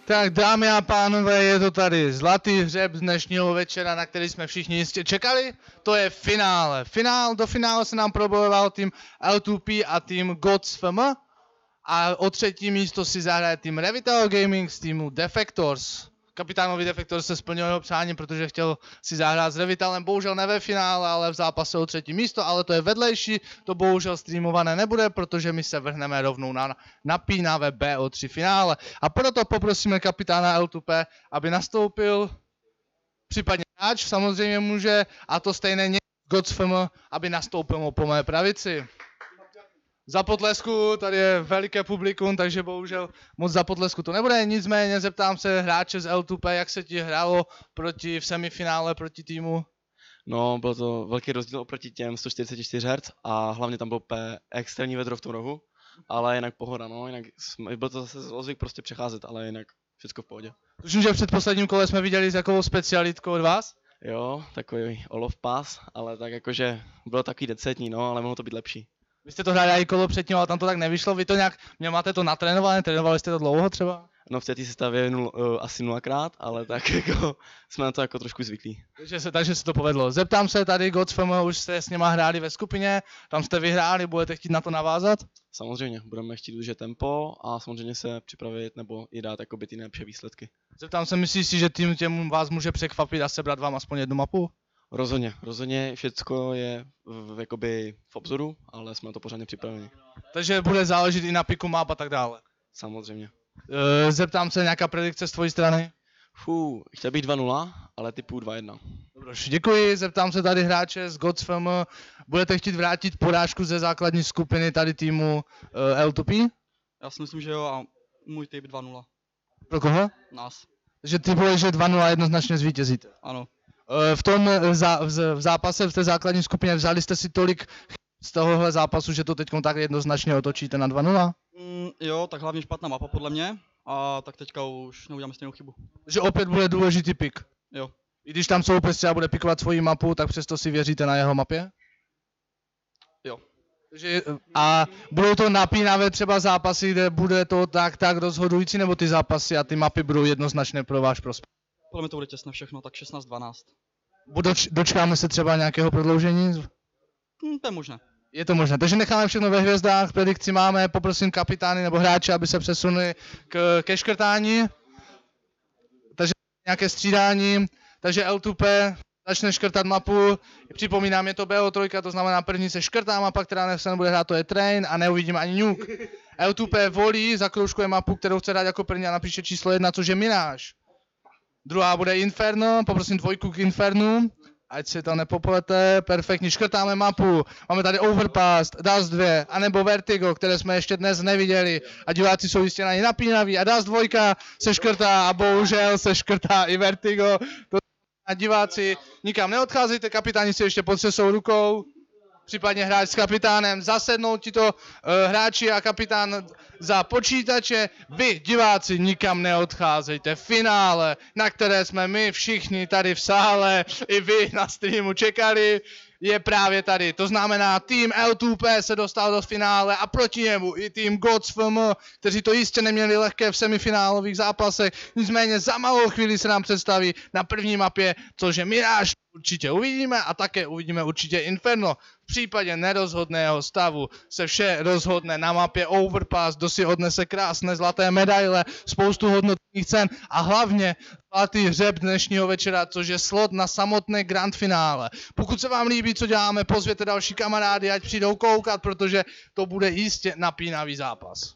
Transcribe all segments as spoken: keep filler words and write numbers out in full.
Tak dámy a pánové, je to tady zlatý hřeb z dnešního večera, na který jsme všichni jistě čekali. To je finále. Finál, do finále se nám probojoval tým L two P a tým Gods F M. A o třetí místo si zahraje tým Revital Gaming z týmu Defectors. Kapitánovi Defectors se splnilo jeho přání, protože chtěl si zahrát s Revitalem, bohužel ne ve finále, ale v zápase o třetí místo, ale to je vedlejší, to bohužel streamované nebude, protože my se vrhneme rovnou na napínavé B O tři finále. A proto poprosíme kapitána L two P, aby nastoupil, případně hráč samozřejmě může, a to stejné Gods F M, aby nastoupil po mé pravici. Za potlesku, tady je veliké publikum, takže bohužel moc za potlesku to nebude, nicméně zeptám se hráče z L two P, jak se ti hrálo proti v semifinále proti týmu? No, byl to velký rozdíl oproti těm sto čtyřicet čtyři hertz a hlavně tam byl P extrémní vedro v tom rohu, ale jinak pohoda, no, jinak jsme, byl to zase zlozvyk prostě přecházet, ale jinak všechno v pohodě. Tuším, že v předposledním kole jsme viděli s jakou specialitkou od vás? Jo, takový Olof Pass, ale tak jakože bylo takový decentní, no, ale mohlo to být lepší. Vy jste to hráli i kolo předtím, ale tam to tak nevyšlo, vy to nějak, mě máte to natrénované, trénovali jste to dlouho třeba? No v té sestavě nul, uh, asi nulakrát, ale tak jako jsme na to jako trošku zvyklí. Takže se, takže se to povedlo. Zeptám se tady, Gods F M, už jste s něma hráli ve skupině, tam jste vyhráli, budete chtít na to navázat? Samozřejmě, budeme chtít udržet tempo a samozřejmě se připravit nebo i dát jakoby ty nejlepší výsledky. Zeptám se, myslíš si, že tým těm vás může překvapit a sebrat vám aspoň jednu mapu? Rozhodně, rozhodně všecko je v, v, jakoby v obzoru, ale jsme na to pořádně připraveni. Takže bude záležet i na piku map a tak dále. Samozřejmě. E, zeptám se, nějaká predikce z tvojí strany? Fú, chtěl bych dva nula, ale typu dva jedna. Dobroš, děkuji, zeptám se tady hráče z Gods F M, budete chtít vrátit porážku ze základní skupiny tady týmu uh, L two P? Já si myslím, že jo, a můj tip dva nula. Pro koho? Nás. Takže typuješ, že dva nula jednoznačně zvítězíte. Ano. V tom zá, v zápase v té základní skupině vzali jste si tolik z tohohle zápasu, že to teď tak jednoznačně otočíte na dva nula? Mm, jo, tak hlavně špatná mapa podle mě a tak teďka už neuděláme stejnou chybu. Že opět bude důležitý pik. Jo. I když tam soupeř třeba bude pikovat svoji mapu, tak přesto si věříte na jeho mapě? Jo. Že, a budou to napínavé třeba zápasy, kde bude to tak tak rozhodující, nebo ty zápasy a ty mapy budou jednoznačně pro váš prospěch? Podle mě to bude těsné všechno, tak šestnáct dvanáct. Doč, dočkáme se třeba nějakého prodloužení? Hm, to je možné. Je to možné, takže necháme všechno ve hvězdách, predikci máme, poprosím kapitány nebo hráče, aby se přesunuli k, ke škrtání. Takže nějaké střídání, takže L two P začne škrtat mapu, připomínám, je to B O tři, to znamená první se škrtá mapa, která se nebude hrát, to je Train a neuvidíme ani Nuke. L two P volí, zakroužkuje mapu, kterou chce dát jako první a napíše číslo jedna, což je Mirage. Druhá bude Inferno, poprosím dvojku k Infernu, ať si to nepoplete, perfektně, škrtáme mapu, máme tady Overpass, Dust dva, anebo Vertigo, které jsme ještě dnes neviděli a diváci jsou jistě na ně napínaví a Dust dva se škrtá a bohužel se škrtá i Vertigo. To a diváci, nikam neodcházejte, kapitáni si ještě potřesou rukou, případně hráč s kapitánem, zasednou ti to uh, hráči a kapitán za počítače. Vy, diváci, nikam neodcházejte. Finále, na které jsme my všichni tady v sále, i vy na streamu čekali, je právě tady. To znamená, tým L two P se dostal do finále a proti němu i tým Gods F M, kteří to jistě neměli lehké v semifinálových zápasech. Nicméně za malou chvíli se nám představí na první mapě, což je Mirage. Určitě uvidíme a také uvidíme určitě Inferno. V případě nerozhodného stavu se vše rozhodne na mapě Overpass, kdo si odnese krásné zlaté medaile, spoustu hodnotných cen a hlavně zlatý hřeb dnešního večera, což je slot na samotné grand finále. Pokud se vám líbí, co děláme, pozvěte další kamarády, ať přijdou koukat, protože to bude jistě napínavý zápas.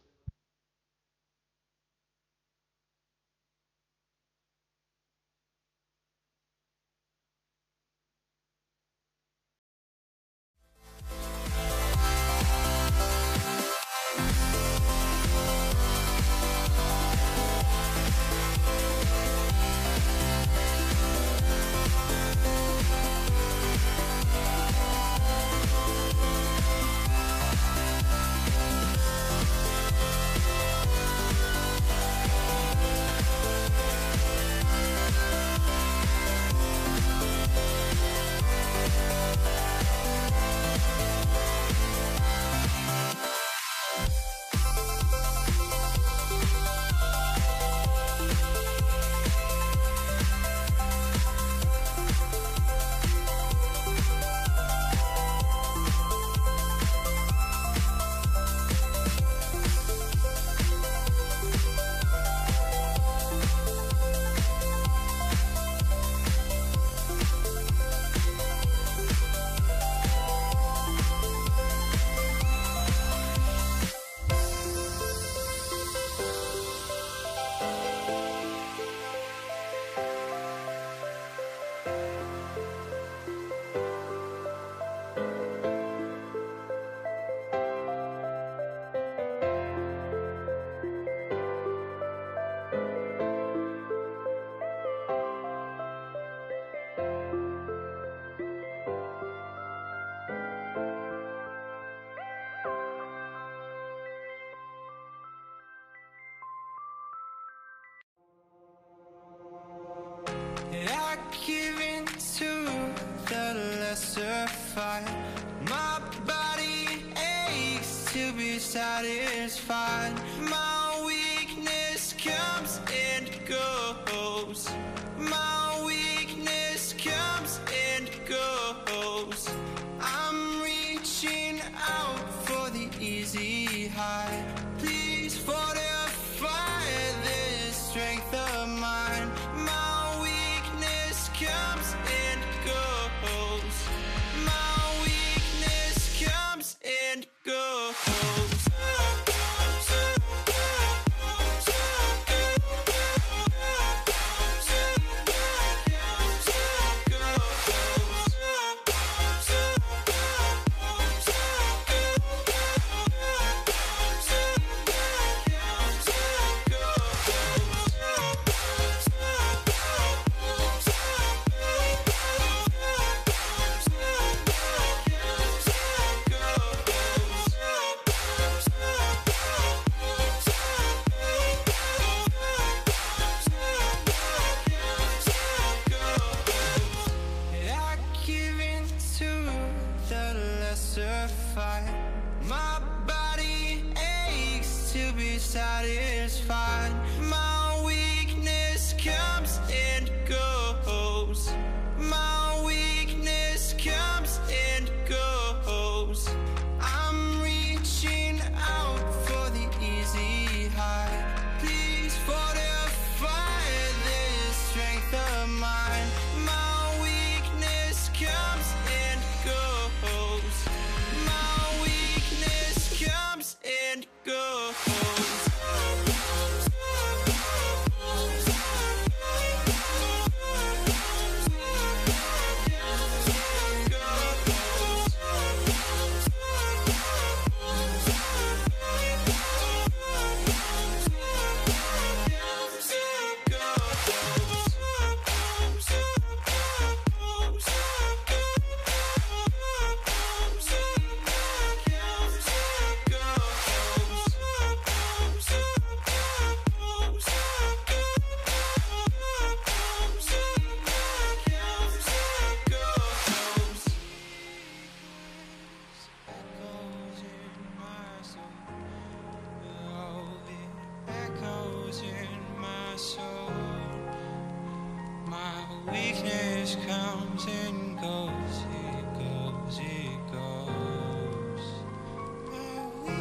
weakness comes and goes, it goes, it goes. My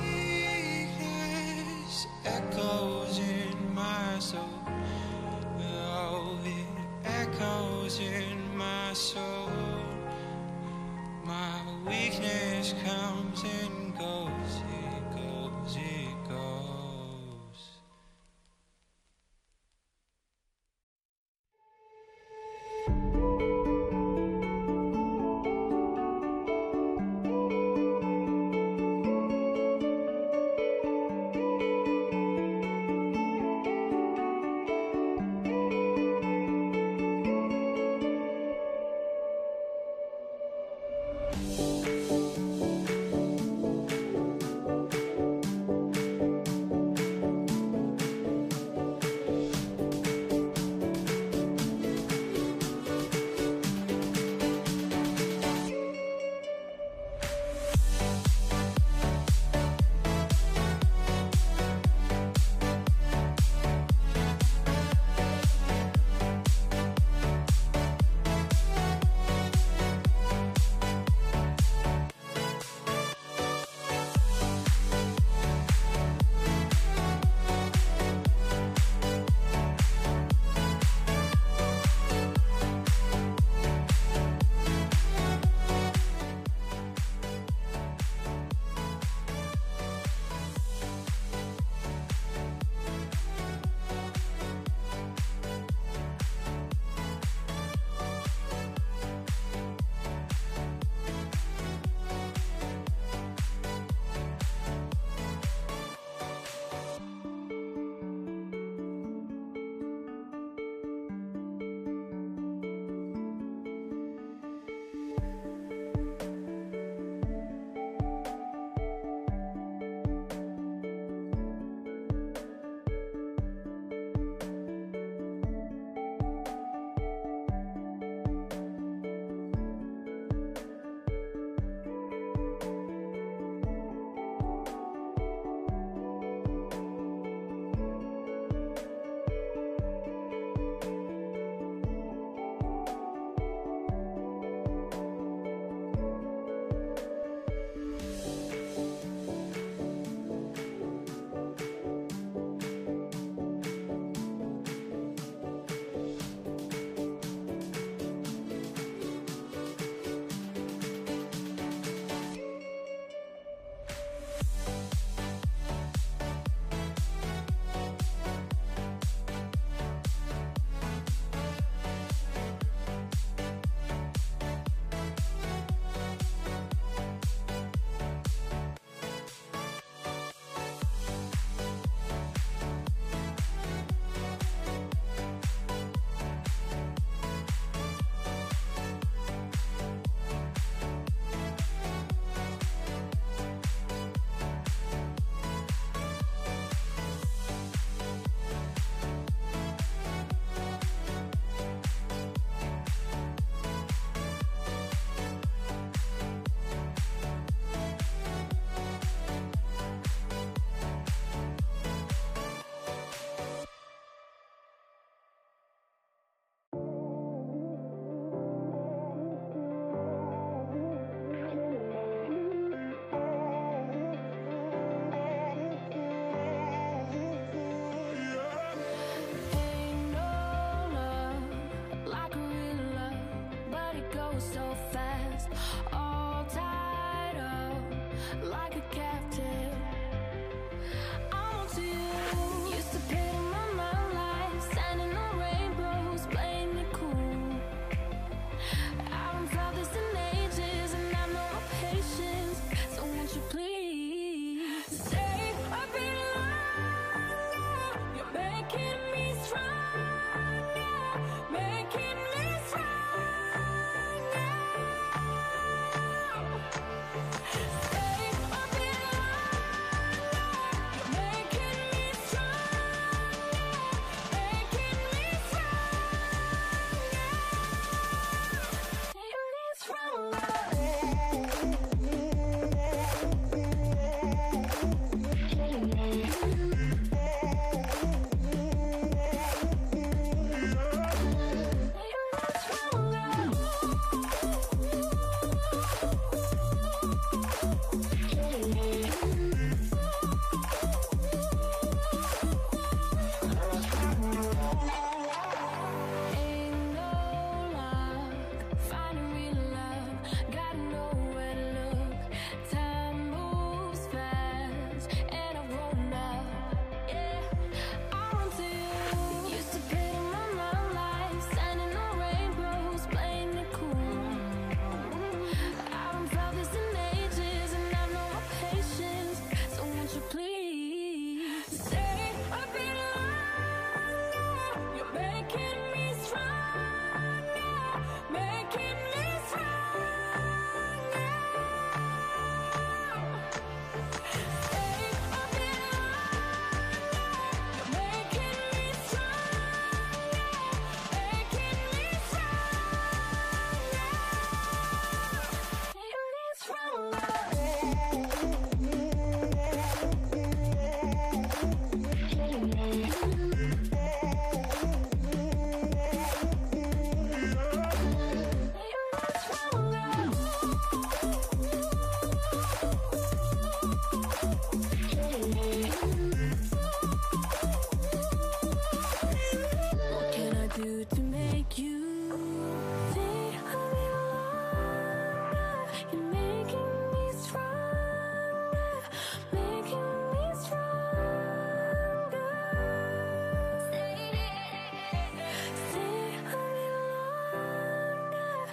weakness echoes in my soul. Oh, it echoes in my soul. My weakness comes and goes, it goes, it goes.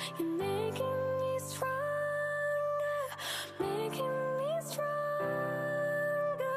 You're making me stronger, making me stronger.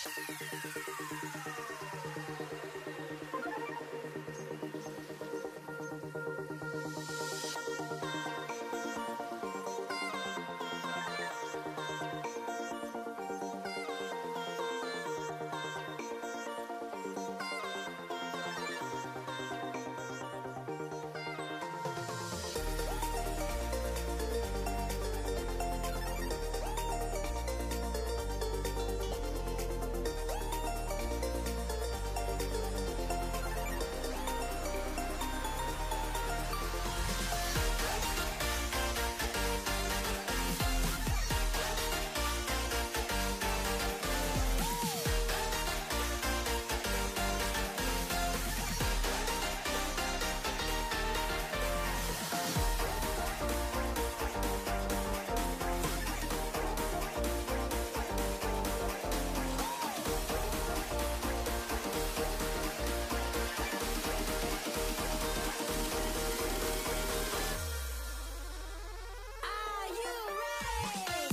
Are you ready?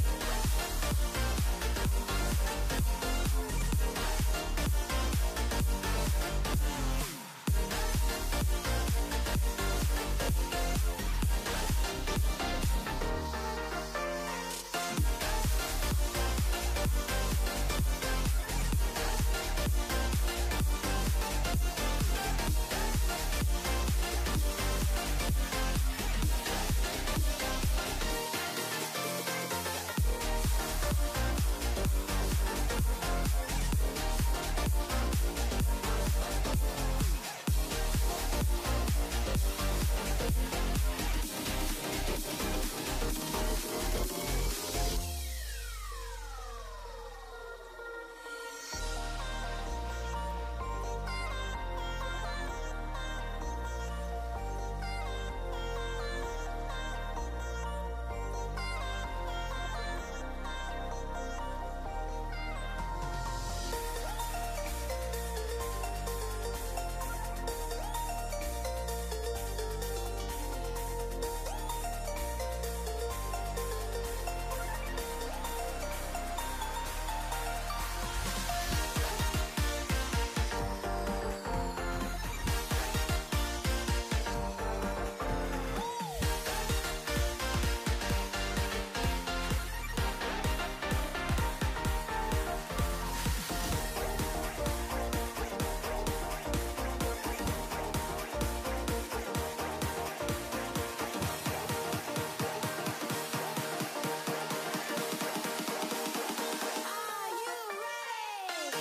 Are you ready?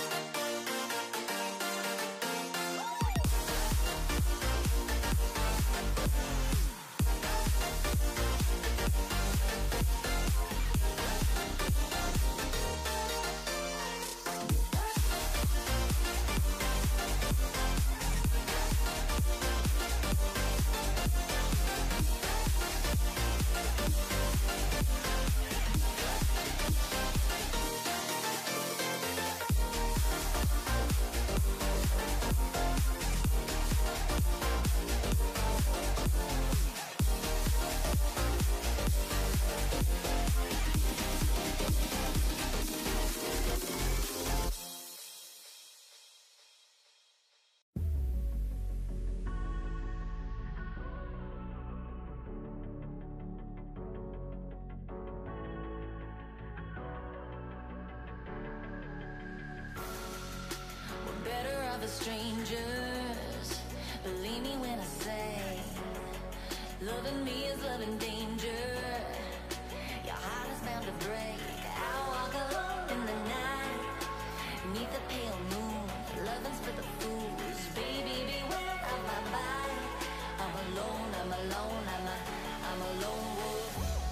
We're better off as strangers. Believe me when I say, loving me is loving danger. Your heart is bound to break. I walk alone in the night, neath the pale moon. Loving's for the fools. Baby, beware of my bite. I'm alone, I'm alone, I'm a, I'm a lone wolf.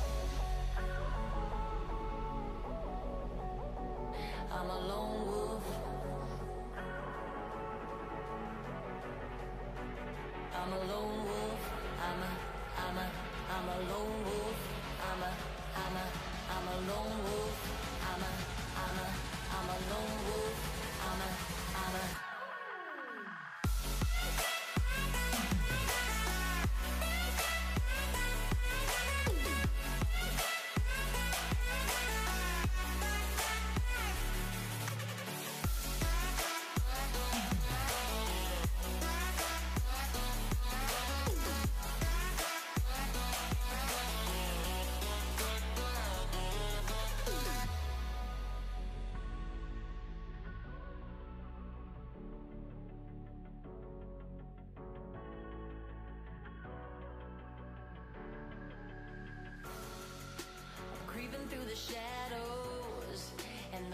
I'm a lone wolf. I'm a lone wolf. I'm a, I'm a, I'm a lone wolf. I'm a, I'm a, I'm a lone wolf. I'm a, I'm a, I'm a lone wolf. I'm a, I'm a.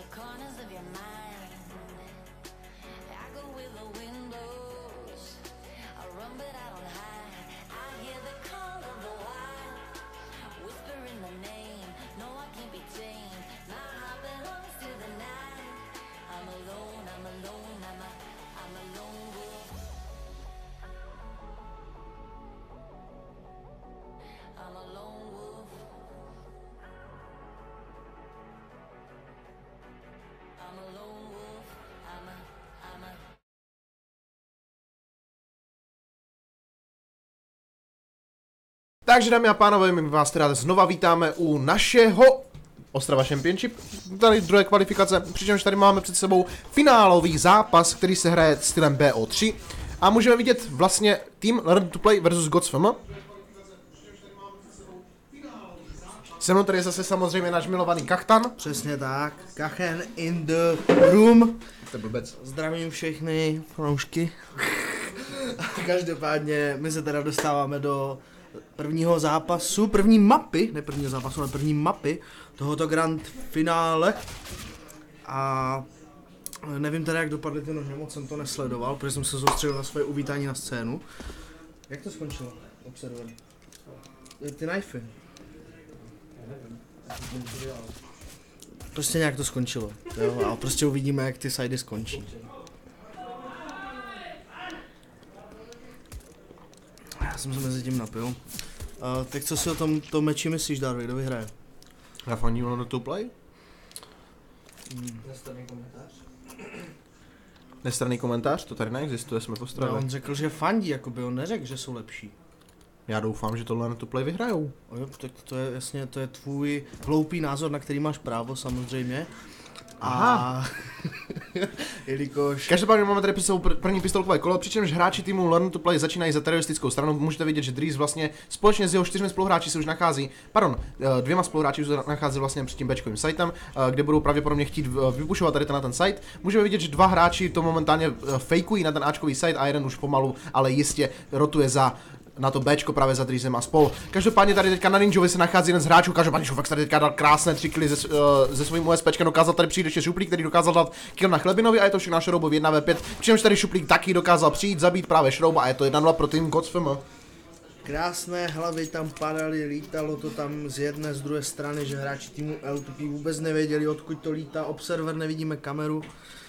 the corners of your mind. I go where the wind blows. I run but I don't hide. I hear the call of the wild, whispering the name. No, I can't be tamed. My heart belongs to the night. I'm alone, I'm alone, I'm a, I'm a lone wolf. I'm a lone wolf. I'm a lone wolf. I'm a, I'm a. Takže dámy a pánové, my vás teda znova vítáme u našeho Ostrava Championship, tady druhé kvalifikace, přičemž tady máme před sebou finálový zápas, který se hraje stylem B O tři a můžeme vidět vlastně tým Learn to Play versus Gods F M. Se mnou tady je zase samozřejmě náš milovaný Kachtan. Přesně tak, Kachen in the room. To je blbec. Zdravím všechny fanoušky. Každopádně my se teda dostáváme do prvního zápasu, první mapy, ne prvního zápasu, ale první mapy tohoto grand finále. A nevím teda jak dopadly ty nohy, moc jsem to nesledoval, protože jsem se soustředil na svoje uvítání na scénu. Jak to skončilo? Observer. Ty knifey. Prostě nějak to skončilo, jo, a prostě uvidíme, jak ty sidy skončí. Já jsem se mezi tím napil. Uh, tak co si o tom to meči myslíš, Darby, kdo vyhraje? Já fandím Learn to Play. Hmm. Nestranný komentář, to tady neexistuje, jsme v No, Ostravě. on řekl, že fandí, jakoby on neřekl, že jsou lepší. Já doufám, že to Learn to Play vyhrajou. O jo, tak to je jasně, to je tvůj hloupý názor, na který máš právo samozřejmě. Aha. A jelikož... Každopádně máme tady před sebou pr- první pistolkové kolo, přičemž hráči týmu Learn to Play začínají za teroristickou stranou. Můžete vidět, že Dries vlastně společně s jeho čtyřmi spoluhráči se už nachází, pardon, dvěma spoluhráči už se nachází vlastně před tím bečkovým sitem, kde budou pravděpodobně chtít vypušovat tady ten na ten site. Můžeme vidět, že dva hráči to momentálně fejkují na ten Ačkový site a jeden už pomalu, ale jistě rotuje za na to Bčko právě za Driesem a spol. Každopádně tady teďka na Ninjovi se nachází jeden z hráčů, každopádně Šofek tady teďka dal krásné tři killy se, uh, se svým USPčkem, dokázal tady přijít ještě Šuplík, který dokázal dát kill na Chlebinovi a je to všechno na Šroubovi jedna ve pět, přičemž tady Šuplík taky dokázal přijít, zabít právě Šrouba a je to jedna nula pro tým Gods F M. Krásné hlavy tam padaly, lítalo to tam z jedné, z druhé strany, že hráči týmu L two P vůbec nevěděli, odkud to lítá, observer, nevidíme kameru.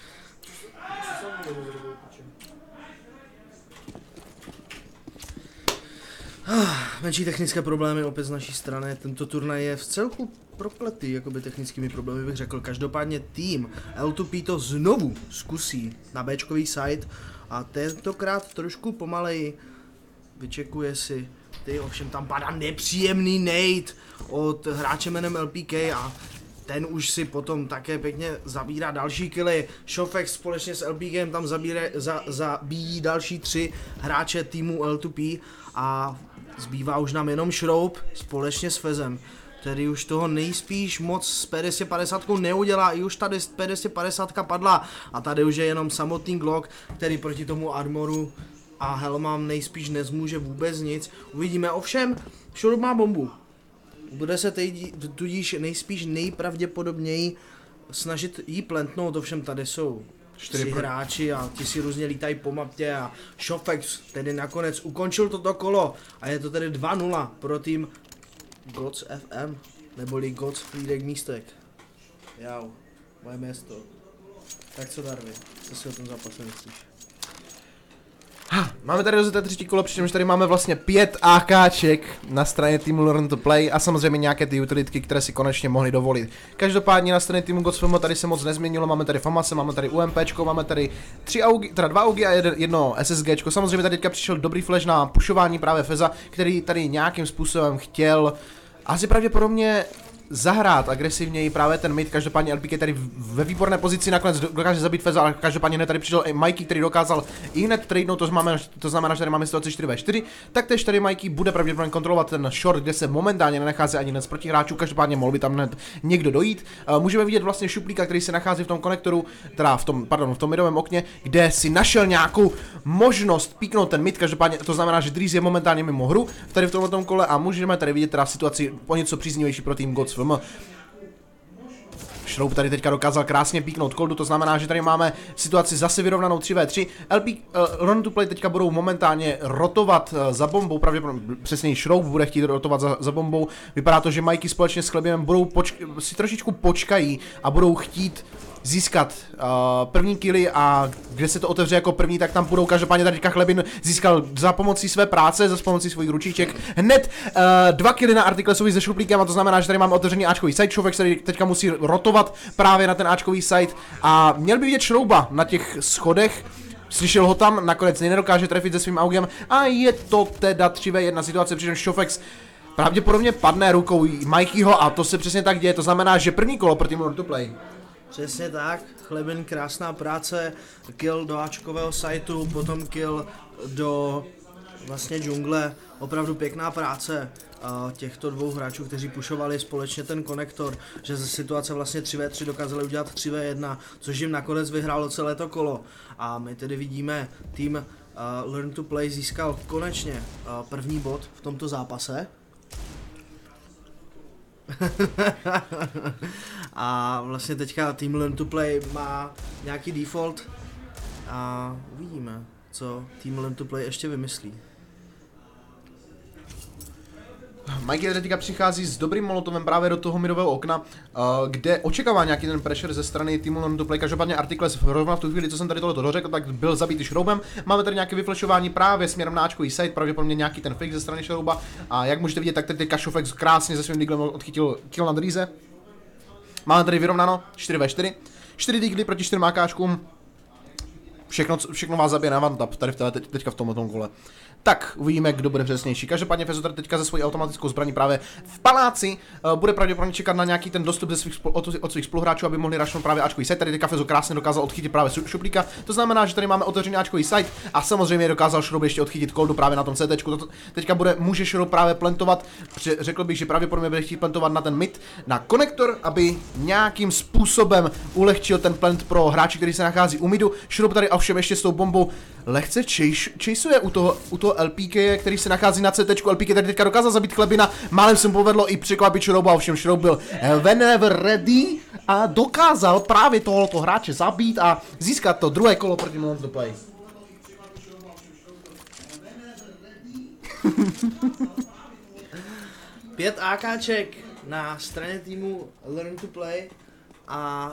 Menší technické problémy opět z naší strany, tento turnaj je v celku prokletý, jakoby technickými problémy bych řekl. Každopádně tým L two P to znovu zkusí na Bčkový site a tentokrát trošku pomaleji vyčekuje si ty, ovšem tam padá nepříjemný nade od hráče jménem L P K a ten už si potom také pěkně zabírá další killy. Šofek společně s L P K tam zabíre, za, zabíjí další tři hráče týmu L two P a zbývá už nám jenom Šroub společně s Fezem, který už toho nejspíš moc s P dvě padesát neudělá, i už tady P dvě padesát padla a tady už je jenom samotný Glock, který proti tomu armoru a helmám nejspíš nezmůže vůbec nic. Uvidíme, ovšem Šroub má bombu. Bude se teď tudíž nejspíš nejpravděpodobněji snažit jí plantnout, ovšem tady jsou čtyři hráči a ti si různě lítají po mapě a Šofex tedy nakonec ukončil toto kolo a je to tedy dva nula pro tým Gods F M, neboli Gods Frýdek Místek. Jau, moje město. Tak co, Darby, co si o tom zápase myslíš? Máme tady rozjeté třetí kolo, přičemž tady máme vlastně pět AKček na straně týmu Learn to Play a samozřejmě nějaké ty utilitky, které si konečně mohli dovolit. Každopádně na straně týmu Gods F M tady se moc nezměnilo, máme tady Famase, máme tady UMPčko, máme tady tři augy, teda dva augy a jedno SSGčko. Samozřejmě tady teďka přišel dobrý flash na pušování právě Feza, který tady nějakým způsobem chtěl asi pravděpodobně zahrát agresivněji právě ten mid, každopádně L P K tady ve výborné pozici nakonec dokáže zabít Feza, ale každopádně hned tady přišel i Mikey, který dokázal i hned tradenout, to znamená, to znamená, že tady máme situaci čtyři ve čtyři, taktéž tady Mikey bude pravděpodobně kontrolovat ten short, kde se momentálně nenachází ani jeden z protihráčů, každopádně mohl by tam hned někdo dojít. Uh, můžeme vidět vlastně Šuplíka, který se nachází v tom konektoru, teda v tom, pardon, v tom midovém okně, kde si našel nějakou možnost píknout ten mid, každopádně to znamená, že Dries je momentálně mimo hru tady v tomto kole a můžeme tady vidět teda situaci o něco příznivější pro tým Gods F M. Šroub tady teďka dokázal krásně píknout koldu, to znamená, že tady máme situaci zase vyrovnanou tři ve tři. L P, uh, Run to Play teďka budou momentálně rotovat uh, za bombou, pravděpodobně přesněji Šroub bude chtít rotovat za, za bombou. Vypadá to, že Mikey společně s Klebinem budou počk- si trošičku počkají a budou chtít získat uh, první killy a kde se to otevře jako první, tak tam budou každopádně tady Chlebin získal za pomocí své práce, za pomocí svých ručiček hned uh, dva killy na Artiklesovi se šuplíkem a to znamená, že tady máme otevřený Ačkový side, člověk se teďka musí rotovat právě na ten Ačkový side a měl by vidět Šrouba na těch schodech. Slyšel ho tam, nakonec nedokáže trefit se svým augem a je to teda tři ve jedna situace, přičemž Šofex pravděpodobně padne rukou Mikeyho a to se přesně tak děje, to znamená, že první kolo pro tým Run to Play. Přesně tak, Chlebin, krásná práce, kill do Ačkového sajtu, potom kill do vlastně džungle, opravdu pěkná práce uh, těchto dvou hráčů, kteří pušovali společně ten konektor, že ze situace vlastně tři ve tři dokázali udělat tři ve jedna, což jim nakonec vyhrálo celé to kolo. A my tedy vidíme, tým uh, Learn to Play získal konečně uh, první bod v tomto zápase. A vlastně teďka tým Learn to Play má nějaký default a uvidíme, co tým Learn to Play ještě vymyslí. Mikey teďka přichází s dobrým molotovem právě do toho midového okna, uh, kde očekává nějaký ten pressure ze strany týmu Learn to Play. Každopádně Artikles rovna v tu chvíli, co jsem tady tohle dořekl, tak byl zabitý Šroubem. Máme tady nějaké vyflešování právě směrem na Ačkový side, pravděpodobně nějaký ten fake ze strany Šrouba. A jak můžete vidět, tak teď Kašofex krásně se svým diglem odchytil kill na Dríze. Máme tady vyrovnáno čtyři ve čtyři. čtyři digly proti čtyřem AKčkům. Všechno, všechno vás zabije na one tap tady v té, teď, teďka v tomhle kole. Tak, uvidíme, kdo bude přesnější. Každopádně Fezo tady teďka ze svojí automatickou zbraní právě v paláci uh, bude pravděpodobně čekat na nějaký ten dostup ze svých, od, od svých spoluhráčů, aby mohli rašnout právě Ačkový side. Tady teďka Fezo krásně dokázal odchytit právě šuplíka. To znamená, že tady máme otevřený Ačkový side a samozřejmě dokázal Šroub ještě odchytit koldu právě na tom C T čku. To teďka bude, může Šroub právě plantovat, řekl bych, že pravděpodobně bude chtít plantovat na ten mid, na konektor, aby nějakým způsobem ulehčil ten plant pro hráči, který se nachází u midu. Šroub tady ovšem ještě s tou bombou lehce chaseuje u toho, u toho L P K, který se nachází na C T čku. L P K tady teďka dokázal zabít Klebina, málem se mu povedlo i překvapit Šrouba, ovšem Šroub byl whenever ready a dokázal právě tohoto hráče zabít a získat to druhé kolo proti Learn to Play. Pět AKček na straně týmu Learn to Play a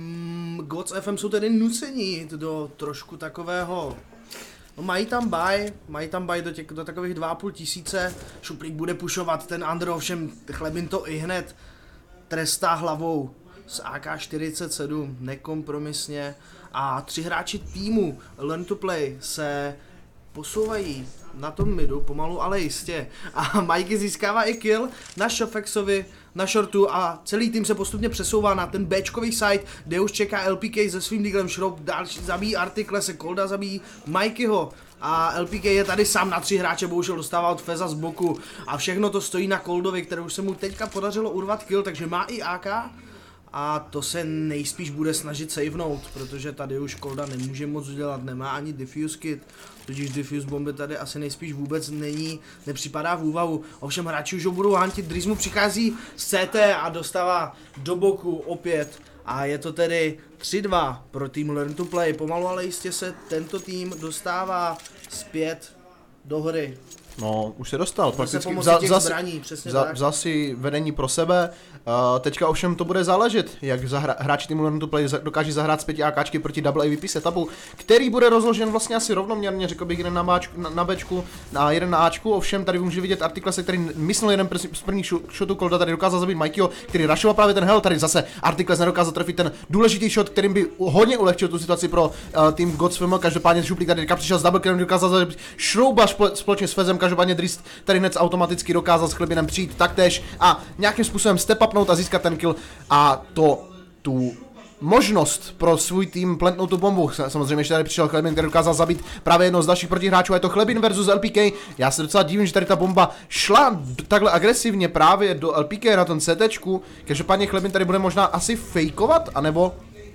mm, Gods F M jsou tedy nuceni jít do trošku takového. No, mají tam buy, mají tam buy do, těch, do takových dva a půl tisíce, Šuplík bude pušovat, ten Andro, ovšem Chlebin to i hned trestá hlavou z A K čtyřicet sedm, nekompromisně a tři hráči týmu Learn to Play se posouvají na tom midu, pomalu ale jistě. A Mikey získává i kill na Shofexovi, na shortu a celý tým se postupně přesouvá na ten Bčkový side, kde už čeká L P K se svým diglem. Šroub další zabíjí Artikle, se Kolda zabíjí Mikeyho. A L P K je tady sám na tři hráče, bohužel dostává od Feza z boku. A všechno to stojí na Koldovi, které už se mu teďka podařilo urvat kill, takže má i A K. A to se nejspíš bude snažit savenout, protože tady už Kolda nemůže moc udělat, nemá ani diffuse kit, tudíž diffuse bomby tady asi nejspíš vůbec není, nepřipadá v úvahu. Ovšem hráči už ho budou hantit, Dries mu přichází z C T a dostává do boku opět. A je to tedy tři dva pro tým Learn to Play, pomalu ale jistě se tento tým dostává zpět do hry. No, už se dostal, prakticky vzal, vzal, zbraní, vzal, vzal si vedení pro sebe, uh, teďka ovšem to bude záležet, jak zahra, hráči týmu Learn to Play dokáží zahrát z pěti AKčky proti double A V P setupu, který bude rozložen vlastně asi rovnoměrně, řekl bych jeden na, Bčku, na, na Bčku a jeden na Ačku, ovšem tady může vidět Artiklese, který myslel jeden z prvních shotů Kolda, tady dokázal zabít Mikeyho, který rushoval právě ten hell, tady zase Artikles nedokázal trefit ten důležitý shot, kterým by hodně ulehčil tu situaci pro uh, tým Godsfm, každopádně Šuplík tady přišel z double, který dokázal zabít Šrouba společně s Fezem, každopádně Dries tady hned automaticky dokázal s Chlebinem přijít taktéž a nějakým způsobem step upnout a získat ten kill a to tu možnost pro svůj tým plantnout tu bombu. Samozřejmě, že tady přišel Chlebin, který dokázal zabít právě jedno z dalších protihráčů, je to Chlebin versus L P K. Já se docela divím, že tady ta bomba šla takhle agresivně právě do L P K na tom CTčku, každopádně Chlebin tady bude možná asi fejkovat, anebo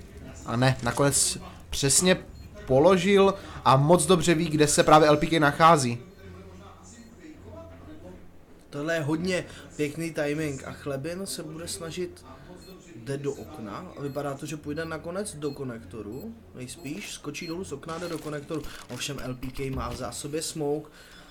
a ne, nakonec přesně položil a moc dobře ví, kde se právě L P K nachází. Tohle je hodně pěkný timing a Chlebin se bude snažit jde do okna a vypadá to, že půjde nakonec do konektoru, nejspíš, skočí dolů z okna, jde do konektoru, ovšem L P K má v zásobě smoke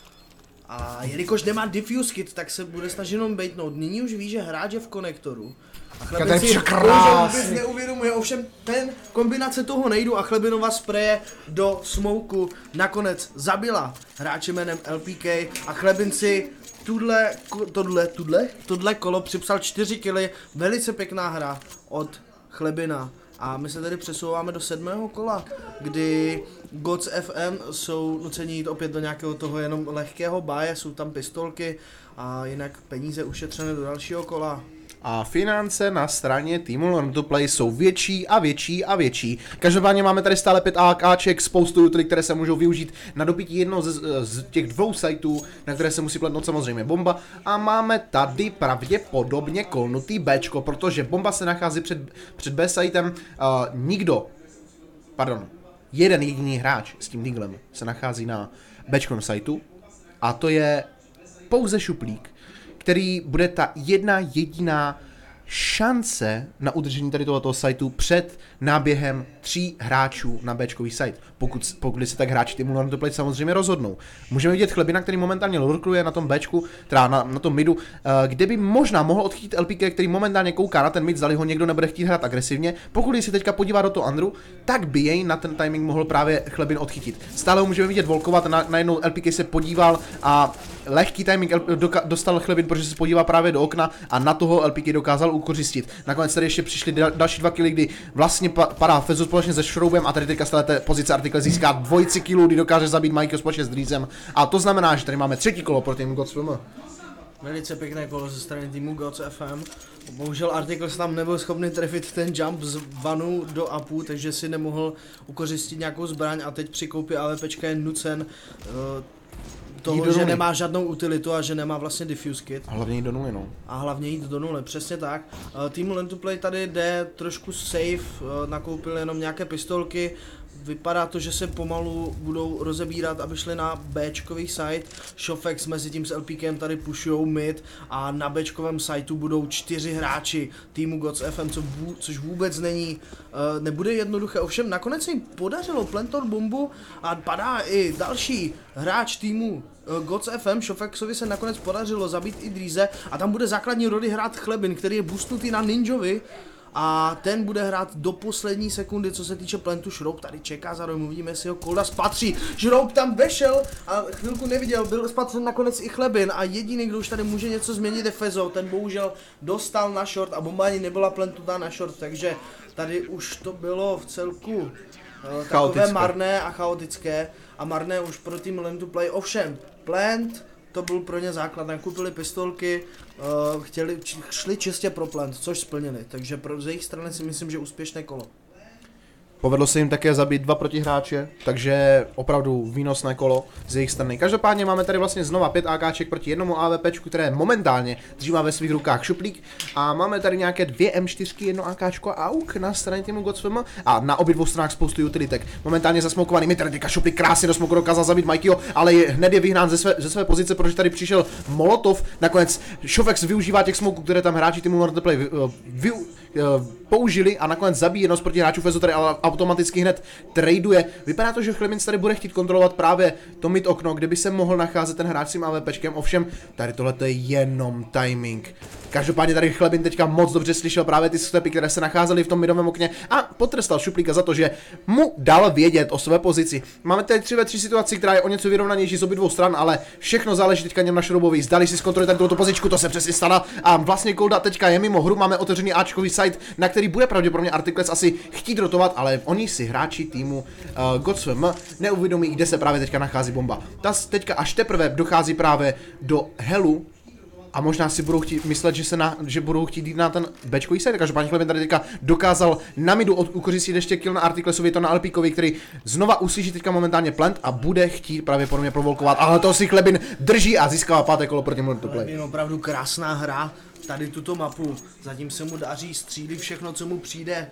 a jelikož nemá diffuse kit, tak se bude snažit jenom baitnout, nyní už ví, že hráč je v konektoru a Chlebin si bohužel vůbec neuvědomuje, ovšem ten kombinace toho nejdu a Chlebinova spreje do smoku nakonec zabila hráče jménem L P K a Chlebin si Tudle, tohle, tudle, tohle kolo připsal čtyři killy, velice pěkná hra od Chlebina. A my se tady přesouváme do sedmého kola, kdy Gods F M jsou nuceni jít opět do nějakého toho jenom lehkého báje, jsou tam pistolky a jinak peníze ušetřené do dalšího kola. A finance na straně týmu Learn to Play jsou větší a větší a větší. Každopádně máme tady stále pět AKček, spoustu utility, které se můžou využít na dobytí jednoho z, z těch dvou sajtů, na které se musí pletnout samozřejmě bomba. A máme tady pravděpodobně kolnutý Bčko, protože bomba se nachází před, před B sajtem. Uh, nikdo, pardon, jeden jediný hráč s tím diglem se nachází na Bčkovém sajtu a to je pouze Šuplík, který bude ta jedna jediná šance na udržení tady tohoto sajtu před náběhem tří hráčů na Bčkový site, pokud, pokud se tak hráči týmu Learn to Play samozřejmě rozhodnou. Můžeme vidět Chlebina, který momentálně lurkluje na tom Bčku, teda na, na tom midu, kde by možná mohl odchytit L P K, který momentálně kouká na ten mid, zdali ho někdo nebude chtít hrát agresivně. Pokud si teďka podívá do toho Andru, tak by jej na ten timing mohl právě Chlebin odchytit. Stále ho můžeme vidět volkovat, na, najednou L P K se podíval a lehký timing dostal Chlebin, protože se podívá právě do okna a na toho L P K dokázal ukořistit. Nakonec tady ještě přišly dal, další dva killy, kdy vlastně pa, padá Fezu společně se Shroubem a tady teďka z této pozice Article získá dvojici killů, kdy dokáže zabít Mikeyho společně s Dreezem. A to znamená, že tady máme třetí kolo pro tým Gods F M. Velice pěkné kolo ze strany týmu Gods F M. Bohužel Articles tam nebyl schopný trefit ten jump z vanu do upu, takže si nemohl ukořistit nějakou zbraň a teď při koupi AWPčka je nucen uh, toho, že nemá žádnou utilitu a že nemá vlastně diffuse kit. A hlavně jít do nuly, no. A hlavně jít do nuly, přesně tak. Uh, Team Learn to Play tady jde trošku safe, uh, nakoupil jenom nějaké pistolky. Vypadá to, že se pomalu budou rozebírat, aby šli na Bčkový site. Shofex mezi tím s LPkem tady pushujou mid a na Bčkovém siteu budou čtyři hráči týmu Gods F M, co vů, což vůbec není, uh, nebude jednoduché. Ovšem nakonec se jim podařilo plantor bombu a padá i další hráč týmu uh, Gods F M. Shofexovi se nakonec podařilo zabít i Dreeze a tam bude základní roli hrát Chlebin, který je boostnutý na Ninjovi. A ten bude hrát do poslední sekundy, co se týče plantu. Shroub tady čeká, zároveň uvidíme, jestli ho Kolda spatří. Shroub tam vešel a chvilku neviděl, byl spatřen nakonec i Chlebin a jediný, kdo už tady může něco změnit, je Fezo. Ten bohužel dostal na short a bomba ani nebyla plantutá na short, takže tady už to bylo v celku uh, takové chaotické. marné a chaotické a marné už pro Team Learn to Play. Ovšem, plant to byl pro ně základ, nakoupili pistolky, uh, chtěli, či, šli čistě pro plant, což splnili, takže pro z jejich strany si myslím, že úspěšné kolo. Povedlo se jim také zabít dva protihráče, takže opravdu výnosné kolo z jejich strany. Každopádně máme tady vlastně znova pět AKček proti jednomu AWPčku, které momentálně drží ve svých rukách Šuplík. A máme tady nějaké dvě M čtyři, jedno AKčko a AUK na straně týmu Gods F M a na obě dvou stranách spoustu utilitek. Momentálně zasmokovaný Mitradika, Šuplík krásně do smoku dokázal zabít Mikeyho, ale je, hned je vyhnán ze své, ze své pozice, protože tady přišel Molotov. Nakonec Shofex využívá těch smoků, které tam hráči týmu Learn to Play vy, vy, vy, použili a nakonec zabíjí jedno z protihráčů. Fezo tady ale automaticky hned traduje. Vypadá to, že Chlebin tady bude chtít kontrolovat právě to mid okno, kde by se mohl nacházet ten hráč s tím AWPčkem, ovšem tady tohle je jenom timing. Každopádně tady Chlebin teďka moc dobře slyšel právě ty stepy, které se nacházely v tom midovém okně a potrestal Šuplíka za to, že mu dal vědět o své pozici. Máme tady tři ve tři situaci, která je o něco vyrovnanější z obou dvou stran, ale všechno záleží teďka něm na Shroubovi. Zdali si zkontroluje tady tuto pozičku, to se přesně stane a vlastně Kolda teďka je mimo hru. Máme otevřený Ačkový site, na který bude pravděpodobně Articles asi chtít rotovat, ale oni si hráči týmu uh, Gods F M neuvědomí, kde se právě teďka nachází bomba. Ta teďka až teprve dochází právě do helu a možná si budou chtít myslet, že, se na, že budou chtít jít na ten Bčkový side. Každopádně Chlebin tady teďka dokázal na midu ukořistit ještě kill na Articlesovi, to na Alpíkovi, který znova uslyší teďka momentálně plant a bude chtít právě podobně provolkovat, ale to si Chlebin drží a získává páté kolo proti Learn to Play. Je opravdu krásná hra, tady tuto mapu, zatím se mu daří, střílí všechno, co mu přijde.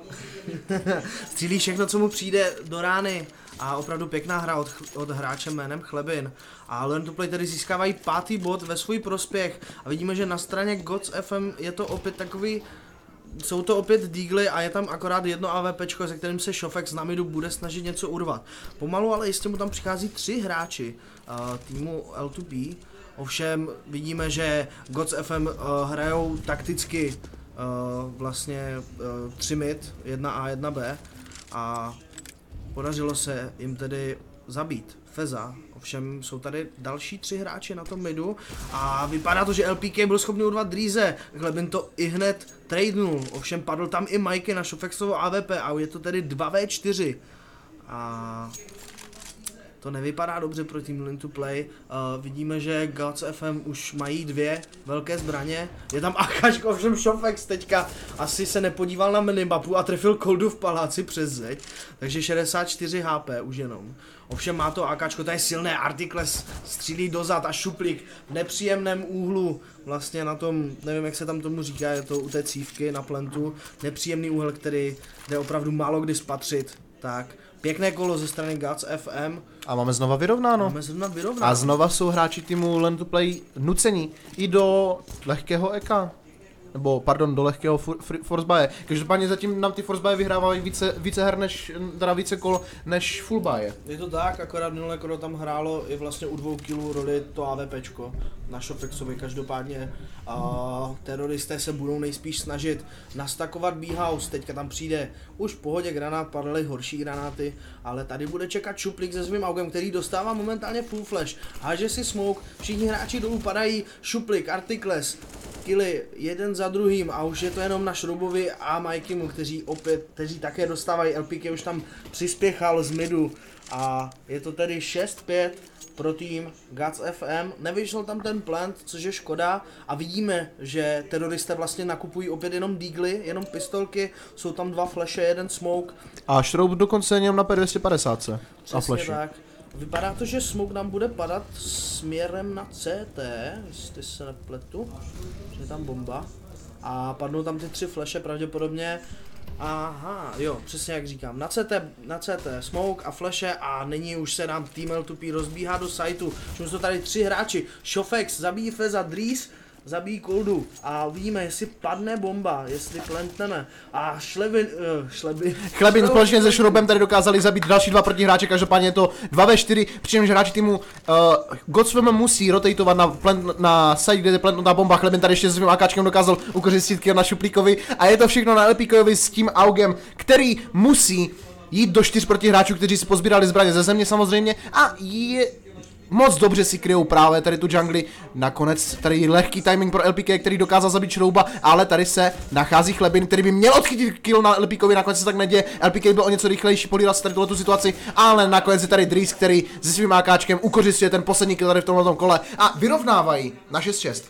Střílí všechno, co mu přijde do rány a opravdu pěkná hra od, od hráče jménem Chlebin. A Learn to Play tady získávají pátý bod ve svůj prospěch a vidíme, že na straně Gods F M je to opět takový jsou to opět Deagly a je tam akorát jedno AWPčko, se kterým se Shofex na midu bude snažit něco urvat. Pomalu, ale jistě mu tam přichází tři hráči uh, týmu L two P. Ovšem vidíme, že Gods F M uh, hrajou takticky uh, vlastně uh, tři mid, jedna A, jedna B a podařilo se jim tedy zabít Feza. Ovšem jsou tady další tři hráči na tom midu a vypadá to, že L P K byl schopný urvat Dríze. Glebin to i hned tradenul, ovšem padl tam i Mikey na Shofexovo A W P a je to tedy dva V čtyři. A to nevypadá dobře pro tým Learn to Play. Uh, vidíme, že Gods F M už mají dvě velké zbraně. Je tam AKčko, ovšem Shofex teďka asi se nepodíval na minimapu a trefil Coldu v paláci přes zeď. Takže šedesát čtyři H P už jenom. Ovšem má to AKčko, to je silné, Articles střílí dozad a Šuplík v nepříjemném úhlu. Vlastně na tom, nevím jak se tam tomu říká, je to u té cívky na plentu. Nepříjemný úhel, který jde opravdu málo kdy spatřit. Tak, pěkné kolo ze strany Gods F M. A máme znova vyrovnáno. Máme znova vyrovnáno. A znova jsou hráči týmu Learn to Play nucení i do lehkého E K. Nebo, pardon, do lehkého forcebuye. Každopádně zatím nám ty forcebuye vyhrávají více, více her než, teda více kol než fullbuye. Je to tak, akorát minulé kolo tam hrálo i vlastně u dvou killů roli to AWPčko na Shofexovi. Každopádně uh, teroristé se budou nejspíš snažit nastakovat B-house. Teďka tam přijde už v pohodě granát, padaly horší granáty, ale tady bude čekat Šuplík se svým augem, který dostává momentálně full flash. Háže si smoke, všichni hráči dolů padají, Šuplík, Articles, killy jeden za druhým a už je to jenom na Šroubovi a Mikeymu, kteří opět, kteří také dostávají. L P K už tam přispěchal z midu a je to tedy šest pět pro tým Gods F M. Nevyšel tam ten plant, což je škoda a vidíme, že teroristé vlastně nakupují opět jenom Deagly, jenom pistolky, jsou tam dva flashe, jeden smoke. A Šroub dokonce jenom na P dvě stě padesát a Přesně flashy. tak. Vypadá to, že smoke nám bude padat směrem na C T, jestli se nepletu, že je tam bomba. A padnou tam ty tři flashe pravděpodobně. Aha, jo, přesně jak říkám, na C T, na C T smoke a flashe a nyní už se nám tým L two P rozbíhá do sajtu. Už jsou tady tři hráči, Shofex zabíjí Feza, Dries zabíjí Coldu a uvidíme, jestli padne bomba, jestli plentneme a Šlebin, uh, Šlebin, Chlebin společně se Šroubem tady dokázali zabít další dva protihráče, každopádně je to dva ve čtyři, přičemž hráči týmu uh, Godswim musí rotatovat na, plant, na side, kde je plentnutá bomba. Chlebin tady ještě s svým AKčkem dokázal ukořistit kill na Šuplíkovi a je to všechno na L P Kovi s tím augem, který musí jít do čtyř protihráčů, kteří si pozbírali zbraně ze země samozřejmě a je moc dobře si kryjou právě tady tu jungli. Nakonec tady lehký timing pro L P K, který dokázal zabít Šrouba, ale tady se nachází Chlebin, který by měl odchytit kill na L P Kovi, nakonec se tak neděje. L P K byl o něco rychlejší, políral se tady tuhletu situaci, ale nakonec je tady Dries, který se svým AKčkem ukořistuje ten poslední kill tady v tomhle kole a vyrovnávají na šest šest.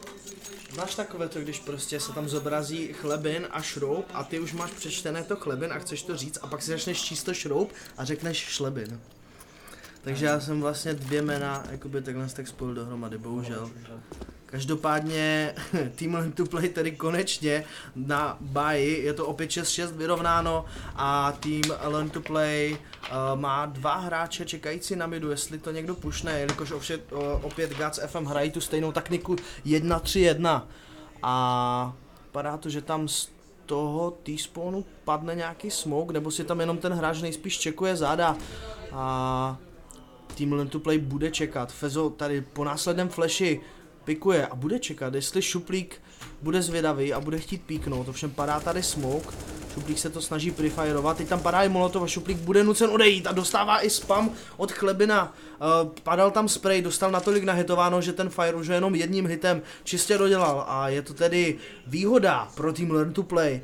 Máš takové to, když prostě se tam zobrazí Chlebin a Šroub a ty už máš přečtené to Chlebin a chceš to říct a pak si začneš číst to Šroub a řekneš Šlebin. Takže já jsem vlastně dvě jména, jakoby takhle tak spojil dohromady, bohužel. Každopádně Team Learn to Play tedy konečně na baji, je to opět šest šest vyrovnáno a Team Learn to Play uh, má dva hráče čekající na midu, jestli to někdo pušne, jelikož ovšem, uh, opět Gods F M hrají tu stejnou techniku jedna tři jedna a padá to, že tam z toho T-spawnu padne nějaký smoke, nebo si tam jenom ten hráč nejspíš čekuje záda a Team Learn to Play bude čekat. Fezo tady po následném flashi pikuje a bude čekat, jestli Šuplík bude zvědavý a bude chtít píknout. Ovšem padá tady smoke, Šuplík se to snaží prefireovat, teď tam padá i molotov a Šuplík bude nucen odejít a dostává i spam od Chlebina. Uh, padal tam spray, dostal natolik nahitováno, že ten fire už jenom jedním hitem čistě dodělal a je to tedy výhoda pro Team Learn to Play.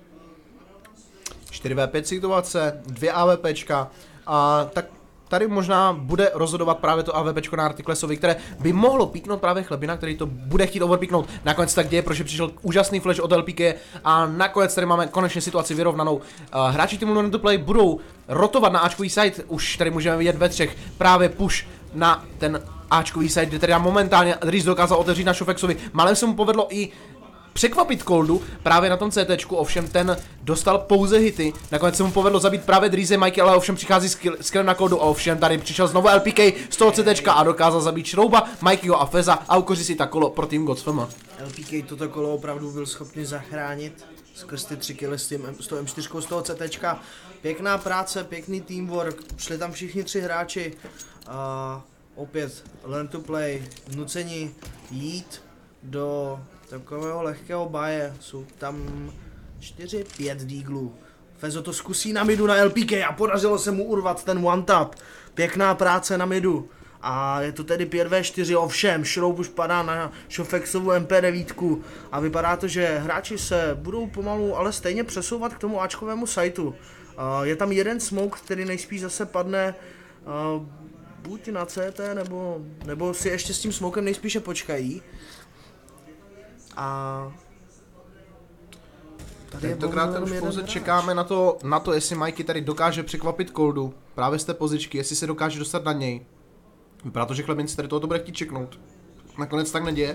čtyři ve pět situace, dvě AWPčka a tak tady možná bude rozhodovat právě to AWPčko na Articlesovi, které by mohlo píknout právě Chlebina, který to bude chtít overpíknout. Nakonec tak děje, protože přišel úžasný flash od L P K a nakonec tady máme konečně situaci vyrovnanou. Uh, hráči týmu Learn to Play budou rotovat na Ačkový side, už tady můžeme vidět ve třech právě push na ten Ačkový side, kde teda momentálně Dries dokázal otevřít na Shofexovi. Málem se mu povedlo i překvapit Coldu právě na tom CTčku, ovšem ten dostal pouze hity, nakonec se mu povedlo zabít právě Dries Mikey, ale ovšem přichází s killem na Coldu a ovšem tady přišel znovu L P K z toho CTčka a dokázal zabít Šrouba, Mikeyho a Feza a ukoří si ta kolo pro tým Gods F M. L P K toto kolo opravdu byl schopný zachránit skrz ty tři killy s, tím, s tou em čtyři z toho CTčka. Pěkná práce, pěkný teamwork, šli tam všichni tři hráči. A opět learn to play, nuceni jít do takového lehkého baje, jsou tam čtyři pět díglů. Fezo to zkusí na midu na el pé ká a podařilo se mu urvat ten one tap. Pěkná práce na midu. A je to tedy pět ve čtyři, ovšem, Shroud už padá na Shofexovu em pé devět a vypadá to, že hráči se budou pomalu, ale stejně přesouvat k tomu áčkovému sajtu. Je tam jeden smoke, který nejspíš zase padne buď na cé té, nebo, nebo si ještě s tím smokem nejspíše počkají. A tentokrát už pouze čekáme na to, na to, jestli Mikey tady dokáže překvapit Coldu, právě z té pozičky, jestli se dokáže dostat na něj. Vypadá to, že Chlebin si tady tohoto bude chtít čeknout. Nakonec tak neděje.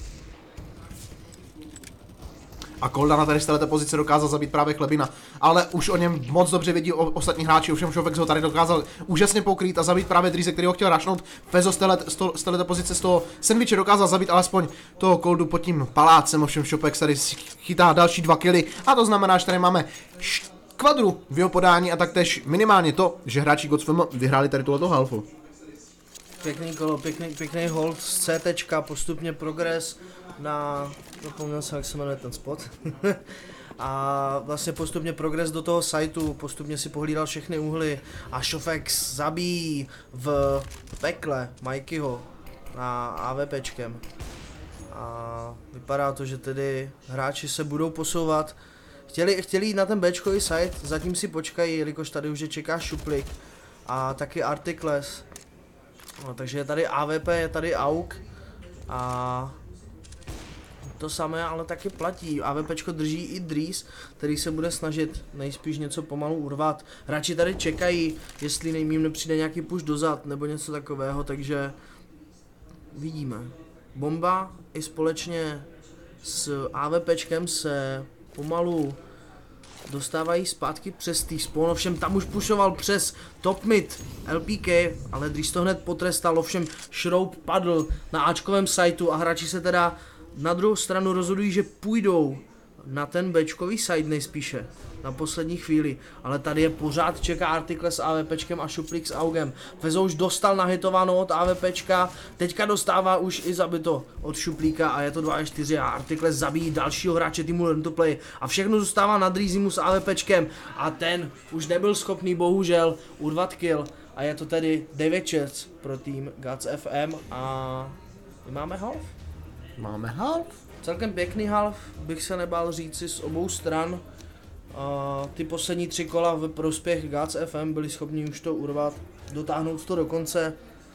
A Colda na tady z této pozice dokázal zabít právě Chlebina. Ale už o něm moc dobře vědí o, ostatní hráči, ovšem Shofex ho tady dokázal úžasně pokrýt a zabít právě Dries, který ho chtěl rašnout. Fezo z této pozice, z toho sandwiche dokázal zabít alespoň toho Coldu pod tím palácem, ovšem Shofex tady chytá další dva killy. A to znamená, že tady máme kvadru v jeho podání a taktéž minimálně to, že hráči Godsfm vyhráli tady tuhleto halfu. Pěkný kolo, pěkný, pěkný hold z CTčka, postupně progres na, zapomněl jsem, jak se jmenuje ten spot. A vlastně postupně progres do toho sajtu, postupně si pohlídal všechny úhly a Shofex zabíjí v pekle Mikeyho na AWPčkem. A vypadá to, že tedy hráči se budou posouvat. Chtěli, chtěli jít na ten Bčkový site, zatím si počkají, jelikož tady už je čeká Šuplik a taky Articles. No, takže je tady á vé pé, je tady Auk a to samé ale taky platí. AWPčko drží i Dries, který se bude snažit nejspíš něco pomalu urvat. Hráči tady čekají, jestli nejmím nepřijde nějaký push dozad nebo něco takového, takže uvidíme. Bomba i společně s AWPčkem se pomalu dostávají zpátky přes T-spawn, ovšem tam už pushoval přes top mid el pé ká, ale Dries to hned potrestal, ovšem Shroud padl na áčkovém sajtu a hráči se teda na druhou stranu rozhodují, že půjdou na ten Bčkový side nejspíše, na poslední chvíli, ale tady je pořád čeká Article s AWPčkem a Šuplík s Augem. Fezo už dostal nahitováno od AWPčka, teďka dostává už i zabito od Šuplíka a je to dva čtyři a Article zabíjí dalšího hráče týmu Learn to Play a všechno zůstává na Dreezimu s AWPčkem a ten už nebyl schopný bohužel urvat kill a je to tedy devět šest pro tým Gods ef em a my máme half. Máme half. Celkem pěkný half, bych se nebál říci z obou stran. Uh, ty poslední tři kola v prospěch Gods ef em byli schopni už to urvat, dotáhnout to do konce.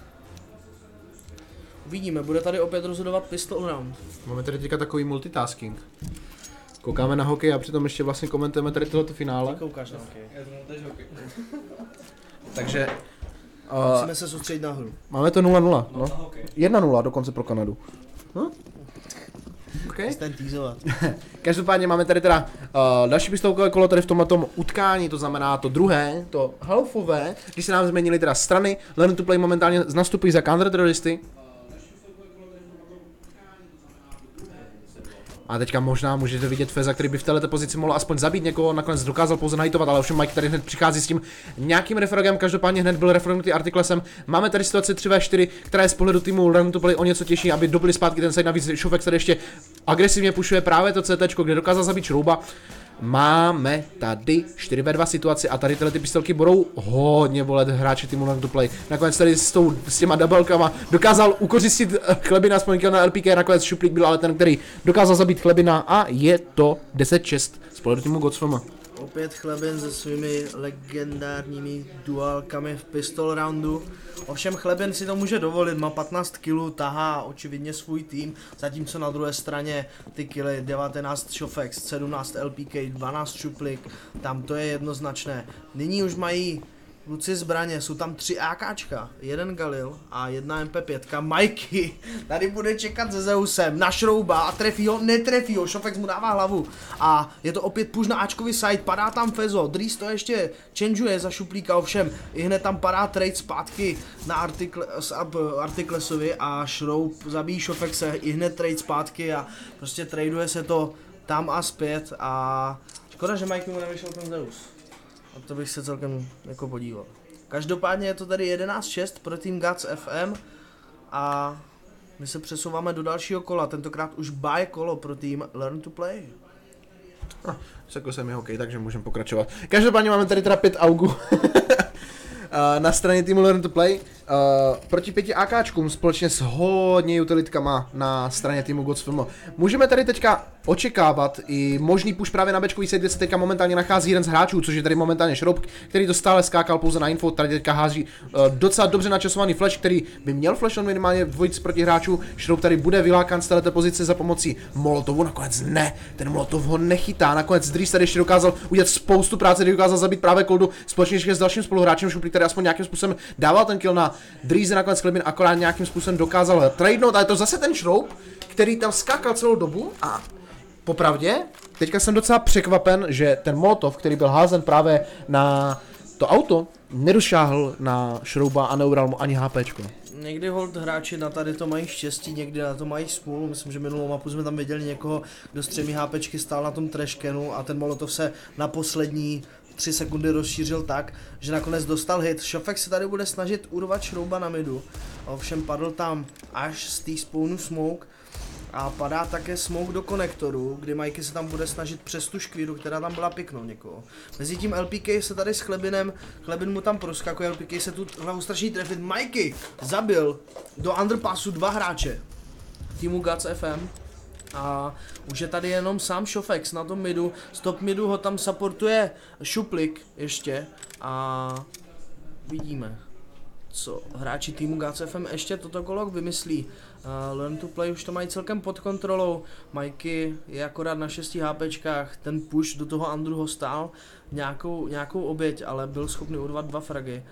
Uvidíme, bude tady opět rozhodovat pistol round. Máme tady teďka takový multitasking. Koukáme na hokej a přitom ještě vlastně komentujeme tady tohleto finále. Ty koukáš na hokej. Já to tež hokej. Takže uh, musíme se soustředit na hru. Máme to nula nula, no. jedna nula dokonce pro Kanadu. No? Okay. Ten týzovat. Každopádně máme tady teda uh, další pistolkové kolo tady v tomhletom utkání, to znamená to druhé, to halfové, když se nám změnily teda strany, Learn to Play momentálně nastupují za counterteroristy. A teďka možná můžete vidět Feza, který by v této pozici mohl aspoň zabít někoho, nakonec dokázal pouze nahitovat, ale ovšem Mike tady hned přichází s tím nějakým refragem, každopádně hned byl refragnutý Articlesem. Máme tady situaci tři ve čtyři, která je z pohledu týmu Learn to Play o něco těžší, aby dobili zpátky ten side, navíc Shofex tady ještě agresivně pušuje právě to CTčko, kde dokázal zabít Shrouba. Máme tady čtyři ve dva situaci a tady tyhle ty pistolky budou hodně bolet hráči týmu Learn to Play. Nakonec tady s, tou, s těma doublekama dokázal ukořistit Chlebina, aspoň kill na el pé ká, nakonec Šuplík byl ale ten, který dokázal zabít Chlebina a je to deset šest z pohledu týmu Godsfm. Opět Chlebin se svými legendárními duálkami v pistol roundu. Ovšem Chlebin si to může dovolit, má patnáct kilů, tahá očividně svůj tým, zatímco na druhé straně ty killy devatenáct Shofex, sedmnáct el pé ká, dvanáct Šuplik, tam to je jednoznačné. Nyní už mají kluci zbraně, jsou tam tři AKčka, jeden Galil a jedna em pé pět. Mikey tady bude čekat se Zeusem na Shrouba a trefí ho, netrefí ho, Shofex mu dává hlavu a je to opět push na áčkový side, padá tam Fezo, Dries to ještě changeuje za Šuplíka, ovšem i hned tam padá trade zpátky na Artikle, Articlesovi a Shroub zabíjí Shofexe, i hned trade zpátky a prostě traduje se to tam a zpět a škoda, že Mikey mu nevyšel ten Zeus. A to bych se celkem jako podíval. Každopádně je to tady jedenáct šest pro tým Guts F M a my se přesouváme do dalšího kola, tentokrát už bye kolo pro tým Learn to Play. Ah, řekl jsem mi hokej, takže můžeme pokračovat. Každopádně máme tady teda pět augů na straně týmu Learn to Play. Uh, proti pěti AKčkům společně s hodně utilitkama na straně týmu Gods F M. Můžeme tady teďka očekávat i možný push právě na bečkový side, kde se teďka momentálně nachází jeden z hráčů, což je tady momentálně Šroub, který to stále skákal pouze na info, tady teďka hází uh, docela dobře načasovaný flash, který by měl flash on minimálně v dvojici proti hráčů. Šroub tady bude vylákán z této pozice za pomocí Molotovu, nakonec ne, ten Molotov ho nechytá, nakonec Dries tady ještě dokázal udělat spoustu práce, kdy dokázal zabít právě Koldu společně s dalším spoluhráčem Šuplík, který aspoň nějakým způsobem dával ten kill na Drieze, nakonec Chlebin akorát nějakým způsobem dokázal tradenout, a je to zase ten Šroub, který tam skákal celou dobu a popravdě, teďka jsem docela překvapen, že ten Molotov, který byl házen právě na to auto, nedošáhl na Šrouba a neubral mu ani HPčko. Někdy hold hráči na tady to mají štěstí, někdy na to mají smůlu. Myslím, že minulou mapu jsme tam viděli někoho, kdo s třemi HPčky stál na tom trashcanu a ten Molotov se na poslední tři sekundy rozšířil tak, že nakonec dostal hit. Šofek se tady bude snažit urvat Šrouba na midu, ovšem padl tam až z té spawnu smoke a padá také smoke do konektoru, kdy Mikey se tam bude snažit přes tu škvíru, která tam byla piknout někoho. Mezitím L P K se tady s Chlebinem, Chlebin mu tam proskakuje, L P K se tu hlavu strašně trefit. Mikey zabil do underpassu dva hráče týmu Guts F M. A už je tady jenom sám Šofex na tom midu, z top midu ho tam supportuje Šuplik ještě a vidíme, co hráči týmu Guts F M ještě toto kolo vymyslí. Uh, Learn to Play už to mají celkem pod kontrolou, Mikey je akorát na šesti HPčkách, ten push do toho Andru ho stál nějakou, nějakou oběť, ale byl schopný urvat dva fragy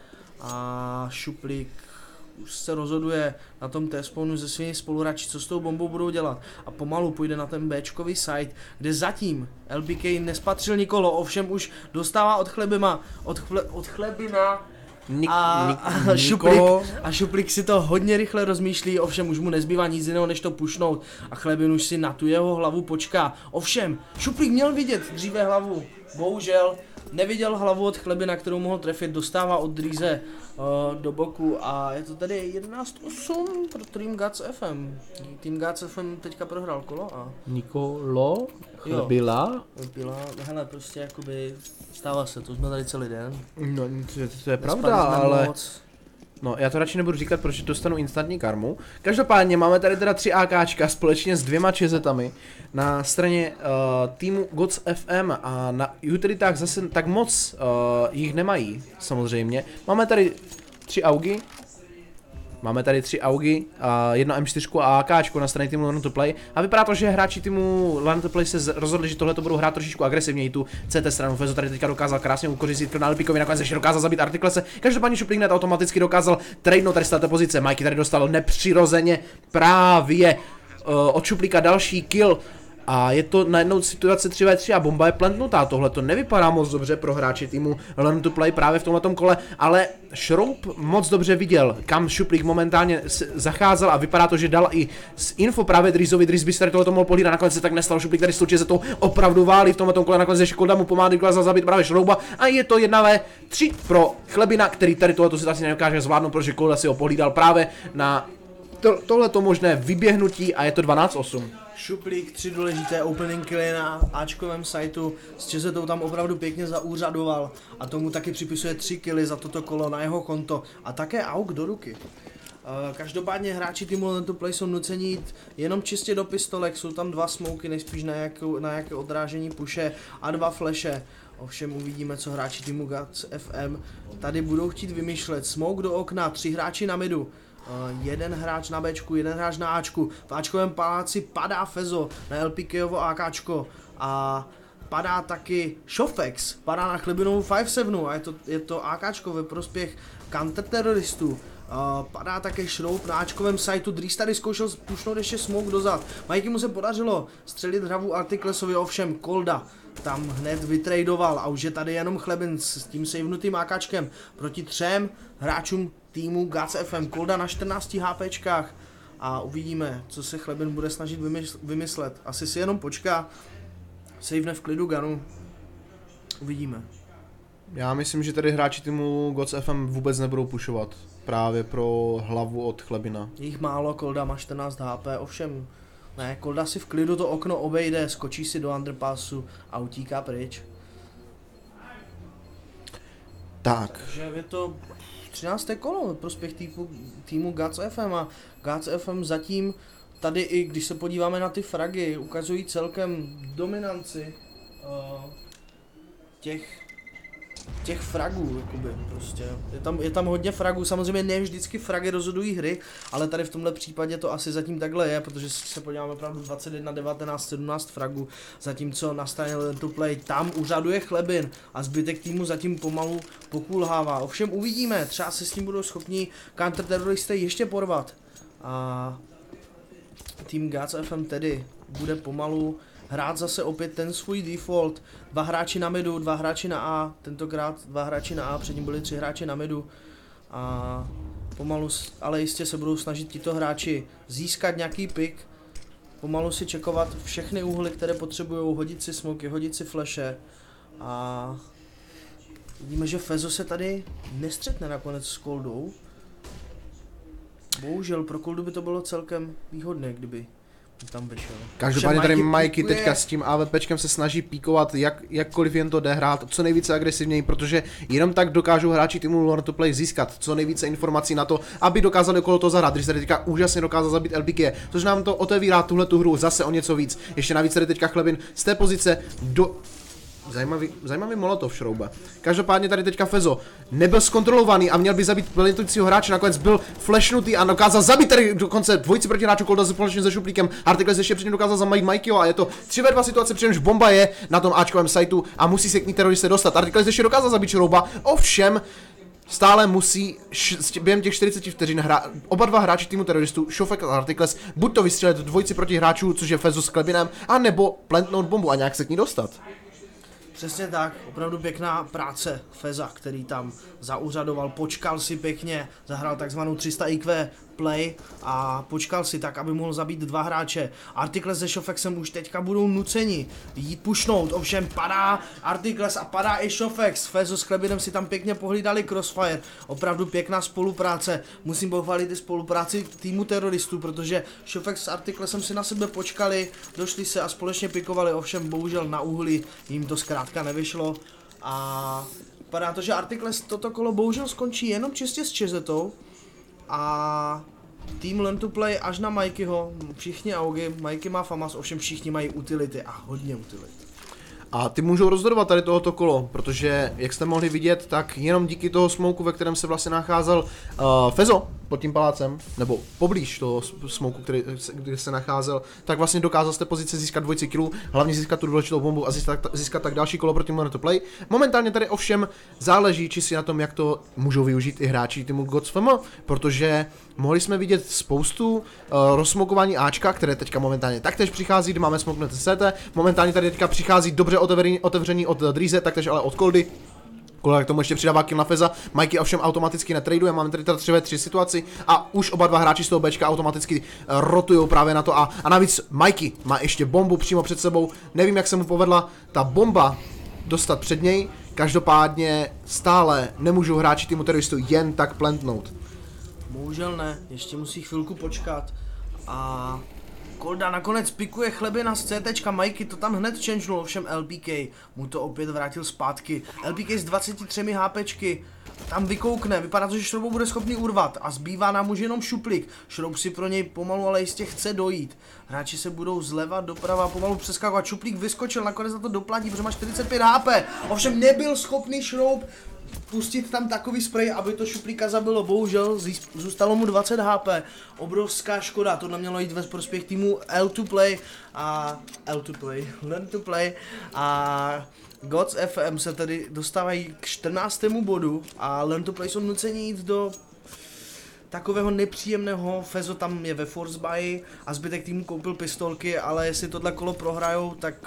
a Šuplík už se rozhoduje na tom T-spawnu ze svými spoluhráči, co s tou bombou budou dělat a pomalu půjde na ten Bčkový site, kde zatím L B K nespatřil nikoho, ovšem už dostává od Chlebima, od, chle, od Chlebina Nik, a, nik, a, šuplik, a Šuplik si to hodně rychle rozmýšlí, ovšem už mu nezbývá nic jiného než to pušnout a Chlebin už si na tu jeho hlavu počká. Ovšem, Šuplik měl vidět dříve hlavu, bohužel neviděl hlavu od Chlebina, kterou mohl trefit, dostává od Drieze uh, do boku a je to tady jedenáct osm pro Team Guts F M. Team Guts F M teďka prohrál kolo a... Nikolo? Chlebila? Byla, hele, prostě jakoby stává se, to jsme tady celý den. No, to, to je pravda, Nespali jsme ale... moc. No, já to radši nebudu říkat, protože dostanu instantní karmu. Každopádně máme tady teda tři AKčka společně s dvěma čezetami na straně uh, týmu Gods F M a na utilitách zase tak moc uh, jich nemají, samozřejmě. Máme tady tři augy, máme tady tři augy, uh, jedno M čtyři a AKčko na straně týmu Learn to Play a vypadá to, že hráči týmu Learn to Play se rozhodli, že tohle to budou hrát trošičku agresivněji, tu C T stranu. Fezo tady teďka dokázal krásně ukořistit na Lpikovi, nakonec ještě dokázal zabít Artiklese. Každopádně Šuplík hned automaticky dokázal tradenout tady z této pozice. Mikey tady dostal nepřirozeně právě uh, od Šuplíka další kill. A je to najednou situace tři ve tři a bomba je plantnutá. Tohle to nevypadá moc dobře pro hráči týmu Learn to Play právě v tomhletom kole, ale Šroub moc dobře viděl, kam Šuplík momentálně zacházel a vypadá to, že dal i z info právě Driezovi. Dries by se tady tohleto mohl pohlídat, nakonec se tak nestalo. Šuplík tady slučuje se to opravdu válí v tomhletom kole, nakonec ještě Kolda mu pomáhá, dokázal zabít právě Šrouba a je to jedna ve tři pro Chlebina, který tady tohleto situaci nedokáže zvládnout, protože Kolda si ho pohlídal právě na to, tohleto možné vyběhnutí a je to dvanáct osm. Šuplík, tři důležité opening killy na Ačkovém sajtu, s Čezetou tam opravdu pěkně zaúřadoval a tomu taky připisuje tři killy za toto kolo na jeho konto a také auk do ruky. Každopádně hráči týmu Learn to Play jsou nuceni jít jenom čistě do pistolek, jsou tam dva smoky, nejspíš na jaké, na jaké odrážení puše a dva flashe. Ovšem uvidíme, co hráči týmu Guts F M tady budou chtít vymýšlet. Smoke do okna, tři hráči na midu. Uh, jeden hráč na Bčku, jeden hráč na Ačku. V Ačkovém paláci padá Fezo na L P K-ovo AKčko a padá taky Šofex, padá na Chlebinovu pět sedm a je to, je to AKčko ve prospěch counterteroristů. Uh, padá také Šroub na Ačkovém sajtu, Dries tady zkoušel pušnout ještě smoke dozad. Mikey mu se podařilo střelit hlavu Artiklesovi, ovšem Kolda tam hned vytradoval a už je tady jenom Chlebin s tím savenutým AKčkem proti třem hráčům týmu Guts F M. Kolda na čtrnácti HPčkách a uvidíme, co se Chlebin bude snažit vymyslet. Asi si jenom počká. Savene v klidu Ganu. Uvidíme. Já myslím, že tady hráči týmu Gods F M vůbec nebudou pušovat. Právě pro hlavu od Chlebina. Jich málo, Kolda má čtrnáct H P, ovšem ne, Kolda si v klidu to okno obejde, skočí si do underpassu a utíká pryč. Tak. Takže je to třinácté kolo prospěch týmu, týmu Gods F M a Gods F M zatím tady i když se podíváme na ty fragy, ukazují celkem dominanci uh, těch těch fragů, jakoby, prostě. Je tam, je tam hodně fragů, samozřejmě ne vždycky fragy rozhodují hry, ale tady v tomhle případě to asi zatím takhle je, protože se podíváme opravdu dvacet jedna, devatenáct, sedmnáct fragů, zatímco na straně Learn to Play tam úřaduje Chlebin a zbytek týmu zatím pomalu pokulhává. Ovšem uvidíme, třeba se s tím budou schopni counterteroristé ještě porvat. A tým Gods F M tedy bude pomalu hrát zase opět ten svůj default. Dva hráči na midu, dva hráči na A, tentokrát dva hráči na A, předtím byli tři hráči na midu. A pomalu, ale jistě se budou snažit tito hráči získat nějaký pick. Pomalu si čekovat všechny úhly, které potřebují, hodit si smoky, hodit si flashe. A vidíme, že Fezo se tady nestřetne nakonec s Koldou. Bohužel pro Koldu by to bylo celkem výhodné, kdyby tam vyšel. Každopádně tady Mikey Mikey pikuje. teďka s tím AWPčkem se snaží píkovat jak, jakkoliv jen to jde hrát, co nejvíce agresivněji, protože jenom tak dokážou hráči týmu Learn to Play získat co nejvíce informací na to, aby dokázali okolo toho zahrát, když tady teďka úžasně dokázal zabít L B K, což nám to otevírá tuhle tu hru zase o něco víc. Ještě navíc tady teďka Chlebin z té pozice do... Zajímavý, zajímavý molotov šrouba. Každopádně tady teďka Fezo nebyl zkontrolovaný a měl by zabít plantujícího hráče, nakonec byl flashnutý a dokázal zabít tady dokonce dvojici proti hráčů Kolda společně se Šuplíkem. Artikles ještě předtím dokázal zamajit Mikeyho a je to tři ve dva situace, přičemž bomba je na tom Ačkovém sajtu a musí se k ní teroristé dostat. Artikles ještě dokázal zabít šrouba, ovšem stále musí š- během těch čtyřiceti vteřin hra- oba dva hráči týmu teroristů, Shofek a Artikles, buď to vystřelit dvojici proti hráčů, což je Fezo s Klebinem, a nebo plantnout bombu a nějak se k ní dostat. Přesně tak, opravdu pěkná práce Feza, který tam zaúřadoval, počkal si pěkně, zahrál takzvanou tři sta I Q play a počkal si tak, aby mohl zabít dva hráče. Artikles se Shofexem už teďka budou nuceni jít pušnout, ovšem padá Artikles a padá i Shofex. Fezo s Klebinem si tam pěkně pohlídali crossfire, opravdu pěkná spolupráce. Musím pochválit i spolupráci týmu teroristů, protože Shofex s Artiklesem si na sebe počkali, došli se a společně pikovali, ovšem bohužel na úhli jim to zkrátka nevyšlo. A vypadá to, že Artikles toto kolo bohužel skončí jenom čistě s Čezetou. A tým Learn to Play až na Mikeyho, všichni augy, Mikey má famas, ovšem všichni mají utility a hodně utility. A ty můžou rozhodovat tady tohoto kolo, protože jak jste mohli vidět, tak jenom díky toho smoku, ve kterém se vlastně nacházel uh, Fezo pod tím palácem, nebo poblíž toho smoku, který, který se nacházel, tak vlastně dokázal z té pozice získat dvojici killů, hlavně získat tu důležitou bombu a získat, získat tak další kolo pro tým Learn to Play. Momentálně tady ovšem záleží čistě na tom, jak to můžou využít i hráči týmu Gods F M, protože mohli jsme vidět spoustu uh, rozsmokování Ačka, které teďka momentálně taktéž přichází, kdy máme smoknete C T, momentálně tady teďka přichází dobře otevření, otevření od Dries, taktéž ale od Koldy. Kolda k tomu ještě přidává kill na Feza, Mikey ovšem automaticky netraduje, máme tady tři ve tři situaci a už oba dva hráči z toho Bčka automaticky rotujou právě na to a, a navíc Mikey má ještě bombu přímo před sebou, nevím jak se mu povedla ta bomba dostat před něj, každopádně stále nemůžou hráči týmu teroristů jen tak plantnout. Bohužel ne, ještě musí chvilku počkat a Kolda nakonec pikuje Chlebina z CTčka, Mikey to tam hned changenul, ovšem L P K mu to opět vrátil zpátky. L P K s dvaceti třemi HPčky tam vykoukne, vypadá to, že Šroubou bude schopný urvat a zbývá nám už jenom Šuplík. Šroub si pro něj pomalu, ale jistě chce dojít. Hráči se budou zleva doprava pomalu přeskakovat, Šuplík vyskočil, nakonec na to doplatí, protože má čtyřicet pět H P, ovšem nebyl schopný Šroub pustit tam takový spray, aby to Šuplíka zabilo, bohužel zůstalo mu dvacet H P, obrovská škoda, to nemělo jít ve prospěch týmu L to Play a L to Play, Learn to Play a Gods F M se tedy dostávají k čtrnáctému bodu a Learn to Play jsou nuceni jít do takového nepříjemného, Fezo tam je ve force buy a zbytek týmu koupil pistolky, ale jestli tohle kolo prohrajou, tak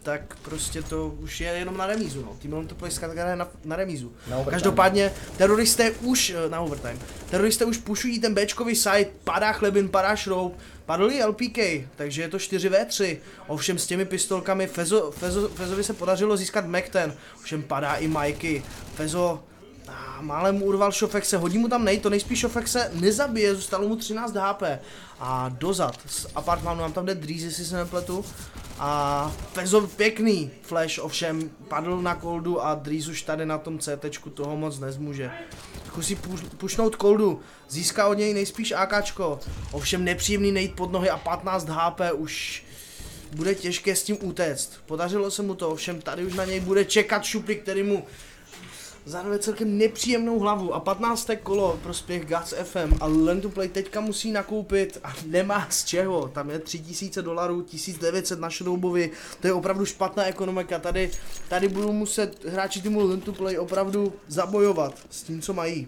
tak prostě to už je jenom na remízu, no. Tým Learn to Play zkrátka je na, na remízu. Na overtime. Každopádně teroristé už, na overtime, teroristé už pushují ten Bčkový side, padá Chlebin, padá Šroub, padl i L P K, takže je to čtyři ve tři. Ovšem s těmi pistolkami Fezo, Fezo, Fezovi se podařilo získat Mac ten, ovšem padá i Mikey. Fezo ah, málem mu urval Shofexe, hodí mu tam nej, to nejspíš Shofexe nezabije, zůstalo mu třináct H P. A dozad z apartmánu nám tam jde Dries, jestli se nepletu. A Fezo pěkný flash, ovšem padl na Coldu a Dries už tady na tom CTčku toho moc nezmůže. Zkusí pušnout Coldu, získá od něj nejspíš AKčko, ovšem nepříjemný nejít pod nohy a patnáct H P už bude těžké s tím utéct. Podařilo se mu to, ovšem tady už na něj bude čekat Šupy, který mu zároveň celkem nepříjemnou hlavu a patnácté kolo prospěch Guts F M a Learn to Play teďka musí nakoupit a nemá z čeho, tam je tři tisíce dolarů, tisíc devět set na Shroubovi, to je opravdu špatná ekonomika, tady, tady budou muset hráči týmu Learn to Play opravdu zabojovat s tím, co mají.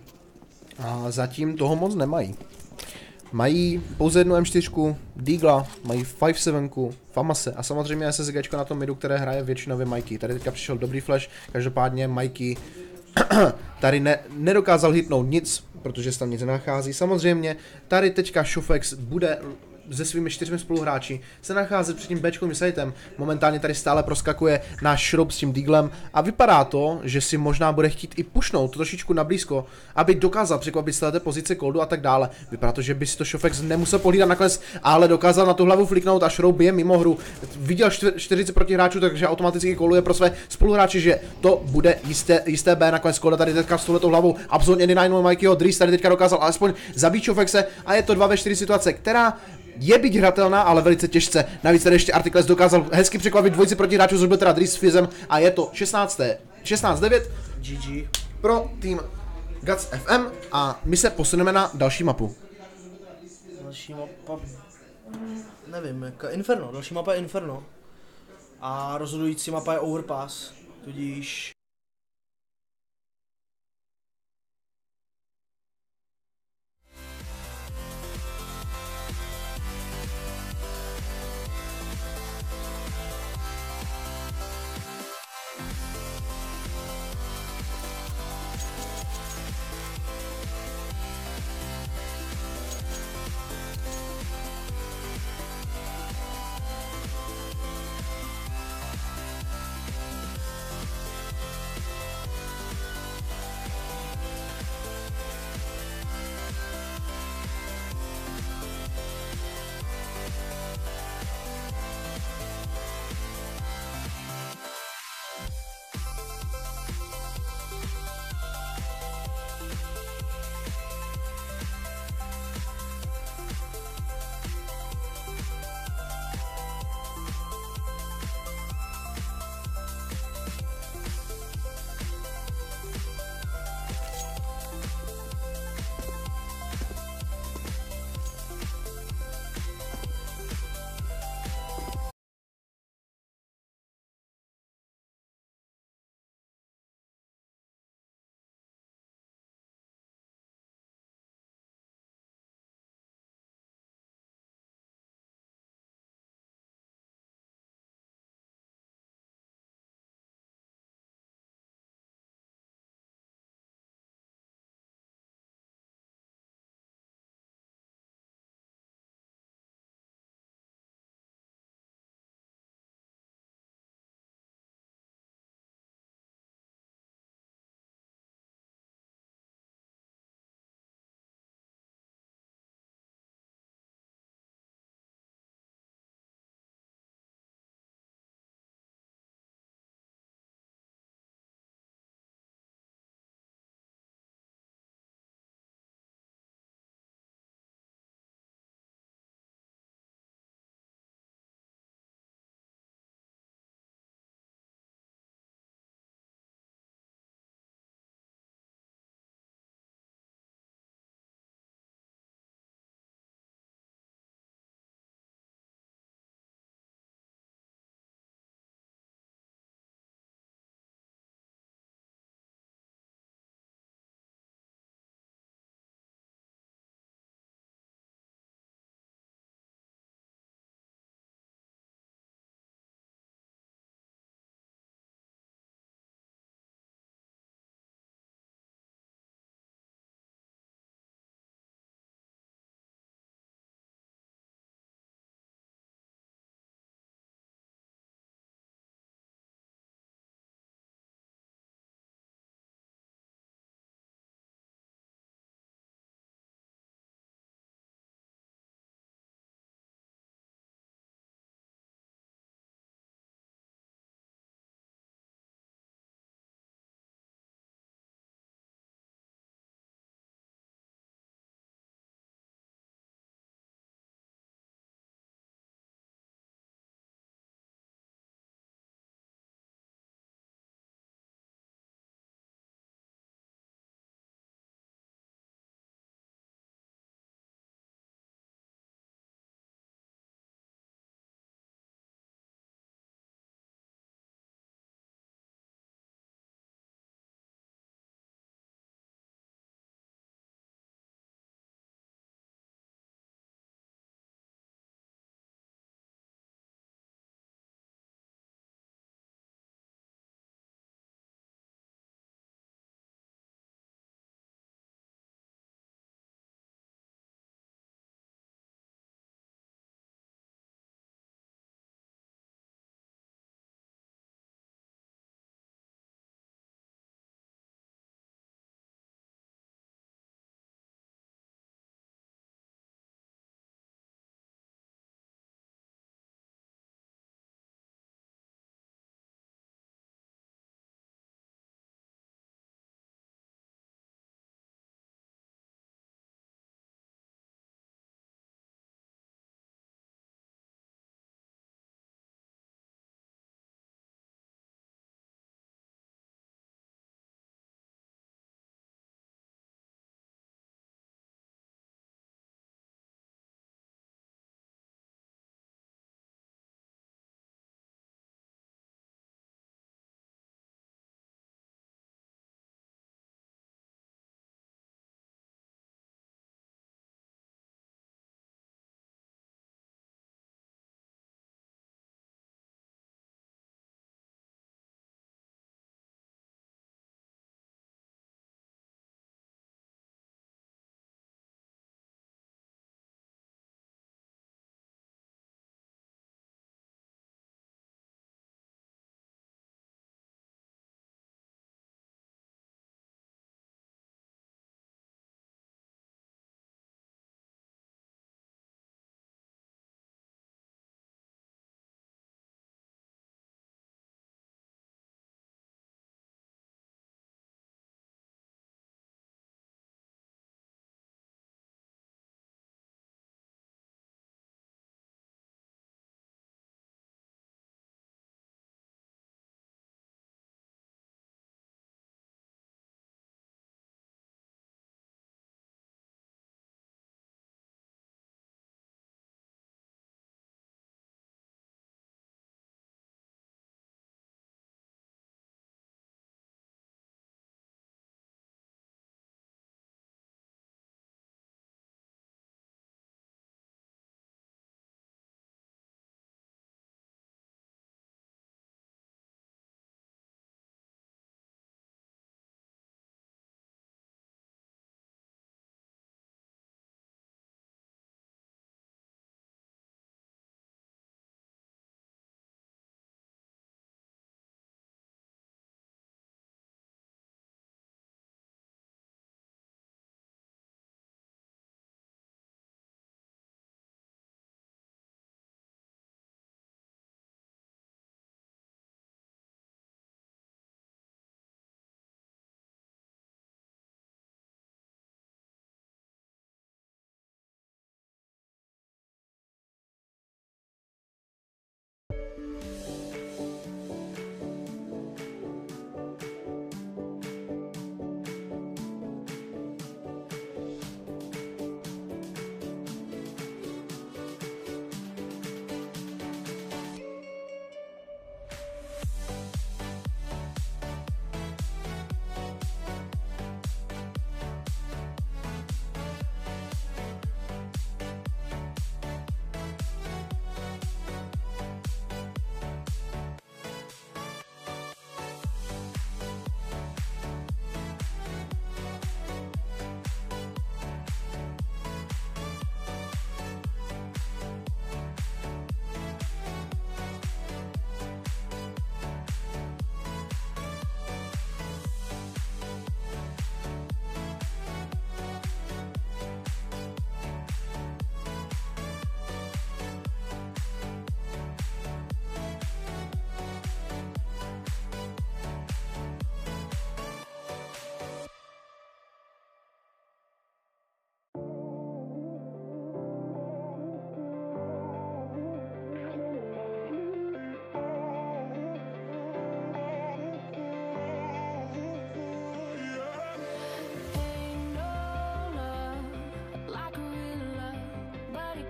A zatím toho moc nemají. Mají pouze jednu M čtyři, Deagla, mají pět sedm, Famase a samozřejmě SSGčko na tom midu, které hraje většinově Mikey. Tady teďka přišel dobrý flash, každopádně Mikey tady ne, nedokázal hitnout nic, protože se tam nic nenachází. Samozřejmě tady teďka Shofex bude se svými čtyřmi spoluhráči se nacházet před tím Bčkovým sitem. Momentálně tady stále proskakuje náš Shroub s tím Deaglem a vypadá to, že si možná bude chtít i pušnout trošičku nablízko, aby dokázal překvapit z této pozice Coldu a tak dále. Vypadá to, že by si to Shofex nemusel pohlídat nakonec, ale dokázal na tu hlavu fliknout a Shroub je mimo hru. Viděl čtyřicet protihráčů, takže automaticky koluje pro své spoluhráče, že to bude jisté, jisté B. Nakonec Colda tady teďka s touhletou hlavou absolutně denynoval Mikeyho. Dries tady teďka dokázal alespoň zabít Shofexe a je to dva ve čtyři situace, která je byť hratelná, ale velice těžce. Navíc tady ještě Artikles dokázal hezky překvapit dvojici protihráčů, což byl teda Dries s Fizem a je to šestnáct devět G G pro tým Guts F M a my se posuneme na další mapu. Další mapa, nevím, jako Inferno, další mapa je Inferno. A rozhodující mapa je Overpass, tudíž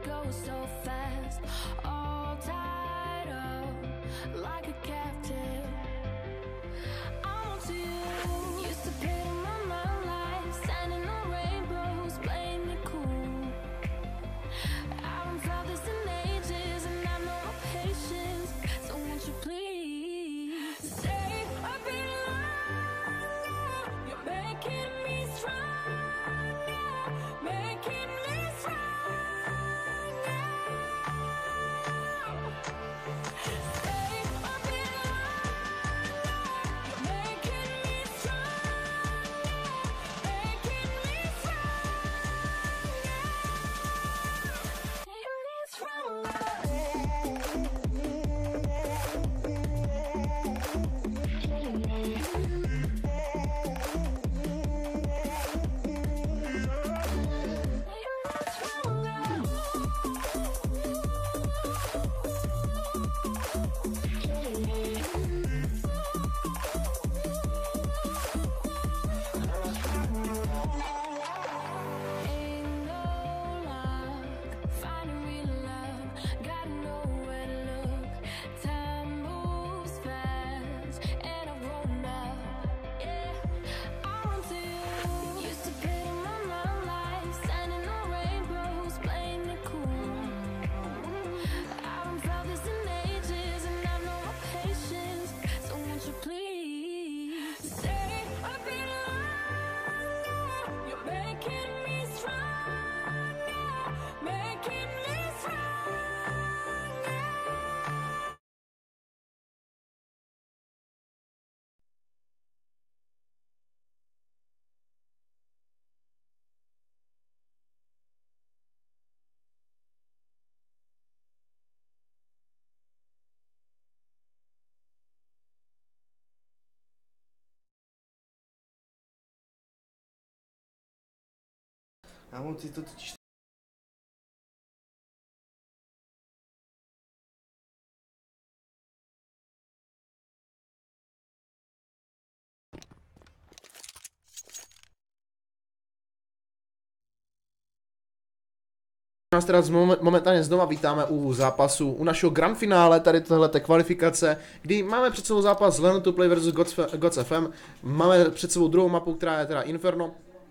goes so fast, all tied up like a captive. I'm on to you. Used to pay my mind life, standing on rainbows, playing it cool. I haven't felt this in ages, and I know my patience. So won't you please stay a bit longer? You're making me stronger, making me stronger. Stay a bit longer. You're making me stronger, making me stronger, making me stronger. Ain't no luck finding real love. Gotta know where to look. Time moves fast, and I've grown up. Yeah, I'm on to you. Used to pay my mind life, standing on rainbows, playing it cool. I haven't felt this in ages, and I know my patience. So won't you please stay a bit longer? You're making me stronger, making me stronger. Já mám ty to totiž Nás teda zmo- momentálně znova vítáme u zápasu, u našeho grand finále, tady tohleté kvalifikace, kdy máme před sebou zápas Learn to Play versus Gods F M, máme před sebou druhou mapu, která je teda Inferno,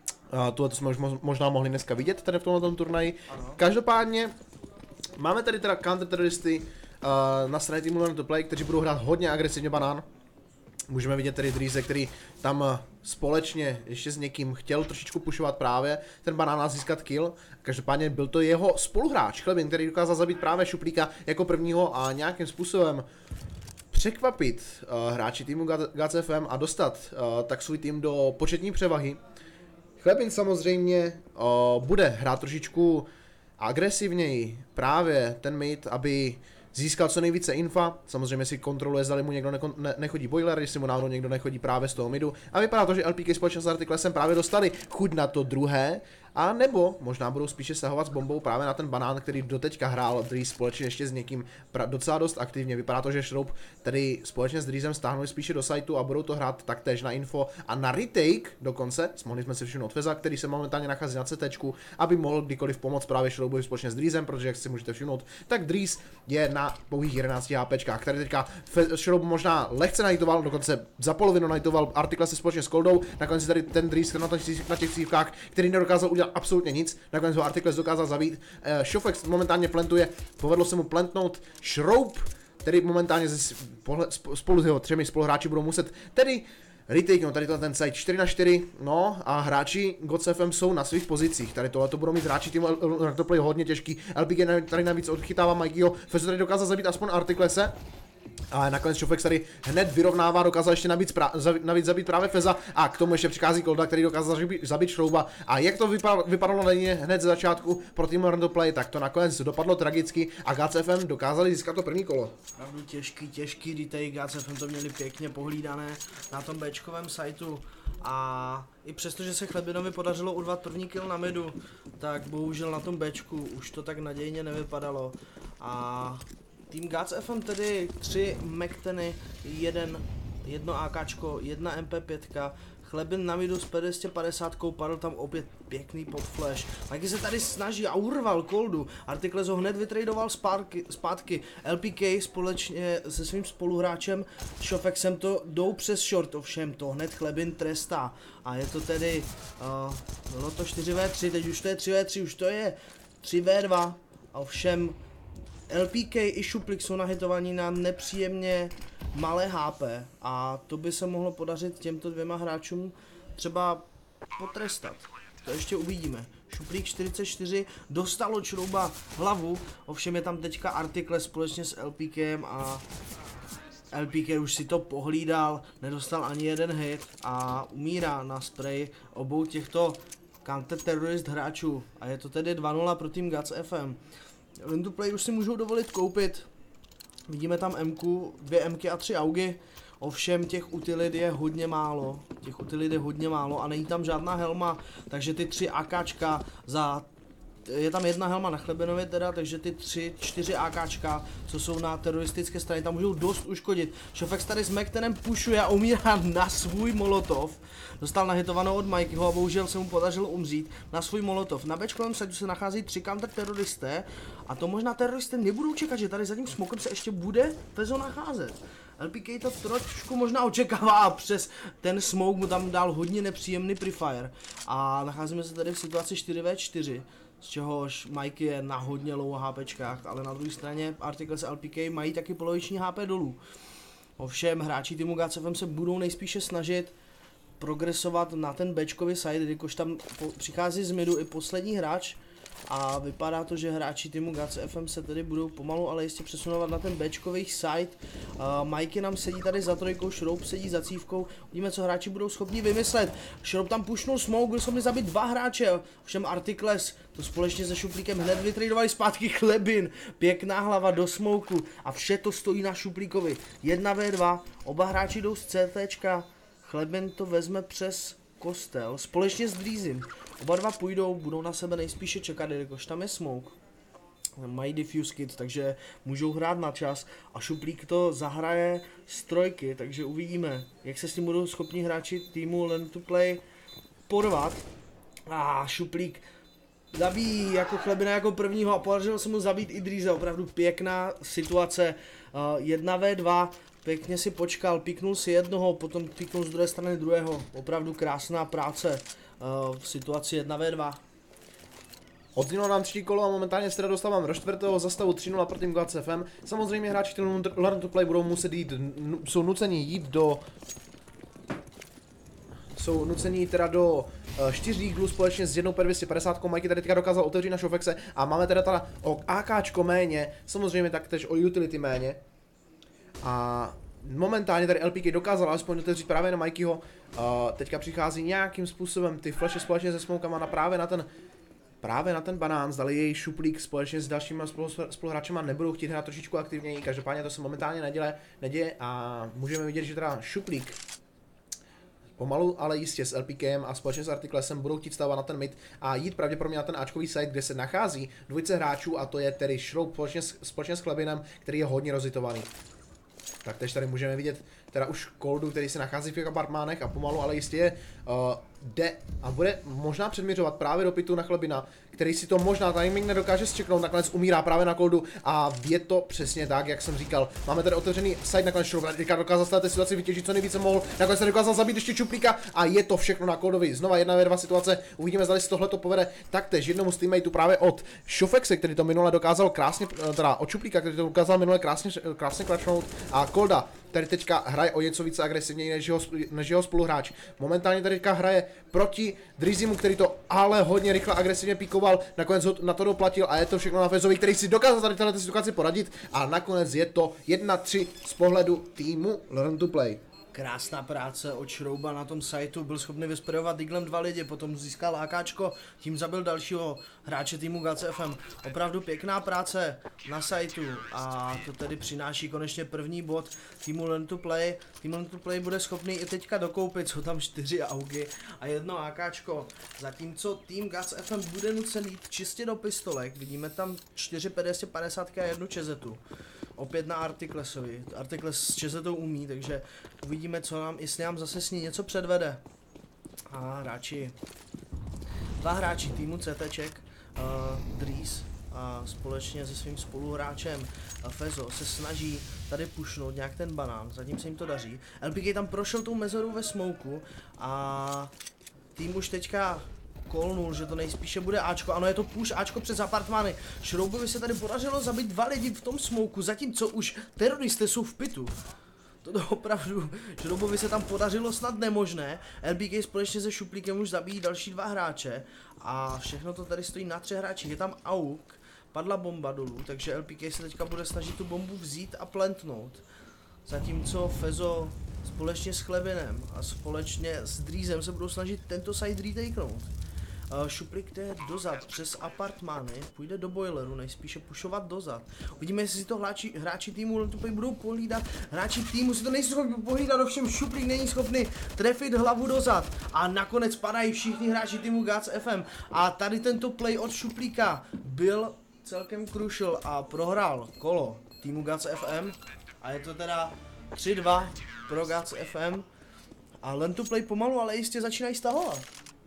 a tuhle jsme už mo- možná mohli dneska vidět tady v tomto turnaji. Každopádně máme tady teda counterteroristy uh, na straně týmu Learn to Play, kteří budou hrát hodně agresivně banán. Můžeme vidět tady Dries, který tam společně ještě s někým chtěl trošičku pušovat právě ten banán a získat kill. Každopádně byl to jeho spoluhráč Chlebin, který dokázal zabít právě Šuplíka jako prvního a nějakým způsobem překvapit uh, hráči týmu Gods F M a dostat uh, tak svůj tým do početní převahy. Chlebin samozřejmě uh, bude hrát trošičku agresivněji právě ten mid, aby získal co nejvíce infa, samozřejmě si kontroluje, zda mu někdo neko, ne, nechodí boiler, jestli mu náhodou někdo nechodí právě z toho midu. A vypadá to, že L P K společně s Artiklesem právě dostali chuť na to druhé, a nebo možná budou spíše stahovat s bombou právě na ten banán, který doteďka hrál Dries společně ještě s někým pra, docela dost aktivně. Vypadá to, že Shroub tedy společně s Driesem stáhnuli spíše do sajtu a budou to hrát taktéž na info a na retake dokonce. Mohli jsme si všimnout Feza, který se momentálně nachází na C T čku, aby mohl kdykoliv pomoct právě Shroubovi společně s Driesem, protože jak si můžete všimnout, tak Dries je na pouhých jedenácti HPčkách, který teďka Shroub možná lehce najitoval, dokonce za polovinu najitoval Artiklesy společně s Coldou, nakonec tady ten Dries na těch, na těch cívkách, který nedokázal udělat absolutně nic, nakonec ho Artikles dokázal zabít. Uh, Shofex momentálně plantuje, povedlo se mu plantnout Shroub, který momentálně ze, pohled, spolu s jeho třemi spoluhráči budou muset tedy retake, no tady to ten site čtyři na čtyři, no a hráči Gods F M jsou na svých pozicích, tady tohle to budou mít hráči týmu to play hodně těžký, L P G tady navíc odchytává Mikeyho, Fezo tady dokázal zabít aspoň Artiklese, a nakonec Shofex tady hned vyrovnává, dokázal ještě navíc, pra, navíc zabít právě Feza a k tomu ještě přichází Colda, který dokázal zabít Shrouba. A jak to vypadalo, vypadalo na lině hned ze začátku pro tým Learn to Play, tak to nakonec dopadlo tragicky a Gods F M dokázali získat to první kolo. Opravdu těžký, těžký, kdy tady Gods F M to měli pěkně pohlídané na tom Bčkovém sajtu. A i přesto, že se Chlebinovi podařilo urvat první kill na midu, tak bohužel na tom Bčku už to tak nadějně nevypadalo. A tým Gods F M tedy tři Mekteny, jeden, jedno AKčko, jedna M P pět, Chlebin na midu s P dvě stě padesát, padl tam opět pěkný pod flash. Taky se tady snaží a urval koldu. Artikles ho hned vytradoval zpátky, zpátky. L P K společně se svým spoluhráčem Shofexem to jdou přes short, ovšem to hned Chlebin trestá. A je to tedy, uh, bylo to čtyři vé tři, teď už to je tři vé tři, už to je tři vé dva. A ovšem L P K i Šuplik jsou nahitovaní na nepříjemně malé H P a to by se mohlo podařit těmto dvěma hráčům třeba potrestat. To ještě uvidíme. Šuplík čtyřicet čtyři dostal od Šrouba hlavu, ovšem je tam teďka Artikle společně s LPkem a L P K už si to pohlídal, nedostal ani jeden hit a umírá na spray obou těchto counter-terrorist hráčů. A je to tedy dva nula pro tým Guts F M. Learn to Play už si můžou dovolit koupit. Vidíme tam Mku, dvě Mky a tři Augy. Ovšem těch utilit je hodně málo. Těch utilit je hodně málo a není tam žádná helma. Takže ty tři AKčka za... Je tam jedna helma na Chlebinovi teda, takže ty tři, čtyři AKčka, co jsou na teroristické straně, tam můžou dost uškodit. Shofex tady s Mektenem pušuje a umírá na svůj molotov. Dostal nahitovanou od Mikeyho a bohužel se mu podařilo umřít na svůj molotov. Na bečkovém sadu se nachází tři counter-teroristé a to možná teroristé nebudou čekat, že tady za tím smokem se ještě bude Fezo nacházet. L P K to trošku možná očekává a přes ten smoke mu tam dal hodně nepříjemný prefire. A nacházíme se tady v situaci čtyři vé čtyři. Z čehož Mikey je na hodně low HPčkách, ale na druhé straně Artikles a L P K mají taky poloviční H P dolů. Ovšem hráči týmu Guts F M se budou nejspíše snažit progresovat na ten Bčkový side, jakož tam po, přichází z midu i poslední hráč a vypadá to, že hráči týmu Guts F M se tedy budou pomalu, ale jistě přesunovat na ten Bčkový side. Uh, Mikey nám sedí tady za trojkou, Šroub sedí za cívkou, uvidíme, co hráči budou schopni vymyslet. Šroub tam pušnul smoke, byl schopný zabít dva hráče, všem Artikles to společně se Šuplíkem hned vytradovali zpátky Chlebin, pěkná hlava do smoku a vše to stojí na Šuplíkovi. jedna vé dva, oba hráči jdou z CTčka, Chlebin to vezme přes kostel společně s Drizim. Oba dva půjdou, budou na sebe nejspíše čekat, jakož tam je smoke. Mají diffuse kit, takže můžou hrát na čas a Šuplík to zahraje z trojky, takže uvidíme, jak se s tím budou schopni hráči týmu Learn to Play porvat. A Šuplík zabíjí jako Chlebina jako prvního a podařilo se mu zabít i Drize, opravdu pěkná situace, jedna vé dva. Pěkně si počkal, píknul si jednoho, potom píknul z druhé strany druhého. Opravdu krásná práce uh, v situaci jedna vé dva. Odzynulo nám třetí kolo a momentálně se teda dostávám do čtvrtého zastavu tři nula pro tým Guts F M. Samozřejmě hráči týmu Learn to Play budou muset jít, jsou nuceni jít do... Jsou nuceni teda do uh, čtyř díglů společně s jednou P dvě stě padesát. Mikey tady teďka dokázal otevřít na Shofexe a máme teda teda o AKčko méně, samozřejmě taktéž o utility méně. A momentálně tady L P K dokázal alespoň otevřít právě na Mikeyho. Uh, teďka přichází nějakým způsobem ty flashy společně se smokama na právě na ten právě na ten banán, zdali jej Šuplík společně s dalšími spoluhráčema nebudou chtít hrát trošičku aktivněji. Každopádně to se momentálně neděje, neděje a můžeme vidět, že teda Šuplík pomalu, ale jistě s LPkem a společně s Artiklesem budou chtít stávat na ten mid a jít pravděpodobně na ten Ačkový side, kde se nachází dvojice hráčů a to je tedy Šroub společně s, společně s Chlebinem, který je hodně rozitovaný. Taktéž tady můžeme vidět teda už Coldu, který se nachází v těch apartmánech a pomalu, ale jistě uh, jde a bude možná předměřovat právě do pitu na Chlebina, který si to možná timing nedokáže zčeknout, nakonec umírá právě na Coldu a je to přesně tak, jak jsem říkal. Máme tady otevřený side, nakonec Šroub dokázal z této situaci vytěžit co nejvíce mohl, nakonec se dokázal zabít ještě Čuplíka a je to všechno na Coldovi. Znova jedna ve dva situace, uvidíme, zda si tohle to povede taktéž jednomu z teammateu právě od Shofexe, který to minule dokázal krásně, teda od Čuplíka, který to dokázal minule krásně, krásně klačnout a Colda tady teďka hraje o něco více agresivněji než jeho, než jeho spoluhráč. Momentálně tady teďka hraje proti Drizimu, který to ale hodně rychle agresivně píkoval, nakonec ho na to doplatil a je to všechno na Fezovi, který si dokázal tady této situaci poradit a nakonec je to jedna tři z pohledu týmu Learn to Play. Krásná práce od Šrouba na tom sajtu, byl schopný vysprejovat diglem dva lidi, potom získal AKčko, tím zabil dalšího hráče týmu Guts F M. Opravdu pěkná práce na sajtu a to tedy přináší konečně první bod týmu Learn to Play. Tým Learn to Play bude schopný i teďka dokoupit, jsou tam čtyři augy a jedno AKčko, zatímco tým Guts F M bude nucen jít čistě do pistolek, vidíme tam čtyři P dvě stě padesát a jednu čezetu. Opět na Artiklesovi, Artikles s čezetou umí, takže uvidíme, co nám, jestli nám zase s ní něco předvede. A hráči, dva hráči týmu CTček, uh, Dries a společně se svým spoluhráčem uh, Fezo se snaží tady pušnout nějak ten banán, zatím se jim to daří. L P K tam prošel tou mezorou ve smoku a tým už teďka kolnul, že to nejspíše bude Ačko. Ano, je to push Ačko přes apartmány. Šroubovi se tady podařilo zabít dva lidi v tom smoku, zatímco už teroristé jsou v pitu. To opravdu, Šroubovi se tam podařilo snad nemožné. L B K společně se Šuplíkem už zabíjí další dva hráče. A všechno to tady stojí na třech hráčích. Je tam Auk, padla bomba dolů, takže L P K se teďka bude snažit tu bombu vzít a plentnout. Zatímco Fezo společně s Chlebinem a společně s Driesem se budou snažit tento side retakenout. Uh, Šuplík jde dozad přes apartmány, půjde do boileru, nejspíše pušovat dozad. Uvidíme, jestli si to hráči, hráči týmu Lentupej budou pohlídat. Hráči týmu si to nejsou schopni pohlídat, ovšem Šuplík není schopný trefit hlavu dozad. A nakonec padají všichni hráči týmu Gods F M. A tady tento play od Šuplíka byl celkem crucial a prohrál kolo týmu Gods F M. A je to teda tři dva pro Gods F M. A Lentuplay pomalu, ale jistě začínají stahovat.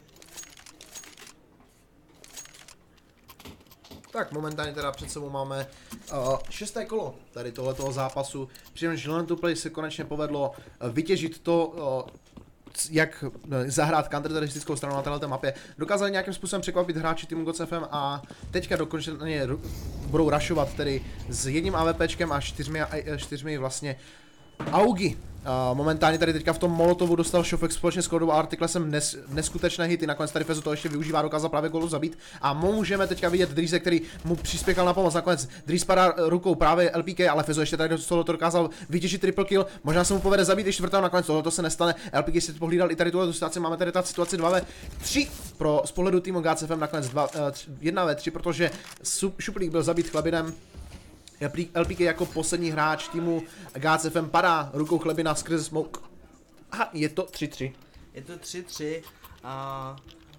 Tak momentálně teda před sebou máme uh, šesté kolo tady tohletoho zápasu. Přičemž Lentuplay se konečně povedlo uh, vytěžit to, uh, jak uh, zahrát counterteroristickou stranu na této mapě. Dokázali nějakým způsobem překvapit hráči týmu Gods F M a teďka dokončeně budou rushovat tedy s jedním AWPčkem a čtyřmi, uh, čtyřmi vlastně Augy. Uh, momentálně tady teďka v tom Molotovu dostal Šofek společně s Kodou a Artiklesem nes, neskutečné hity, nakonec tady Fezo to ještě využívá, dokázal právě golu zabít a můžeme teďka vidět Driese, který mu přispěchal na pomoc, nakonec Dries padá rukou právě L P K, ale Fezo ještě tady z toho to dokázal vytěžit triple kill, možná se mu povede zabít i čtvrtého, nakonec tohle se nestane, L P K si pohlídal i tady tuhle situaci, máme tady ta situaci dva ve tři pro z pohledu týmu Gods F M, nakonec jedna ve tři, protože Šuplík byl zabít Chlebinem. L P K jako poslední hráč týmu Gods F M padá rukou Chlebina skrze smoke. A je to tři tři. Je to tři tři a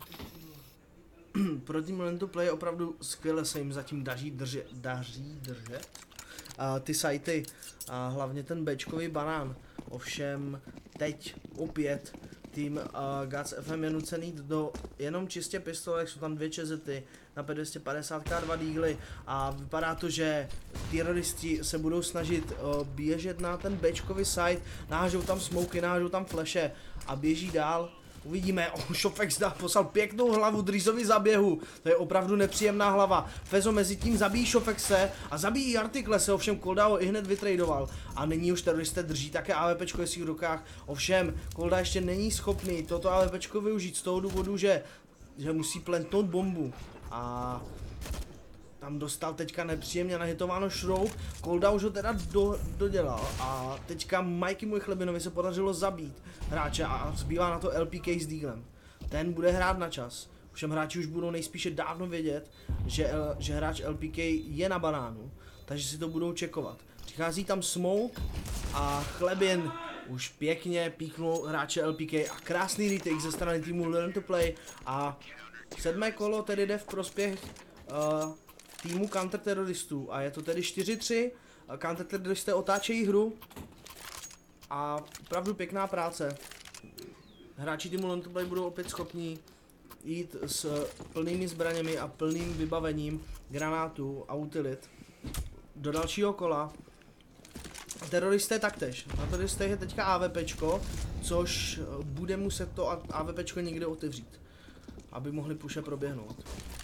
pro tým Lentuplay opravdu skvěle se jim zatím daří držet, daří držet. A ty sajty, a hlavně ten Bčkový banán. Ovšem teď opět tým uh, Gods F M je nucený jít do jenom čistě pistolek, jsou tam dvě čezety na P dvě stě padesát K dva dígly a vypadá to, že teroristi se budou snažit uh, běžet na ten Bčkový site, nahážou tam smoky, nahážou tam flashe a běží dál. Uvidíme, oh, Šofek dá poslal pěknou hlavu Driesovi zaběhu, to je opravdu nepříjemná hlava. Fezo mezi tím zabíjí Šofekse a zabíjí Artiklese, ovšem Kolda ho i hned vytradoval. A nyní už teroristé drží také AWPčko ve svých rukách, ovšem Kolda ještě není schopný toto AWPčko využít z toho důvodu, že, že musí plentnout bombu. A tam dostal teďka nepříjemně nahitováno Šroub, Kolda už ho teda do, dodělal a teďka Mikey můj Chlebinovi se podařilo zabít hráče a zbývá na to L P K s Deaglem. Ten bude hrát na čas, všem hráči už budou nejspíše dávno vědět, že, že hráč L P K je na banánu, takže si to budou čekovat. Přichází tam Smoke a Chlebin už pěkně píknul hráče L P K a krásný retake ze strany týmu Learn to Play a sedmé kolo tedy jde v prospěch uh, týmu counterteroristů a je to tedy čtyři tři, counterteroristé otáčejí hru a opravdu pěkná práce. Hráči týmu Lentuplay budou opět schopní jít s plnými zbraněmi a plným vybavením granátů a utilit do dalšího kola. Teroristé taktéž. Na teroristech je teďka AWPčko, což bude muset to AWPčko někde otevřít, aby mohli puše proběhnout.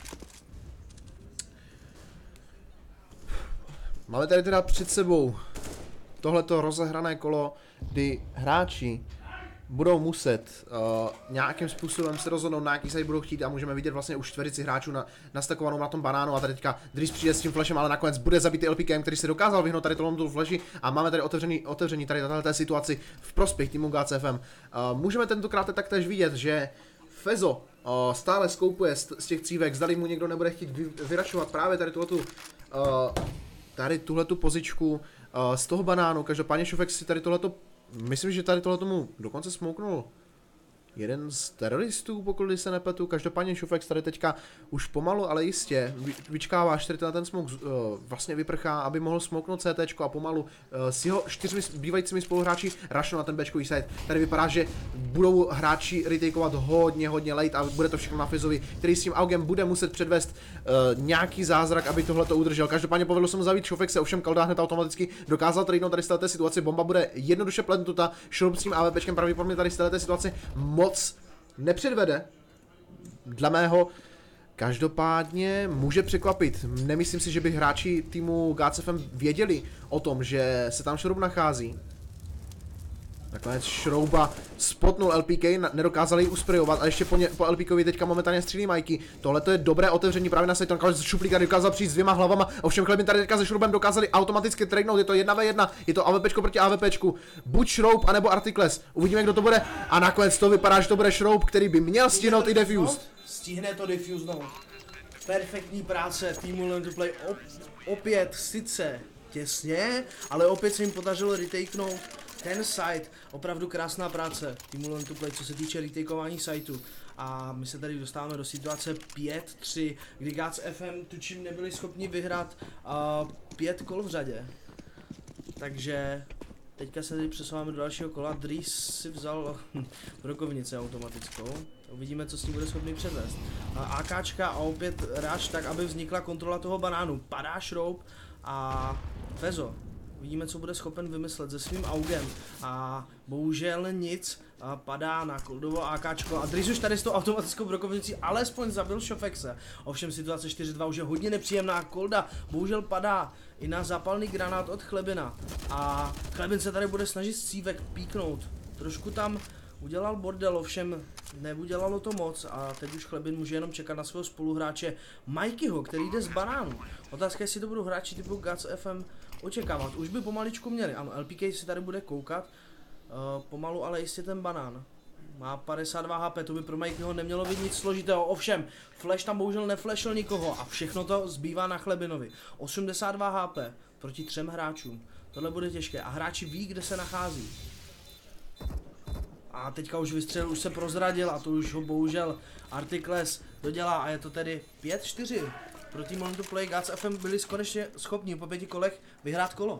Máme tady teda před sebou tohleto rozehrané kolo, kdy hráči budou muset uh, nějakým způsobem se rozhodnout, na jaký side budou chtít a můžeme vidět vlastně už čtverici hráčů na, nastakovanou na tom banánu a tady teďka Dries přijde s tím flashem, ale nakonec bude zabitý L P K, který se dokázal vyhnout tady tomu flashi a máme tady otevřený, otevřený tady tato situaci v prospěch týmu Gods F M. Uh, můžeme tentokrát taktéž vidět, že Fezo uh, stále skoupuje z, z těch cívek, zdali mu někdo nebude chtít vy, vyrašovat právě tady tuhletu, uh, tady tuhletu pozičku uh, z toho banánu, každopádně Šofek si tady tohleto, myslím, že tady tohle tomu dokonce smouknul jeden z teroristů, pokud se nepletu. Každopádně Šuflex tady teďka už pomalu, ale jistě vyčkává, až tady na ten smok uh, vlastně vyprchá, aby mohl smoknout CTčko a pomalu uh, s jeho čtyřmi bývajícími spoluhráči rašnou na ten Bčkový side. Tady vypadá, že budou hráči retakeovat hodně, hodně late a bude to všechno na Fizovi, který s tím augem bude muset předvést uh, nějaký zázrak, aby tohle to udržel. Každopádně povedlo se mu zavít Šuflexe, ovšem Kalda hned automaticky dokázal tradenout tady z této situace. Bomba bude jednoduše plentnuta, Šroub s tím AWPčkem pravděpodobně tady z této situace moc nepředvede, dle mého. Každopádně může překvapit. Nemyslím si, že by hráči týmu G C F M věděli o tom, že se tam Šroub nachází. Nakonec Šrouba spotnul L P K, nedokázali ji usprejovat a ještě po, ně, po LPkovi teďka momentálně střílí Mikey. Tohle to je dobré otevření právě na site, nakonec Šuplíka dokázal přijít s dvěma hlavama, ovšem Chlebin tady teďka se Šroubem dokázali automaticky tradenout, je to jedna ve jedna, je to AWPčko proti AWPčku, buď Šroub anebo Artikles, uvidíme, kdo to bude a nakonec to vypadá, že to bude Šroub, který by měl stihnout i defuse. Stihne to defuse, no. Perfektní práce týmu Learn to Play, op, opět sice těsně, ale opět se jim podařilo retakenout ten site, opravdu krásná práce týmu Learn to Play, co se týče retakeování siteu. A my se tady dostáváme do situace pět tři, kdy G C F M tučím nebyli schopni vyhrát uh, pět kol v řadě. Takže teďka se tady přesouváme do dalšího kola. Dries si vzal brokovnici automatickou. Uvidíme, co s ním bude schopný předvést. AKčka a opět rush tak, aby vznikla kontrola toho banánu. Padá Šroub a Fezo. Uvidíme, co bude schopen vymyslet se svým augem. A bohužel nic, a padá na Koldovo AKčko. A Dries už tady s tou automatickou brokovnicí alespoň zabil Šofexe. Ovšem situace čtyři dva už je hodně nepříjemná. Kolda bohužel padá i na zápalný granát od Chlebina. A Chlebin se tady bude snažit Cívek píknout. Trošku tam udělal bordel, ovšem neudělalo to moc a teď už Chlebin může jenom čekat na svého spoluhráče Mikeyho, který jde z banánu. Otázka je, jestli to budou hráči typu G C F M očekávat. Už by pomaličku měli, ano, L P K si tady bude koukat, uh, pomalu, ale jistě ten banán. Má padesát dva H P, to by pro Mikeyho nemělo být nic složitého, ovšem, Flash tam bohužel neflashil nikoho a všechno to zbývá na Chlebinovi. osmdesát dva H P proti třem hráčům, tohle bude těžké a hráči ví, kde se nachází. A teďka už vystřelil, už se prozradil a to už ho bohužel Artikles dodělá a je to tedy pět čtyři. Pro tým Learn to Play G C F M byli konečně schopni po pěti kolech vyhrát kolo.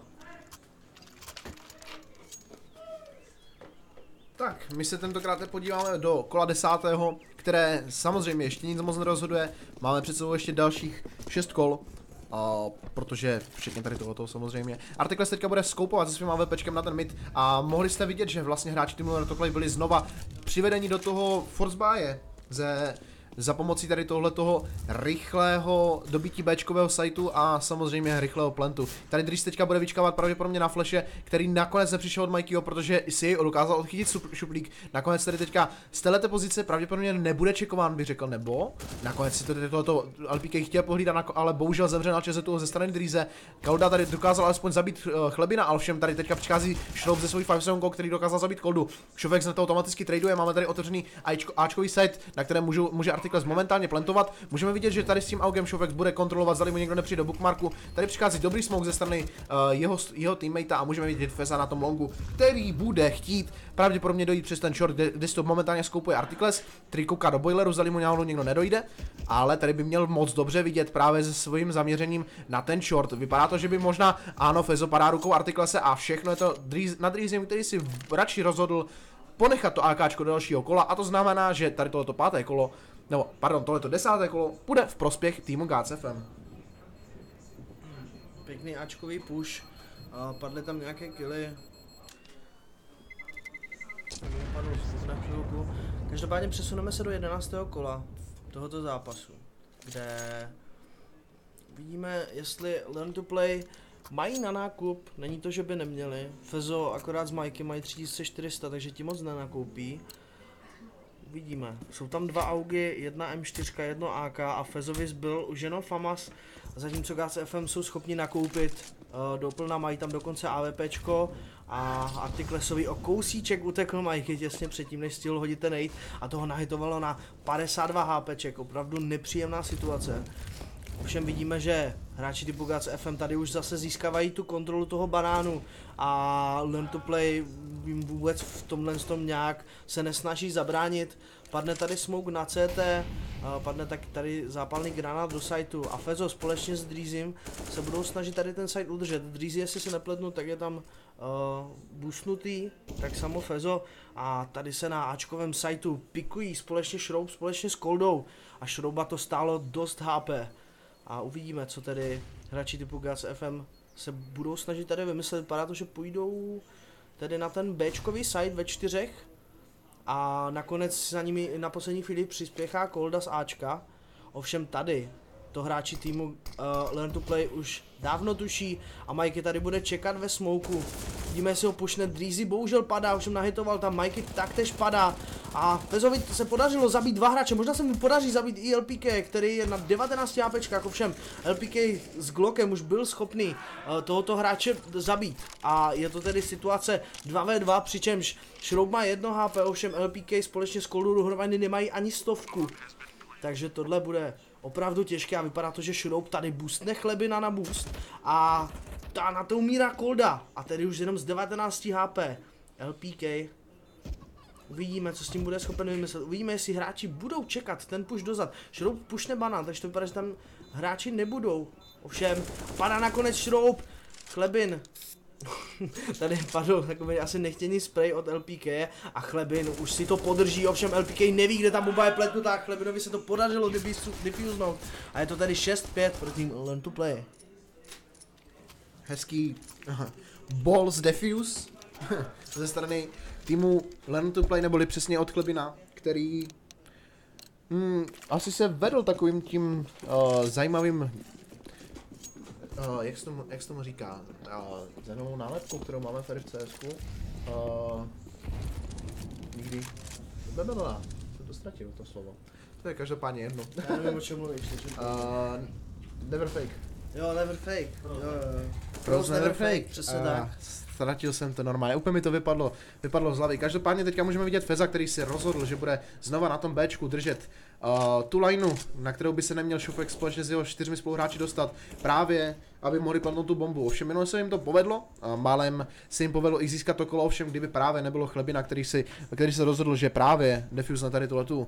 Tak, my se tentokrát podíváme do kola desátého, které samozřejmě ještě nic moc nerozhoduje. Máme před sebou ještě dalších šest kol. Uh, protože všichni tady tohoto samozřejmě. Artikles teďka bude skoupovat se svým AWPčkem na ten mid a mohli jste vidět, že vlastně hráči týmu Learn to Play byli znova přivedeni do toho force buye ze za pomocí tady tohletoho rychlého dobití Bčkového sajtu a samozřejmě rychlého plantu. Tady Dries teďka bude vyčkávat pravděpodobně na flashe, který nakonec nepřišel od Mikeyho, protože si jej dokázal odchytit šuplík. Nakonec tady teďka z této pozice pravděpodobně nebude čekován, bych řekl, nebo nakonec si to tohoto L P K chtěl pohlídat, ale bohužel zemře na čezetu ze strany Drieze. Kalda tady dokázal alespoň zabít uh, Chlebina, ale všem tady teďka přichází Šroub ze svojí pět sedm, který dokázal zabít Koldu. Šofex na to automaticky traduje, máme tady otevřený Ačkový site, na kterém můžu, může Artikles momentálně plantovat. Můžeme vidět, že tady s tím augem Šofex bude kontrolovat, zda mu někdo nepřijde do bookmarku. Tady přichází dobrý smoke ze strany uh, jeho, jeho teammatea a můžeme vidět Feza na tom longu, který bude chtít pravděpodobně dojít přes ten short, kde, kde to momentálně skoupuje Artikles, který kouká do boileru, zda mu náhodou někdo nedojde, ale tady by měl moc dobře vidět právě se svým zaměřením na ten short. Vypadá to, že by možná ano, Fezo padá rukou Artiklese a všechno je to Dries, na Driezem, který si radši rozhodl ponechat to AKčko do dalšího kola a to znamená, že tady tohleto páté kolo, nebo pardon, tohleto desáté kolo bude v prospěch týmu G C F M. Pěkný Ačkový push, a padly tam nějaké killy. Na chvilku. Každopádně přesuneme se do jedenáctého kola tohoto zápasu, kde vidíme, jestli Learn to Play mají na nákup, není to, že by neměli. Fezo akorát z Mikey mají tři tisíce čtyři sta, takže ti moc nenakoupí. Uvidíme. Jsou tam dva augy, jedna M čtyři, jedno A K a Fezovi zbyl už jenom Famas, zatímco G C F M jsou schopni nakoupit uh, doplna, mají tam dokonce AWPčko a Artiklesovi o kousíček utekl Mikey těsně předtím, než stihl hodit ten nade a toho nahitovalo na padesát dva HPček, opravdu nepříjemná situace. Ovšem vidíme, že hráči typu Guts F M tady už zase získávají tu kontrolu toho banánu a Learn to Play jim vůbec v tomhle tom nějak se nesnaží zabránit. Padne tady smoke na C T, padne taky tady zápalný granát do sajtu a Fezo společně s Dreezym se budou snažit tady ten site udržet. Dreezy, jestli se nepletnu, tak je tam uh, boostnutý, tak samo Fezo a tady se na Ačkovém sajtu pikují společně Shroub, společně s Coldou a Shrouba to stálo dost H P. A uvidíme, co tedy hráči typu Guts F M se budou snažit tady vymyslet. Vypadá to, že půjdou tedy na ten Bčkový site ve čtyřech a nakonec za nimi na poslední chvíli přispěchá Colda z Ačka. Ovšem tady to hráči týmu uh, Learn to Play už dávno tuší a Mikey tady bude čekat ve smoku. Vidíme, jestli ho pušne. Dreezy bohužel padá, ovšem nahitoval tam, Mikey taktéž padá a Fezovi se podařilo zabít dva hráče, možná se mu podaří zabít i L P K, který je na devatenácti HPčkách, ovšem L P K s Glockem už byl schopný uh, tohoto hráče zabít a je to tedy situace dva ve dva, přičemž Shroub má jedno H P, ovšem L P K společně s Coldou dohromady nemají ani stovku, takže tohle bude opravdu těžké a vypadá to, že Shroub tady boostne Chlebina na boost a ta na to umírá Colda a tedy už jenom z devatenácti H P. L P K. Uvidíme, co s tím bude schopen vymyslet. Uvidíme, jestli hráči budou čekat ten push dozad. Shroub pushne banán, takže to vypadá, že tam hráči nebudou. Ovšem, padá nakonec Shroub. Chlebin. Tady padl takový asi nechtěný spray od L P K a Chlebin už si to podrží, ovšem L P K neví, kde ta bomba je pletnutá, Chlebinovi se to podařilo defusnout a je to tady šest pět proti Learn to Play. Hezký aha, balls defuse ze strany týmu Learn to Play, neboli přesně od Chlebina, který hmm, asi se vedl takovým tím uh, zajímavým Uh, jak, se tomu, jak se tomu říká, uh, za novou nálepkou, kterou máme tady v C S ku, uh, nikdy, Bebelá, jsem to ztratil, to slovo, to je každopádně jedno. Já nevím, o čem mluvíš, uh, Never fake. Jo, never fake, jo, jo. Froze never fake, přesně uh, tak. Ztratil jsem to normálně, úplně mi to vypadlo, vypadlo z hlavy. Každopádně teďka můžeme vidět Feza, který si rozhodl, že bude znova na tom Bčku držet uh, tu lineu, na kterou by se neměl Šufek společně s jeho čtyřmi spoluhráči dostat, právě aby mohli plantnout tu bombu. Ovšem minule se jim to povedlo, uh, málem se jim povedlo i získat to kolo, ovšem kdyby právě nebylo Chlebina, který, si, který se rozhodl, že právě defuse na tady tuhletu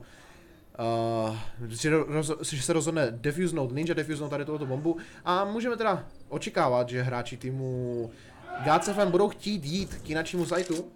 Uh, že, roz, že se rozhodne defusnout, ninja defusnout tady tohoto bombu a můžeme teda očekávat, že hráči týmu Guts F M budou chtít jít k jináčímu sajtu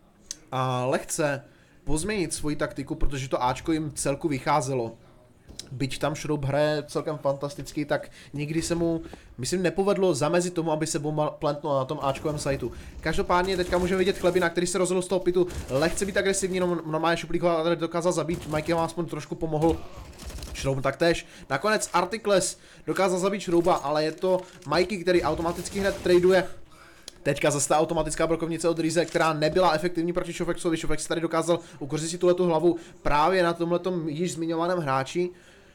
a lehce pozměnit svoji taktiku, protože to Ačko jim celku vycházelo. Byť tam Shroub hraje celkem fantasticky, tak nikdy se mu, myslím, nepovedlo zamezit tomu, aby se bomba plantnula na tom Ačkovém sajtu. Každopádně teďka můžeme vidět Chlebina, který se rozhodl z toho pitu lehce být agresivní, no, normálně Šuplík ho tady dokázal zabít, Mikey vám aspoň trošku pomohl. Shroub taktéž. Nakonec Articles dokázal zabít Shrouba, ale je to Mikey, který automaticky hned traduje. Teďka zase ta automatická brokovnice od Dreeze, která nebyla efektivní proti Shofexovi. Shofex tady dokázal ukořit si tuhletu hlavu právě na tomhletom již zmiňovaném hráči.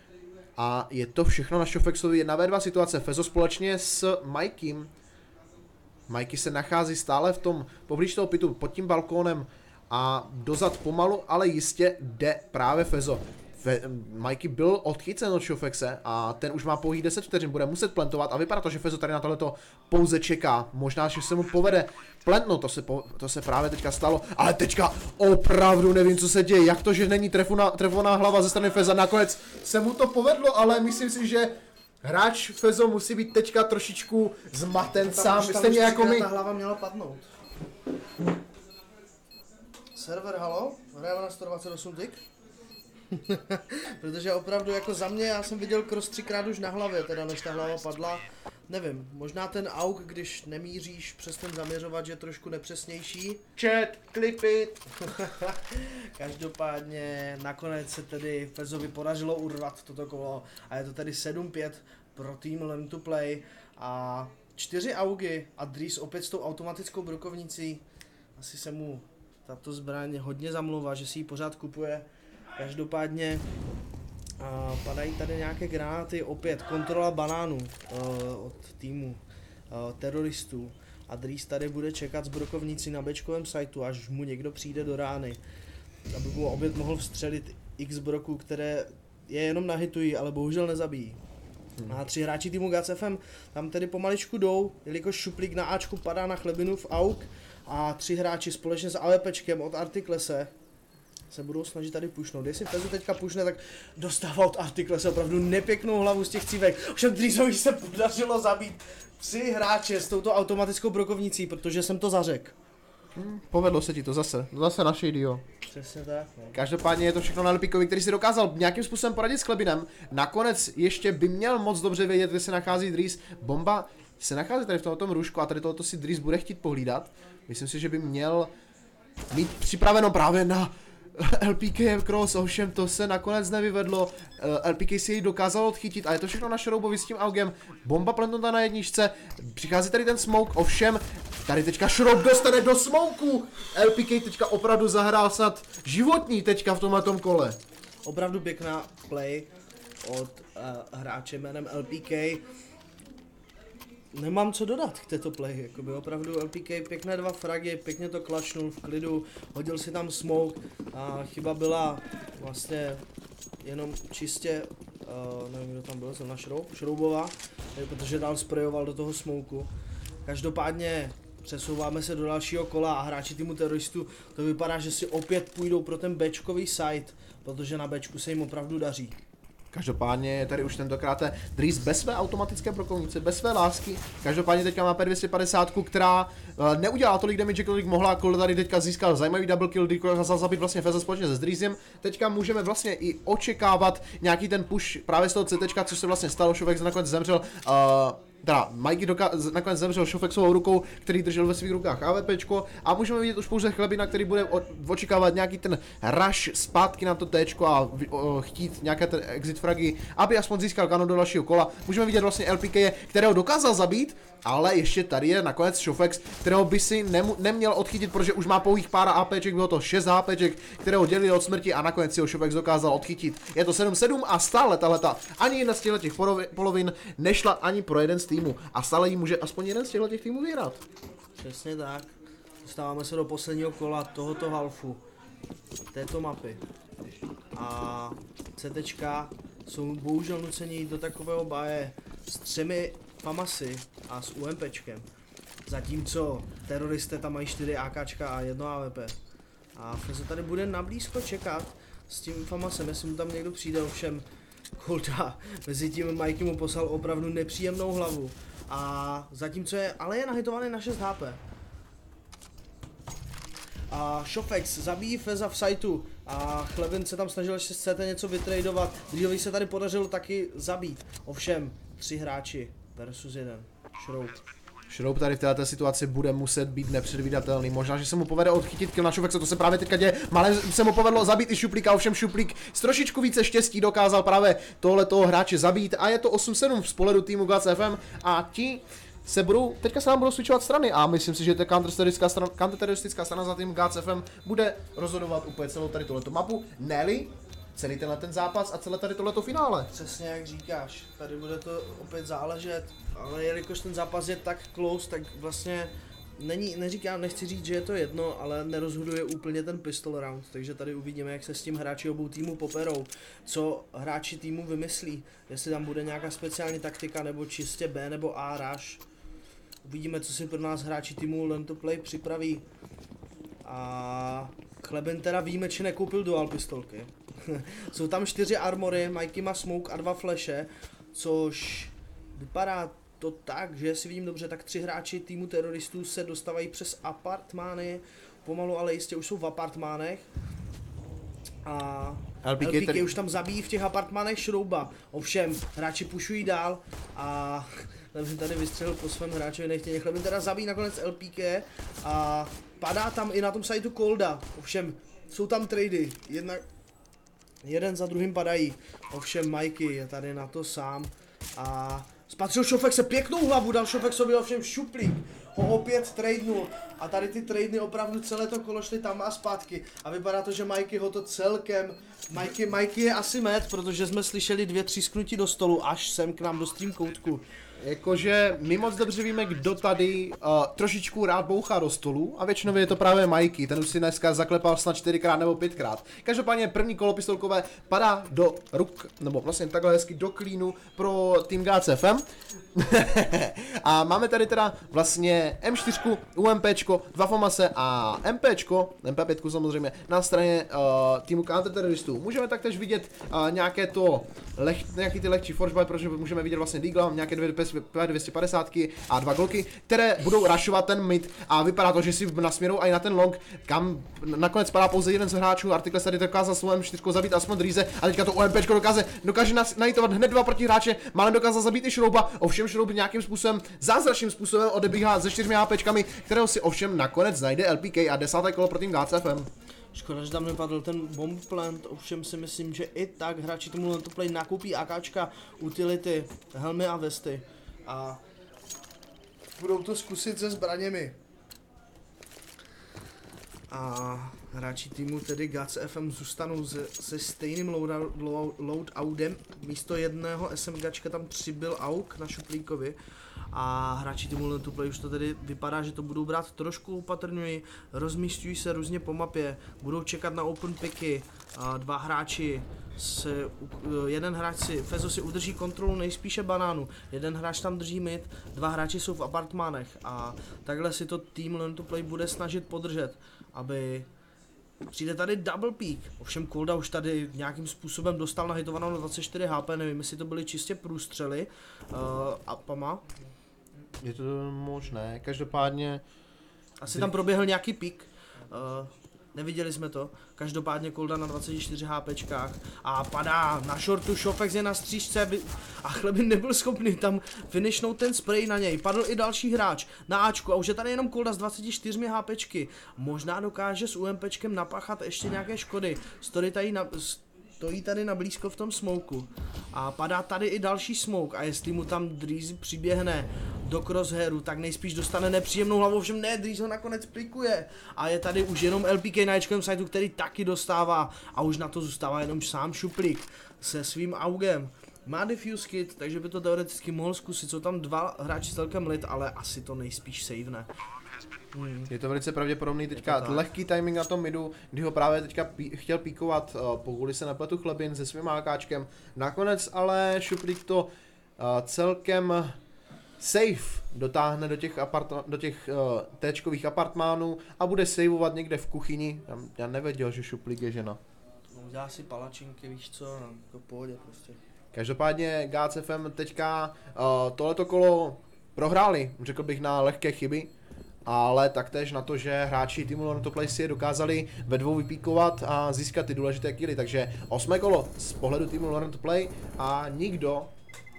A je to všechno na Shofexovi jedna ve dva situace. Fezo společně s Mikeym. Mikey se nachází stále v tom poblíž toho pitu pod tím balkónem a dozad pomalu, ale jistě jde právě Fezo. Fe, Mikey byl odchycen od Shofexe a ten už má pouhých deset vteřin, bude muset plantovat a vypadá to, že Fezo tady na tohleto pouze čeká. Možná, že se mu povede plantnout, to se, po, to se právě teďka stalo, ale teďka opravdu nevím, co se děje, jak to, že není trefuna, trefovaná hlava ze strany Feza, nakonec se mu to povedlo, ale myslím si, že hráč Fezo musí být teďka trošičku zmaten sám, stejně jako my. Ta hlava měla padnout. Server, halo? Hrajeme na sto dvacet osm tik? Protože opravdu jako za mě, já jsem viděl cross třikrát už na hlavě, teda než ta hlava padla. Nevím, možná ten auk, když nemíříš přes ten zaměřovač, je trošku nepřesnější. Chat, clip it. Každopádně nakonec se tedy Fezovi podařilo urvat toto kolo a je to tedy sedm pět pro tým Learn to Play a čtyři augy a Dreeze opět s tou automatickou brokovnicí. Asi se mu tato zbraň hodně zamlouvá, že si ji pořád kupuje. Každopádně uh, padají tady nějaké granáty, opět kontrola banánů uh, od týmu uh, teroristů a Dreeze tady bude čekat s brokovnicí na bečkovém sajtu, až mu někdo přijde do rány, aby mu opět mohl vstřelit x broků, které je jenom nahitují, ale bohužel nezabijí. A tři hráči týmu G A C F M tam tedy pomaličku jdou, jelikož Šuplík na Ačku padá na Chlebinu v auk a tři hráči společně s AWPčkem od Artiklese se budou snažit tady pušnout. Jestli Fezu teďka pušne, tak dostává od Artiklese opravdu nepěknou hlavu z těch cívek. Ovšem Drizovi se podařilo zabít tři hráče s touto automatickou brokovnicí, protože jsem to zařekl. Hmm, povedlo se ti to zase, zase naše idio. Přesně tak, no. Každopádně je to všechno na Elpíkovi, který si dokázal nějakým způsobem poradit s Klebinem. Nakonec ještě by měl moc dobře vědět, kde se nachází Dries. Bomba se nachází tady v tomto růžku a tady tohoto si Dries bude chtít pohlídat. Myslím si, že by měl mít připraveno právě na L P K cross, ovšem to se nakonec nevyvedlo. L P K si jej dokázal odchytit a je to všechno na Šroubovi s tím augem. Bomba plentnutá na jedničce, přichází tady ten smoke, ovšem tady teďka Šroub dostane do smoku. L P K teďka opravdu zahrál snad životní teďka v tomhletom kole. Opravdu pěkná play od uh, hráče jménem L P K. Nemám co dodat k této play, jakoby opravdu L P K pěkné dva fragy, pěkně to klačnul v klidu, hodil si tam smoke a chyba byla vlastně jenom čistě, uh, nevím kdo tam byl, zrovna Šroub, Šroubová, protože dál sprayoval do toho smoku. Každopádně přesouváme se do dalšího kola a hráči týmu teroristů to vypadá, že si opět půjdou pro ten Bčkový site, protože na Bčku se jim opravdu daří. Každopádně je tady už tentokrát Dries bez své automatické brokovnice, bez své lásky. Každopádně teďka má P dvě stě padesát, která uh, neudělala tolik damage, kolik mohla. Kol tady teďka získal zajímavý double kill, kdy dokázal zabít vlastně Feza společně se Driesem. Teďka můžeme vlastně i očekávat nějaký ten push právě z toho C T, což se vlastně stalo. Šovek nakonec zemřel. Uh, Teda Mikey doka- nakonec zemřel Šofexovou rukou, který držel ve svých rukách AWPčko a můžeme vidět už pouze Chlebina, který bude o- očekávat nějaký ten rush zpátky na to Tčko a v- o- chtít nějaké ten exit fragy, aby aspoň získal kanon do dalšího kola. Můžeme vidět vlastně L P K, kterého dokázal zabít, ale ještě tady je nakonec Šofex, kterého by si nemu- neměl odchytit, protože už má pouhých pár APček, bylo to šest APček, kterého dělili od smrti a nakonec si ho Šofex dokázal odchytit. Je to sedm sedm a stále tahleta ani jedna z těch polovin nešla ani pro jeden z týmu a stále jí může aspoň jeden z těch týmů vyhrát. Přesně tak. Dostáváme se do posledního kola tohoto halfu, této mapy. A CTčka jsou bohužel nuceni jít do takového baje s třemi famasy a s UMPčkem. Zatímco teroristé tam mají čtyři AKčka a jedno A W P. A Fezo tady bude nablízko čekat s tím famasem, jestli mu tam někdo přijde, ovšem Kolda mezi tím Mikey mu poslal opravdu nepříjemnou hlavu. A zatímco je, ale je nahitovaný na šest H P. A Šofex zabíjí Feza v sajtu a Chlebin se tam snažil ještě z C T něco vytradovat. Driovi se tady podařilo taky zabít. Ovšem, tři hráči versus jeden. Šroub. Šroub tady v této situaci bude muset být nepředvídatelný. Možná, že se mu povede odchytit kill na Šofexe, to se právě teďka děje. Malé se mu povedlo zabít i Šuplíka, ovšem Šuplík s trošičku více štěstí dokázal právě tohletoho hráče zabít. A je to osm sedm z pohledu týmu G A C F M a ti se budou, teďka se nám budou switchovat strany a myslím si, že ta counterteroristická strana, counterteroristická strana za tým G A C F M bude rozhodovat úplně celou tady tohleto mapu. Ne-li celý tenhle ten zápas a celé tady tohleto finále. Přesně jak říkáš, tady bude to opět záležet, ale jelikož ten zápas je tak close, tak vlastně není, neříkám, nechci říct, že je to jedno, ale nerozhoduje úplně ten pistol round, takže tady uvidíme, jak se s tím hráči obou týmů poperou, co hráči týmu vymyslí, jestli tam bude nějaká speciální taktika nebo čistě B nebo A rush. Uvidíme, co si pro nás hráči týmu Learn to Play připraví. A Chlebin teda výjimečně nekoupil dual pistolky. Jsou tam čtyři armory, Mikey má smoke a dva flashe, což vypadá to tak, že si vidím dobře, tak tři hráči týmu teroristů se dostávají přes apartmány, pomalu ale jistě už jsou v apartmánech. A L P K, L P K tady... už tam zabíjí v těch apartmánech Šrouba. Ovšem, hráči pushují dál a Chlebin tady vystřelil po svém hráčovi nechtěně. Chlebin teda zabíjí nakonec L P K a padá tam i na tom sajtu Kolda. Ovšem, jsou tam trady, jednak jeden za druhým padají. Ovšem Mikey je tady na to sám a spatřil Šofexe pěknou hlavu, dal Šofexovi ovšem Šuplík. Ho opět tradenul a tady ty tradeny opravdu celé to kolo šly tam a zpátky a vypadá to, že Mikey ho to celkem, Mikey, Mikey je asi med, protože jsme slyšeli dvě třísknutí do stolu až sem k nám do stream koutku. Jakože my moc dobře víme, kdo tady uh, trošičku rád bouchá do stolu a většinou je to právě Mikey, ten už si dneska zaklepal snad čtyřikrát nebo pětkrát. Každopádně první kolo pistolkové padá do ruk, nebo vlastně takhle hezky do klínu pro tým G C F M. A máme tady teda vlastně M čtyři, UMPčko, dva FAMASe a MPčko, M P pět samozřejmě, na straně uh, týmu counterteroristů. Můžeme taktéž vidět uh, nějaké to, leh, nějaký ty lehčí forge buy, protože můžeme vidět vlastně Deagla, nějaké dvě stě padesát a dva Glocky, které budou rushovat ten mid a vypadá to, že si nasměrou i na ten long, kam nakonec padá pouze jeden z hráčů. Artikles tady dokázal svou M čtyři zabít aspoň Drýze a teďka to UMPčko dokáže, dokáže najítovat hned dva protihráče, Malen dokázal zabít i Šrouba, ovšem Šroub nějakým způsobem, zázračným způsobem odebíhá se čtyřmi HPčkami, kterého si ovšem nakonec najde L P K a desáté kolo pro tým G C F M. Škoda, že tam nepadl ten bomb plant, ovšem si myslím, že i tak hráči tomu Learn to Play nakoupí AKčka, utility, helmy a vesty a budou to zkusit se zbraněmi. A hráči týmu tedy G C F M zůstanou se, se stejným loadoutem, místo jedného SMGčka tam přibyl AUK na šuplíkovi. A hráči týmu Learn to Play už to tedy vypadá, že to budou brát trošku opatrňuji, rozmístují se různě po mapě, budou čekat na open picky, a dva hráči se, jeden hráč si, Fezo si udrží kontrolu nejspíše banánu, jeden hráč tam drží mid, dva hráči jsou v apartmánech a takhle si to tým Learn to Play bude snažit podržet, aby přijde tady double peak, ovšem Kolda už tady nějakým způsobem dostal nahitovanou na dvacet čtyři H P, nevím jestli to byly čistě průstřely uh, a Pama. Je to možné, každopádně... Asi tam proběhl nějaký pík, uh, neviděli jsme to, každopádně Kolda na dvacet čtyři HPčkách a padá na shortu, Shofex je na střížce a Chlebin nebyl schopný tam finishnout ten spray na něj, padl i další hráč na Ačku a už je tady jenom Kolda s dvaceti čtyřmi HPčky, možná dokáže s UMPčkem napáchat ještě nějaké škody, stojí tady na... Stojí tady na blízko v tom smoku a padá tady i další smoke a jestli mu tam Dreezy přiběhne do crosshairu, tak nejspíš dostane nepříjemnou hlavu, ovšem ne, Dreezy ho nakonec pikuje a je tady už jenom L P K na Ečkovém sajtu, který taky dostává a už na to zůstává jenom sám Šuplík se svým augem. Má defuse kit, takže by to teoreticky mohl zkusit, jsou tam dva hráči celkem lit, ale asi to nejspíš savene. Hmm. Je to velice pravděpodobný teďka lehký timing na tom midu, kdy ho právě teďka pí, chtěl píkovat, uh, pokud se nepletu Chlebin se svým AKčkem. Nakonec ale Šuplík to uh, celkem safe dotáhne do těch, apart, do těch uh, téčkových apartmánů a bude saveovat někde v kuchyni. Já, já nevěděl, že Šuplík je žena. No, udělá si palačinky, víš co, no, to pohodě prostě. Každopádně G C F M teďka uh, tohleto kolo prohráli, řekl bych na lehké chyby. Ale taktéž na to, že hráči týmu Learn to Play si je dokázali ve dvou vypíkovat a získat ty důležité killy, takže osmé kolo z pohledu týmu Learn to Play a nikdo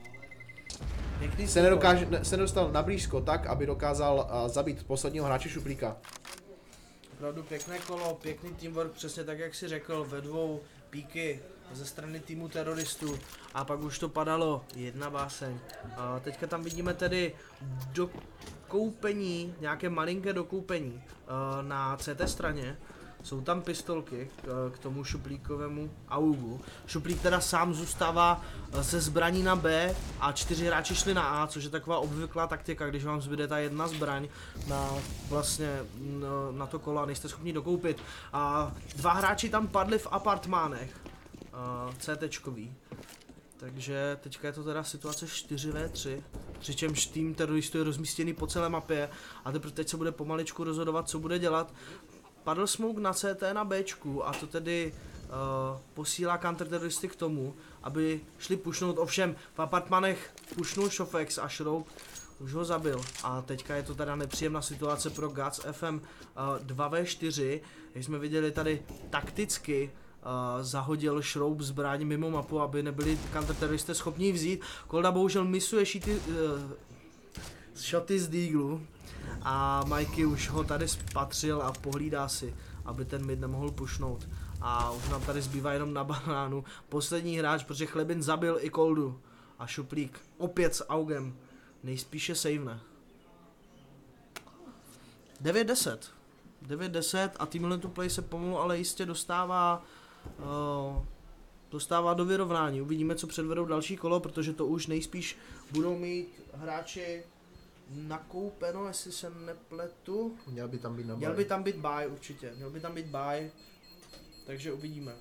se, nedokáže, se nedostal na blízko tak, aby dokázal uh, zabít posledního hráče Šuplíka. Opravdu pěkné kolo, pěkný teamwork, přesně tak jak si řekl, ve dvou píky ze strany týmu teroristů a pak už to padalo, jedna báseň. A teďka tam vidíme tedy dokoupení, nějaké malinké dokoupení na C T straně. Jsou tam pistolky k, k tomu Šuplíkovému augu. Šuplík teda sám zůstává se zbraní na B a čtyři hráči šli na A, což je taková obvyklá taktika, když vám zbyde ta jedna zbraň na vlastně na, na to kolo a nejste schopni dokoupit. A dva hráči tam padli v apartmánech, CTčkový. Takže teďka je to teda situace čtyři ve tři, přičemž tým teroristů je rozmístěný po celé mapě a teprve teď se bude pomaličku rozhodovat, co bude dělat. Padl smoke na C T na Bčku a to tedy uh, posílá counterteroristy k tomu, aby šli pušnout, ovšem v apartmanech pušnul Shofex a Šroub už ho zabil a teďka je to teda nepříjemná situace pro G C F M uh, dva ve čtyři, jak jsme viděli tady takticky uh, zahodil Šroub zbraň mimo mapu, aby nebyli counterteroristé schopni ji vzít. Kolda bohužel misuje šity, uh, shoty z Deaglu. A Mikey už ho tady spatřil a pohlídá si, aby ten mid nemohl pušnout. A už nám tady zbývá jenom na banánu poslední hráč, protože Chlebin zabil i Koldu. A Šuplík opět s augem nejspíše savene. devět deset. devět deset a Team Learn to Play se pomalu ale jistě dostává uh, dostává do vyrovnání. Uvidíme, co předvedou další kolo, protože to už nejspíš budou mít hráči nakoupeno, jestli se nepletu. Měl by tam být na Měl by tam být buy určitě, měl by tam být buy, takže uvidíme.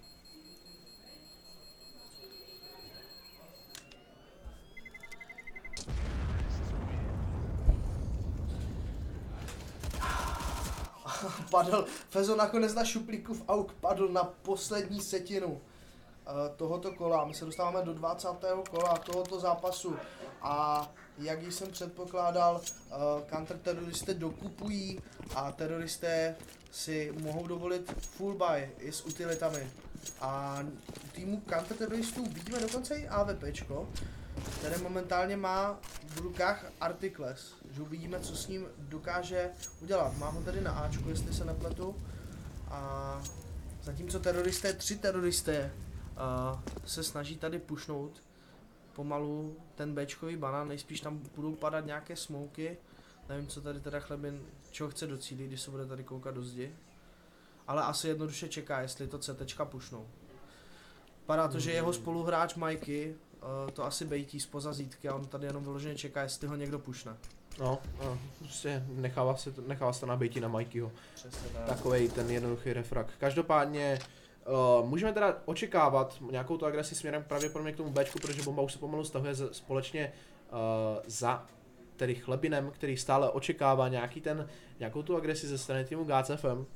Padl, Fezo nakonec na šuplíku v auk padl na poslední setinu uh, tohoto kola. My se dostáváme do dvacátého kola tohoto zápasu a jak již jsem předpokládal, uh, counterteroristé dokupují a teroristé si mohou dovolit full buy i s utilitami. A u týmu counterteroristů vidíme dokonce i AWPčko, které momentálně má v rukách Articles, že uvidíme, co s ním dokáže udělat. Má ho tady na Ačku, jestli se nepletu. A zatímco teroristé, tři teroristé uh, se snaží tady pušnout pomalu ten Bčkový banán, nejspíš tam budou padat nějaké smoky. Nevím, co tady teda Chlebin, čeho chce docílit, když se bude tady koukat do zdi. Ale asi jednoduše čeká, jestli to CTčka pušnou. Padá to, že jeho spoluhráč Mikey Uh, to asi bejtí spoza zítky a on tady jenom vyloženě čeká, jestli ho někdo pušne. No, no prostě nechává se to, nechává se to na bejtí na Mikeyho. Přesně tak. Takovej ten jednoduchý refrak. Každopádně uh, můžeme teda očekávat nějakou tu agresi směrem pravděpodobně k tomu Bčku, protože bomba už se pomalu stahuje z, společně uh, za tedy Chlebinem, který stále očekává nějaký ten, nějakou tu agresi ze strany týmu G C F M.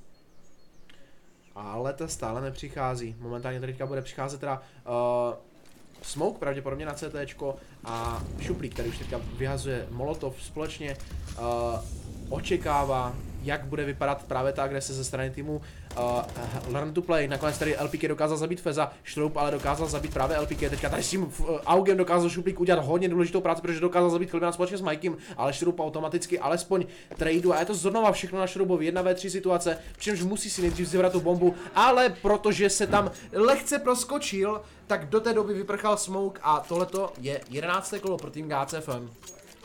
Ale ta stále nepřichází. Momentálně tady teďka bude přicházet teda uh, Smoke pravděpodobně na CTčko a Šuplík, který už teďka vyhazuje Molotov společně, uh, očekává, jak bude vypadat právě ta agrese ze strany týmu uh, Learn to Play. Nakonec tady L P K dokázal zabít Feza, Štroup ale dokázal zabít právě L P K. Teďka tady s tím uh, Augem dokázal Šuplík udělat hodně důležitou práci, protože dokázal zabít Chlebina společně s Mikem, ale Štroup automaticky alespoň tradu a je to znova všechno na Štroubovi, jedna ve tři situace, přičemž musí si nejdřív zivrat tu bombu, ale protože se tam lehce proskočil, tak do té doby vyprchal smoke a tohleto je jedenácté kolo pro tým G C F M.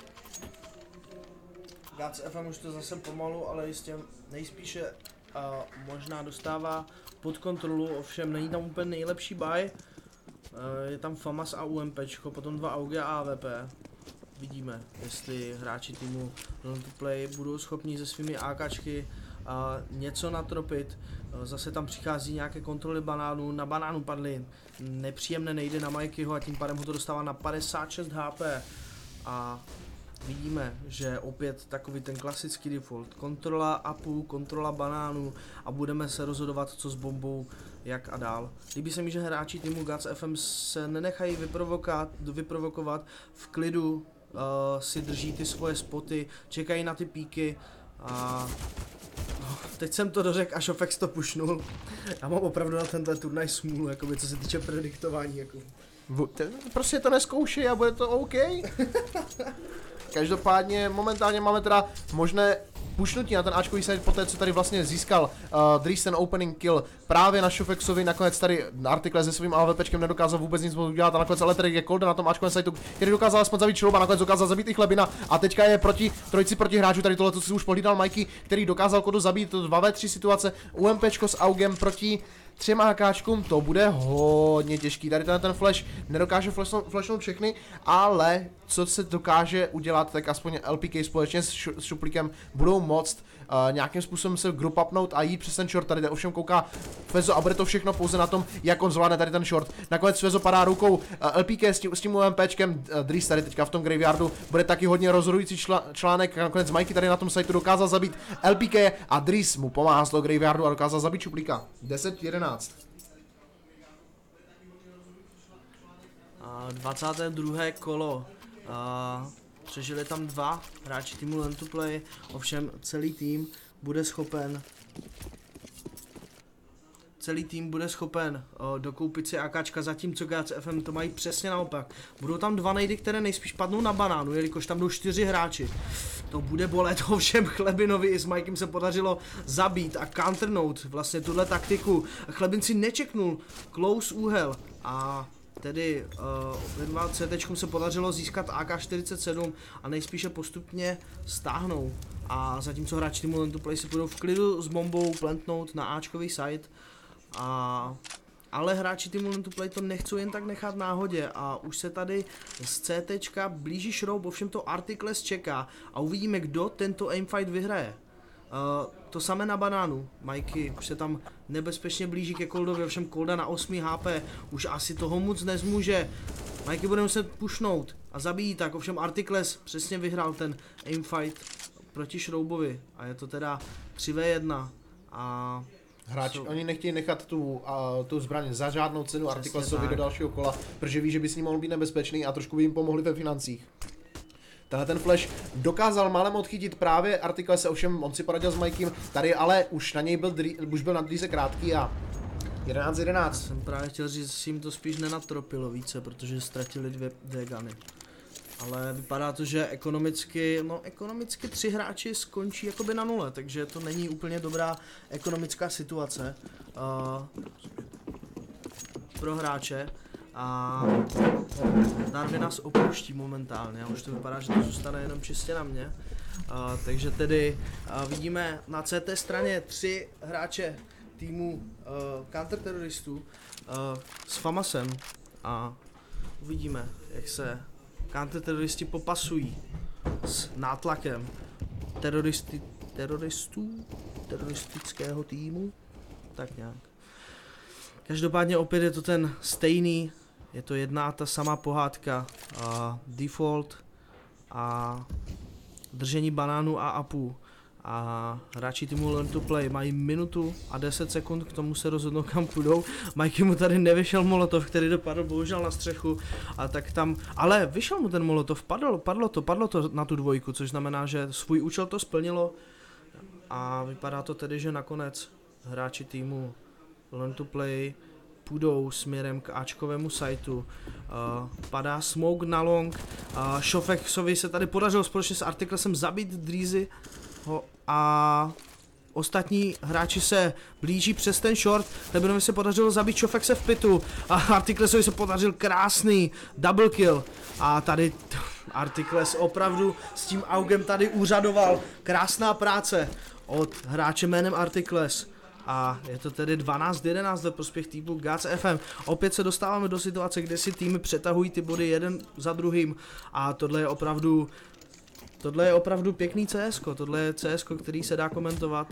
G C F M už to zase pomalu, ale jistě nejspíše uh, možná dostává pod kontrolu, ovšem není tam úplně nejlepší buy. Uh, je tam FAMAS a UMPčko, potom dva AUG a A W P. Vidíme, jestli hráči týmu Learn to Play budou schopni se svými AKčky uh, něco natropit. Uh, zase tam přichází nějaké kontroly banánů, na banánu padly nepříjemné nejde na Mikeyho a tím pádem ho to dostává na padesát šest H P. A vidíme, že opět takový ten klasický default, kontrola upů, kontrola banánů a budeme se rozhodovat, co s bombou, jak a dál. Líbí se mi, že hráči týmu G C F M se nenechají vyprovokovat, v klidu uh, si drží ty svoje spoty, čekají na ty píky a no, teď jsem to dořekl, až Ofex to pušnul. Já mám opravdu na tenhle turnaj smůlu, jakoby, co se týče prediktování. Jako. Prostě to neskoušej a bude to OK. Každopádně momentálně máme teda možné pušnutí na ten Ačkový side po té, co tady vlastně získal uh, Dries ten opening kill právě na Shofexovi, nakonec tady Article se svým AWPčkem nedokázal vůbec nic udělat a nakonec ale tady je Kolden na tom Ačkovém sideu, který dokázal aspoň zabít Šrouba, nakonec dokázal zabít i Chlebina a teďka je proti trojici proti hráčů, tady tohle, co si už pohlídal Mikey, který dokázal Kodu zabít, to dva ve tři situace, UMPčko s Augem proti třem AKčkům, to bude hodně těžký, tady ten, ten flash nedokáže flashnout, flashnout všechny, ale co se dokáže udělat, tak aspoň L P K společně s, šu, s Šuplíkem budou moct uh, nějakým způsobem se group upnout a jít přes ten short, tady ovšem kouká Fezo a bude to všechno pouze na tom, jak on zvládne tady ten short. Nakonec Fezo padá rukou uh, L P K s tím, s tím UMPčkem, uh, Dries tady teďka v tom graveyardu, bude taky hodně rozhodující čl článek, nakonec Mikey tady na tom siteu dokázal zabít L P K a Dries mu pomáhá z toho graveyardu a dokázal zabít Šuplíka. deset jedenáct. dvacáté druhé kolo. Uh, přežili tam dva hráči týmu Learn to Play, ovšem celý tým bude schopen celý tým bude schopen uh, dokoupit si AKčka, zatímco G C F M to mají přesně naopak. Budou tam dva nejdy, které nejspíš padnou na banánu, jelikož tam jdou čtyři hráči. To bude bolet, ovšem Chlebinovi i s Mikem se podařilo zabít a counternout vlastně tuhle taktiku. Chlebin si nečeknul close úhel a tedy uh, CTčkům se podařilo získat A K čtyřicet sedm a nejspíše postupně stáhnou. A zatímco hráči týmu Learn to Play si budou v klidu s bombou plantnout na Ačkový site a ale hráči týmu Learn to Play to nechcou jen tak nechat náhodě a už se tady z CTčka blíží šroub, ovšem to Articles čeká a uvidíme, kdo tento aimfight vyhraje. Uh, to samé na banánu, Mikey už se tam nebezpečně blíží ke Coldovi, ovšem Colda na osm H P, už asi toho moc nezmůže. Mikey bude muset pušnout a zabíjí tak, ovšem Articles přesně vyhrál ten aimfight proti Šroubovi a je to teda tři v jedna a... Hráči, jsou... oni nechtějí nechat tu, uh, tu zbraň za žádnou cenu Articlesovi do tak. dalšího kola, protože ví, že by s ním mohl být nebezpečný a trošku by jim pomohli ve financích. Tenhle ten flash dokázal málem odchytit právě Articlese, ovšem on si poradil s Mikem, tady ale už na něj byl, už byl na dríze krátký a jedenáct jedenáct. Jsem právě chtěl říct, že jim to spíš nenatropilo více, protože ztratili dvě, dvě guny. Ale vypadá to, že ekonomicky, no ekonomicky tři hráči skončí jakoby na nule, takže to není úplně dobrá ekonomická situace uh, pro hráče. A Darwin nás opouští momentálně, a už to vypadá, že to zůstane jenom čistě na mě. Uh, takže tedy uh, vidíme na C T straně tři hráče týmu uh, counterteroristů uh, s Famasem a uvidíme, jak se counterteroristi popasují s nátlakem teroristi, teroristů, teroristického týmu, tak nějak. Každopádně opět je to ten stejný, je to jedna ta samá pohádka, uh, default a držení banánu a apů. A hráči týmu Learn to Play mají minutu a deset sekund k tomu se rozhodnou, kam půjdou. Mikey mu tady nevyšel molotov, který dopadl bohužel na střechu, a tak tam, ale vyšel mu ten molotov, padlo, padlo to, padlo to na tu dvojku, což znamená, že svůj účel to splnilo a vypadá to tedy, že nakonec hráči týmu Learn to Play půjdou směrem k Ačkovému sajtu. Uh, padá smoke na long, uh, Shofexovi se tady podařilo společně s Articlesem zabít Drízy a ostatní hráči se blíží přes ten short. Lebenovi se podařilo zabít Shofexe v pitu a Articlesovi se podařil krásný double kill a tady Articles opravdu s tím augem tady úřadoval. Krásná práce od hráče jménem Articles. A je to tedy dvanáct jedenáct ve prospěch týmu Gods F M. Opět se dostáváme do situace, kde si týmy přetahují ty body jeden za druhým. A tohle je opravdu, tohle je opravdu pěkný C S ko. Tohle je C S ko, který se dá komentovat.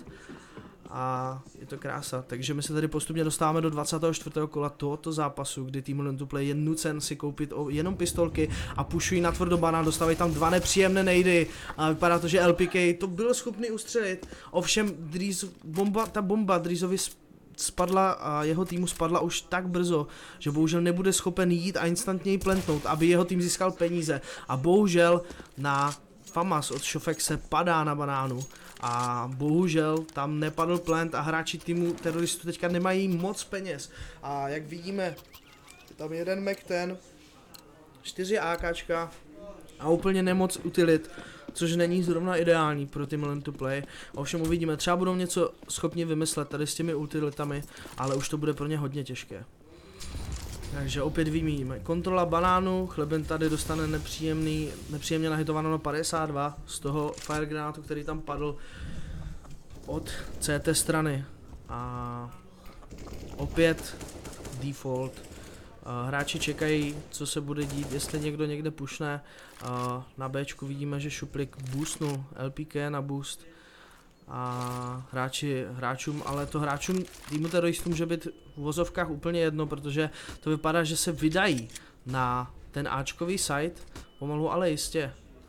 A je to krása. Takže my se tady postupně dostáváme do dvacátého čtvrtého kola tohoto zápasu, kdy tým Learn to Play je nucen si koupit jenom pistolky a pushují na tvrdo banán, dostávají tam dva nepříjemné nejdy a vypadá to, že L P K to byl schopný ustřelit. Ovšem Dries, bomba, ta bomba Dreezovi spadla a jeho týmu spadla už tak brzo, že bohužel nebude schopen jít a instantně ji plentnout, aby jeho tým získal peníze. A bohužel na Famas od Shofexe padá na banánu. A bohužel tam nepadl plant a hráči týmu teroristů teďka nemají moc peněz. A jak vidíme, tam jeden Mac ten, čtyři AKčka a úplně nemoc utilit, což není zrovna ideální pro tým Learn to Play. Ovšem uvidíme, třeba budou něco schopni vymyslet tady s těmi utilitami, ale už to bude pro ně hodně těžké. Takže opět vymíníme. Kontrola banánu, Chleben tady dostane nepříjemný, nepříjemně nahitováno na padesát dva z toho fire granátu, který tam padl od C T strany. A opět default. Hráči čekají, co se bude dít, jestli někdo někde pušne. Na Bčku vidíme, že Šuplik boostnul L P K na boost. A hráči, hráčům, ale to hráčům týmu teroristů může být v uvozovkách úplně jedno, protože to vypadá, že se vydají na ten Ačkový site, pomalu ale jistě.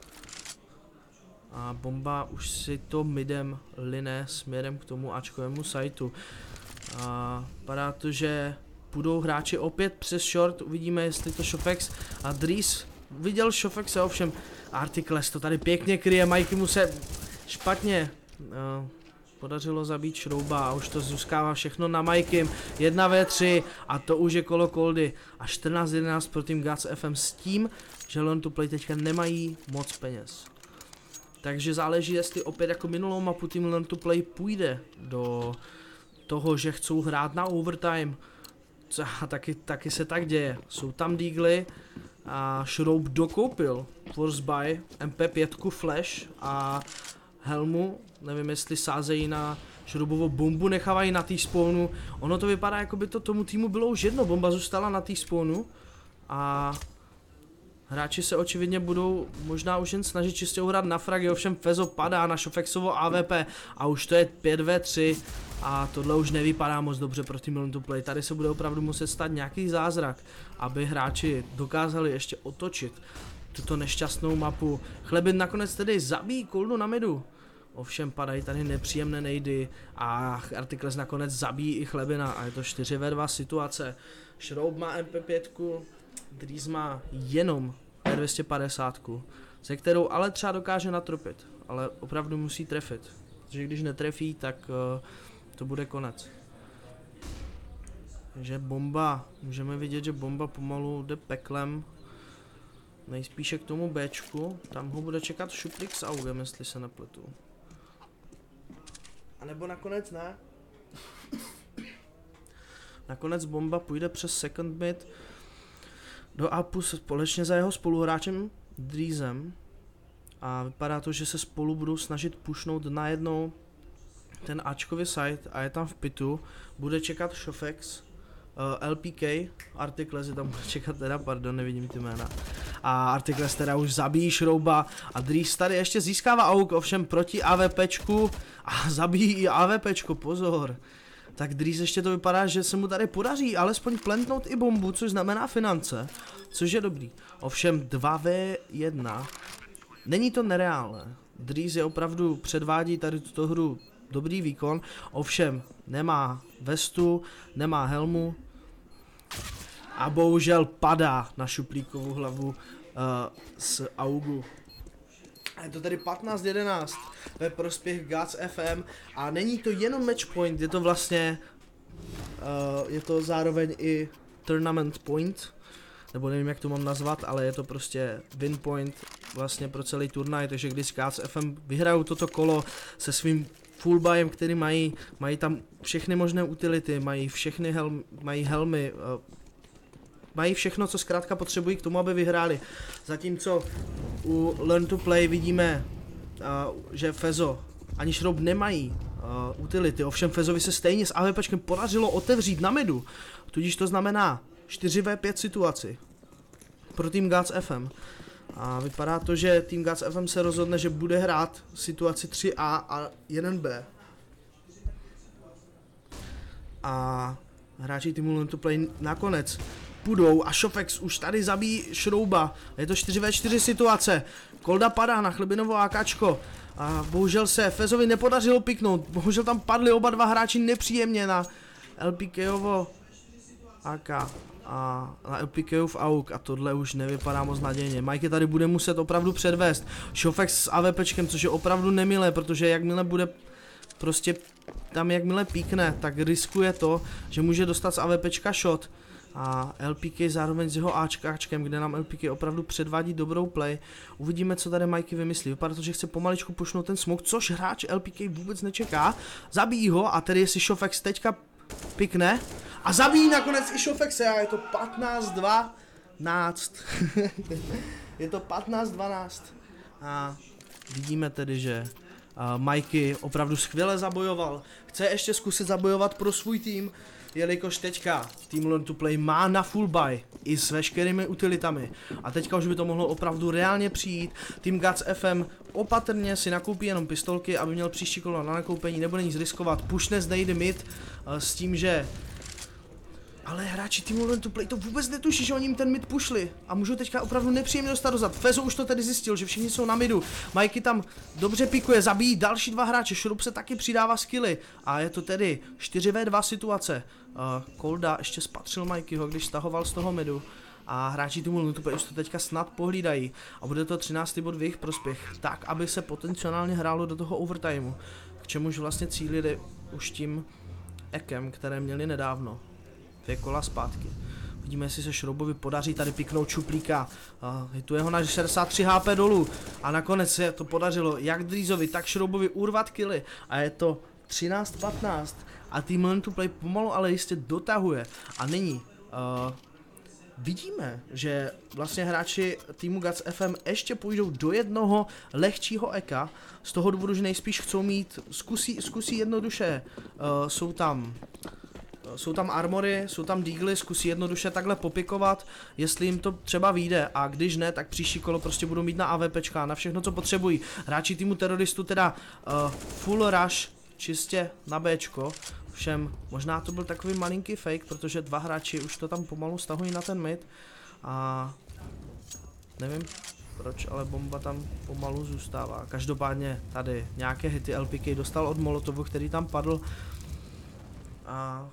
A bomba už si to midem line směrem k tomu Ačkovému sajtu. A vypadá to, že půjdou hráči opět přes short, uvidíme, jestli to Shofex a Dries viděl Shofexe, ovšem Articles to tady pěkně kryje, Mikey mu se špatně Uh, podařilo zabít Šrouba a už to zůstává všechno na Mikem. jedna ve tři a to už je kolo Coldy a čtrnáct jedenáct pro tým Gods F M s tím, že Learn to Play teďka nemají moc peněz. Takže záleží, jestli opět jako minulou mapu tým Learn to Play půjde do toho, že chcou hrát na overtime. A taky, taky se tak děje. Jsou tam dígly a Šroub dokoupil Force Buy M P pět Flash a helmu, nevím jestli sázejí na Šroubovou bombu nechávají na té spawnu. Ono to vypadá, jako by to tomu týmu bylo už jedno. Bomba zůstala na té spawnu. A hráči se očividně budou možná už jen snažit čistě uhrát na fragy, ovšem Fezo padá na Shofexovo A W P a už to je pět ve tři a tohle už nevypadá moc dobře pro Team Learn to Play. Tady se bude opravdu muset stát nějaký zázrak, aby hráči dokázali ještě otočit tuto nešťastnou mapu. Chlebin nakonec tedy zabíjí Koldu na midu. Ovšem padají tady nepříjemné nejdy a Artikles nakonec zabíjí i Chlebina a je to čtyři ve dva situace. Šroub má M P pět, Dries má jenom P dvě stě padesát, se kterou ale třeba dokáže natropit, ale opravdu musí trefit, protože když netrefí, tak uh, to bude konec. Takže bomba, můžeme vidět, že bomba pomalu jde peklem, nejspíše k tomu Bčku, tam ho bude čekat Šuplík s Augem, jestli se nepletu. A nebo nakonec ne? Nakonec bomba půjde přes second mid do upu společně za jeho spoluhráčem Driesem a vypadá to, že se spolu budou snažit pushnout najednou ten Ačkový side a je tam v pitu, bude čekat Shofex, uh, L P K, Artikles je tam bude čekat teda, pardon, nevidím ty jména. A Artikles teda už zabíjí Šrouba a Dries tady ještě získává auk, ovšem proti AWPčku a zabíjí i AWPčko, pozor. Tak Dries ještě to vypadá, že se mu tady podaří alespoň plentnout i bombu, což znamená finance, což je dobrý. Ovšem dva ve jedna, není to nereálné. Dries je opravdu předvádí tady tuto hru dobrý výkon, ovšem nemá vestu, nemá helmu a bohužel padá na Šuplíkovu hlavu uh, z Augu. A je to tedy patnáct jedenáct ve prospěch Gods F M a není to jenom match point, je to vlastně, uh, je to zároveň i tournament point, nebo nevím jak to mám nazvat, ale je to prostě win point vlastně pro celý turnaj, takže když Gods F M vyhrajou toto kolo se svým full buyem, který mají, mají tam všechny možné utility, mají všechny helm, mají helmy, uh, mají všechno, co zkrátka potřebují k tomu, aby vyhráli. Zatímco u Learn to Play vidíme, uh, že Fezo ani Šroub nemají uh, utility, ovšem Fezovi se stejně s AWPčkem podařilo otevřít na midu, tudíž to znamená čtyři ve pět situaci pro tým Gods F M. A vypadá to, že tým Gods F M se rozhodne, že bude hrát situaci tři A a jedna B. A hráči týmu Learn to Play nakonec půjdou a Shofex už tady zabíjí Šrouba. Je to čtyři ve čtyři situace. Kolda padá na Chlebinovo AKčko. A bohužel se Fezovi nepodařilo piknout. Bohužel tam padli oba dva hráči nepříjemně na LPKovo A K a na LPKův AUK a tohle už nevypadá moc nadějně. Mike tady bude muset opravdu předvést. Shofex s AWPčkem, což je opravdu nemilé, protože jakmile bude prostě tam jakmile píkne, tak riskuje to, že může dostat z AWPčka shot. A L P K zároveň s jeho Ačkáčkem, kde nám L P K opravdu předvádí dobrou play. Uvidíme, co tady Mikey vymyslí. Vypadá to, že chce pomaličku pušnout ten smoke, což hráč L P K vůbec nečeká. Zabíjí ho a tedy jestli Shofex teďka pikne. A zabíjí nakonec i Shofexe a je to patnáct dvanáct. Je to patnáct dvanáct. A vidíme tedy, že uh, Mikey opravdu skvěle zabojoval. Chce ještě zkusit zabojovat pro svůj tým, jelikož teďka Team Learn to Play má na full buy i s veškerými utilitami a teďka už by to mohlo opravdu reálně přijít. Team Gods F M opatrně si nakoupí jenom pistolky, aby měl příští kolo na nakoupení, nebude nic riskovat, pushne z nejde mid uh, s tím, že ale hráči Team Learn to Play to vůbec netuší, že oni jim ten mid pušli a můžou teďka opravdu nepříjemně dostat dozad. Fezo už to tedy zjistil, že všichni jsou na midu, Mikey tam dobře pikuje, zabíjí další dva hráče, Šroub se taky přidává skilly a je to tedy čtyři ve dva situace. Uh, Kolda ještě spatřil Mikeyho, když stahoval z toho midu a hráči Team Learn to Play už to teďka snad pohlídají a bude to třináctý bod v jejich prospěch, tak aby se potenciálně hrálo do toho overtimeu, k čemuž vlastně cílili už tím ekem, které měli nedávno. Dvě kola zpátky. Vidíme, jestli se Šroubovi podaří tady piknout Šuplíka. Uh, hituje ho na šedesát tři H P dolů. A nakonec se to podařilo jak Driesovi, tak Šroubovi urvat killy. A je to třináct patnáct. A Team Learn to Play pomalu, ale jistě dotahuje. A nyní uh, vidíme, že vlastně hráči týmu Guts F M ještě půjdou do jednoho lehčího eka, z toho důvodu, že nejspíš chcou mít, zkusí, zkusí jednoduše, uh, jsou tam Jsou tam armory, jsou tam deagly, zkusí jednoduše takhle popikovat, jestli jim to třeba vyjde, a když ne, tak příští kolo prostě budou mít na AWPčka, na všechno, co potřebují. Hráči týmu teroristů teda uh, full rush, čistě na Bčko, všem možná to byl takový malinký fake, protože dva hráči už to tam pomalu stahují na ten mid a nevím proč, ale bomba tam pomalu zůstává. Každopádně tady nějaké hity L P K dostal od Molotovu, který tam padl a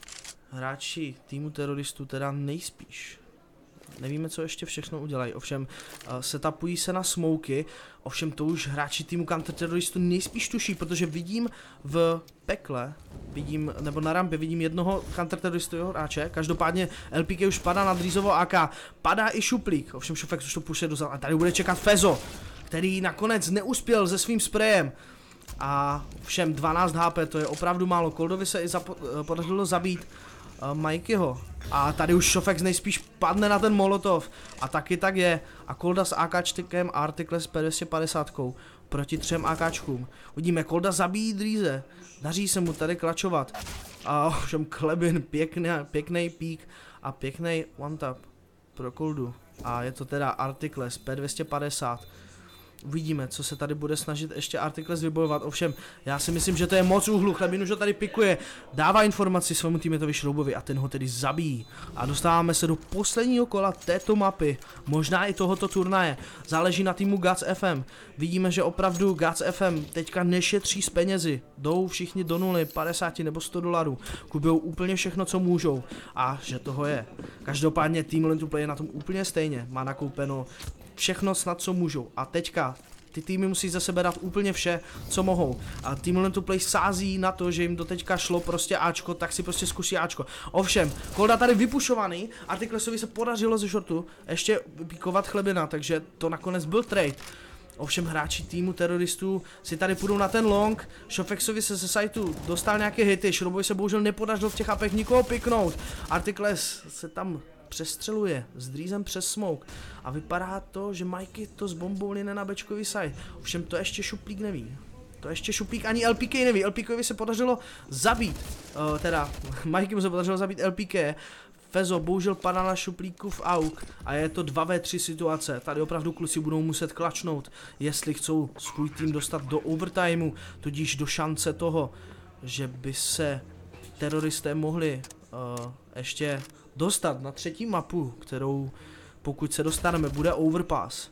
hráči týmu teroristů teda nejspíš. Nevíme, co ještě všechno udělají, ovšem uh, setupují se na smoky, ovšem to už hráči týmu counterteroristů nejspíš tuší, protože vidím v pekle, vidím, nebo na rampě vidím jednoho counterteroristového hráče, každopádně L P K už padá na Drízovo A K, padá i Šuplík, ovšem Šofek už to puše dozad a tady bude čekat Fezo, který nakonec neuspěl se svým sprejem. A všem dvanáct H P, to je opravdu málo, Coldovi se i podařilo zabít uh, Mikeyho. A tady už Šofex nejspíš padne na ten molotov. A taky tak je. A Kolda s AKčkem a Artikles s P dvě stě padesát proti třem AKčkům. Uvidíme, Kolda zabíjí Dríze. Daří se mu tady klačovat. A všem Klebin, pěkný, pěkný pík a pěkný one tap pro Koldu. A je to teda Artikles P dvě stě padesát. Uvidíme, co se tady bude snažit ještě Artikles vybojovat, ovšem já si myslím, že to je moc úhlu, Chlebin už ho tady pikuje, dává informaci svému týmetovi Šroubovi a ten ho tedy zabíjí. A dostáváme se do posledního kola této mapy, možná i tohoto turnaje, záleží na týmu Guts F M. Vidíme, že opravdu Guts F M teďka nešetří s penězi, jdou všichni do nuly, padesát nebo sto dolarů, kupujou úplně všechno, co můžou a že toho je. Každopádně Team Learn to Play je na tom úplně stejně, má nakoupeno všechno snad, co můžou. A teďka ty týmy musí za sebe dát úplně vše, co mohou. A Team Learn to Play sází na to, že jim do teďka šlo prostě Ačko, tak si prostě zkusí Ačko. Ovšem, Kolda tady vypušovaný, Artiklesovi se podařilo ze shortu ještě vypíkovat Chlebina, takže to nakonec byl trade. Ovšem hráči týmu teroristů si tady půjdou na ten long, Šofexovi se ze sajtu dostal nějaké hity, Šroubovi se bohužel nepodařilo v těch apech nikoho piknout. Artikles se tam přestřeluje s Drízem přes smoke a vypadá to, že Mikey to s bombou line na bečkový side. Ovšem to ještě Šuplík neví. To ještě Šuplík ani L P K neví. L P Kovi se podařilo zabít, uh, teda Mikey mu se podařilo zabít L P K. Fezo bohužel padá na Šuplíkův auk a je to dva ve tři situace. Tady opravdu kluci budou muset klačnout, jestli chcou svůj tým dostat do overtimeu, tudíž do šance toho, že by se teroristé mohli uh, ještě dostat na třetí mapu, kterou pokud se dostaneme, bude overpass.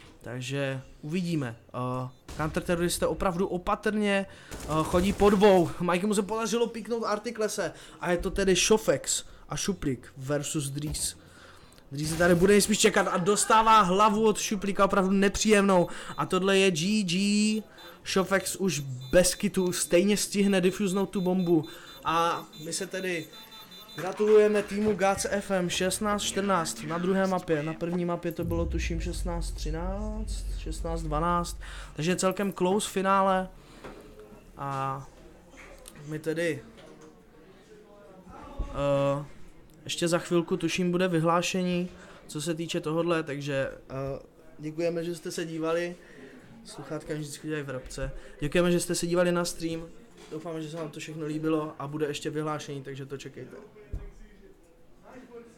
Takže uvidíme. Uh, counterteroristé opravdu opatrně uh, chodí po dvou. Mikey mu se podařilo píknout Artiklese a je to tedy Šofex a Šuplík versus Dries. Dries se tady bude nejspíš čekat a dostává hlavu od Šuplíka opravdu nepříjemnou. A tohle je G G. Šofex už bez kitu stejně stihne diffusnout tu bombu. A my se tedy gratulujeme týmu Guts F M šestnáct čtrnáct na druhé mapě, na první mapě to bylo tuším šestnáct třináct, šestnáct dvanáct, takže celkem close finále a my tedy uh, ještě za chvilku tuším bude vyhlášení, co se týče tohodle, takže uh, děkujeme, že jste se dívali, sluchátka vždycky dělají v rabce, děkujeme, že jste se dívali na stream. Doufám, že se vám to všechno líbilo a bude ještě vyhlášení, takže to čekejte.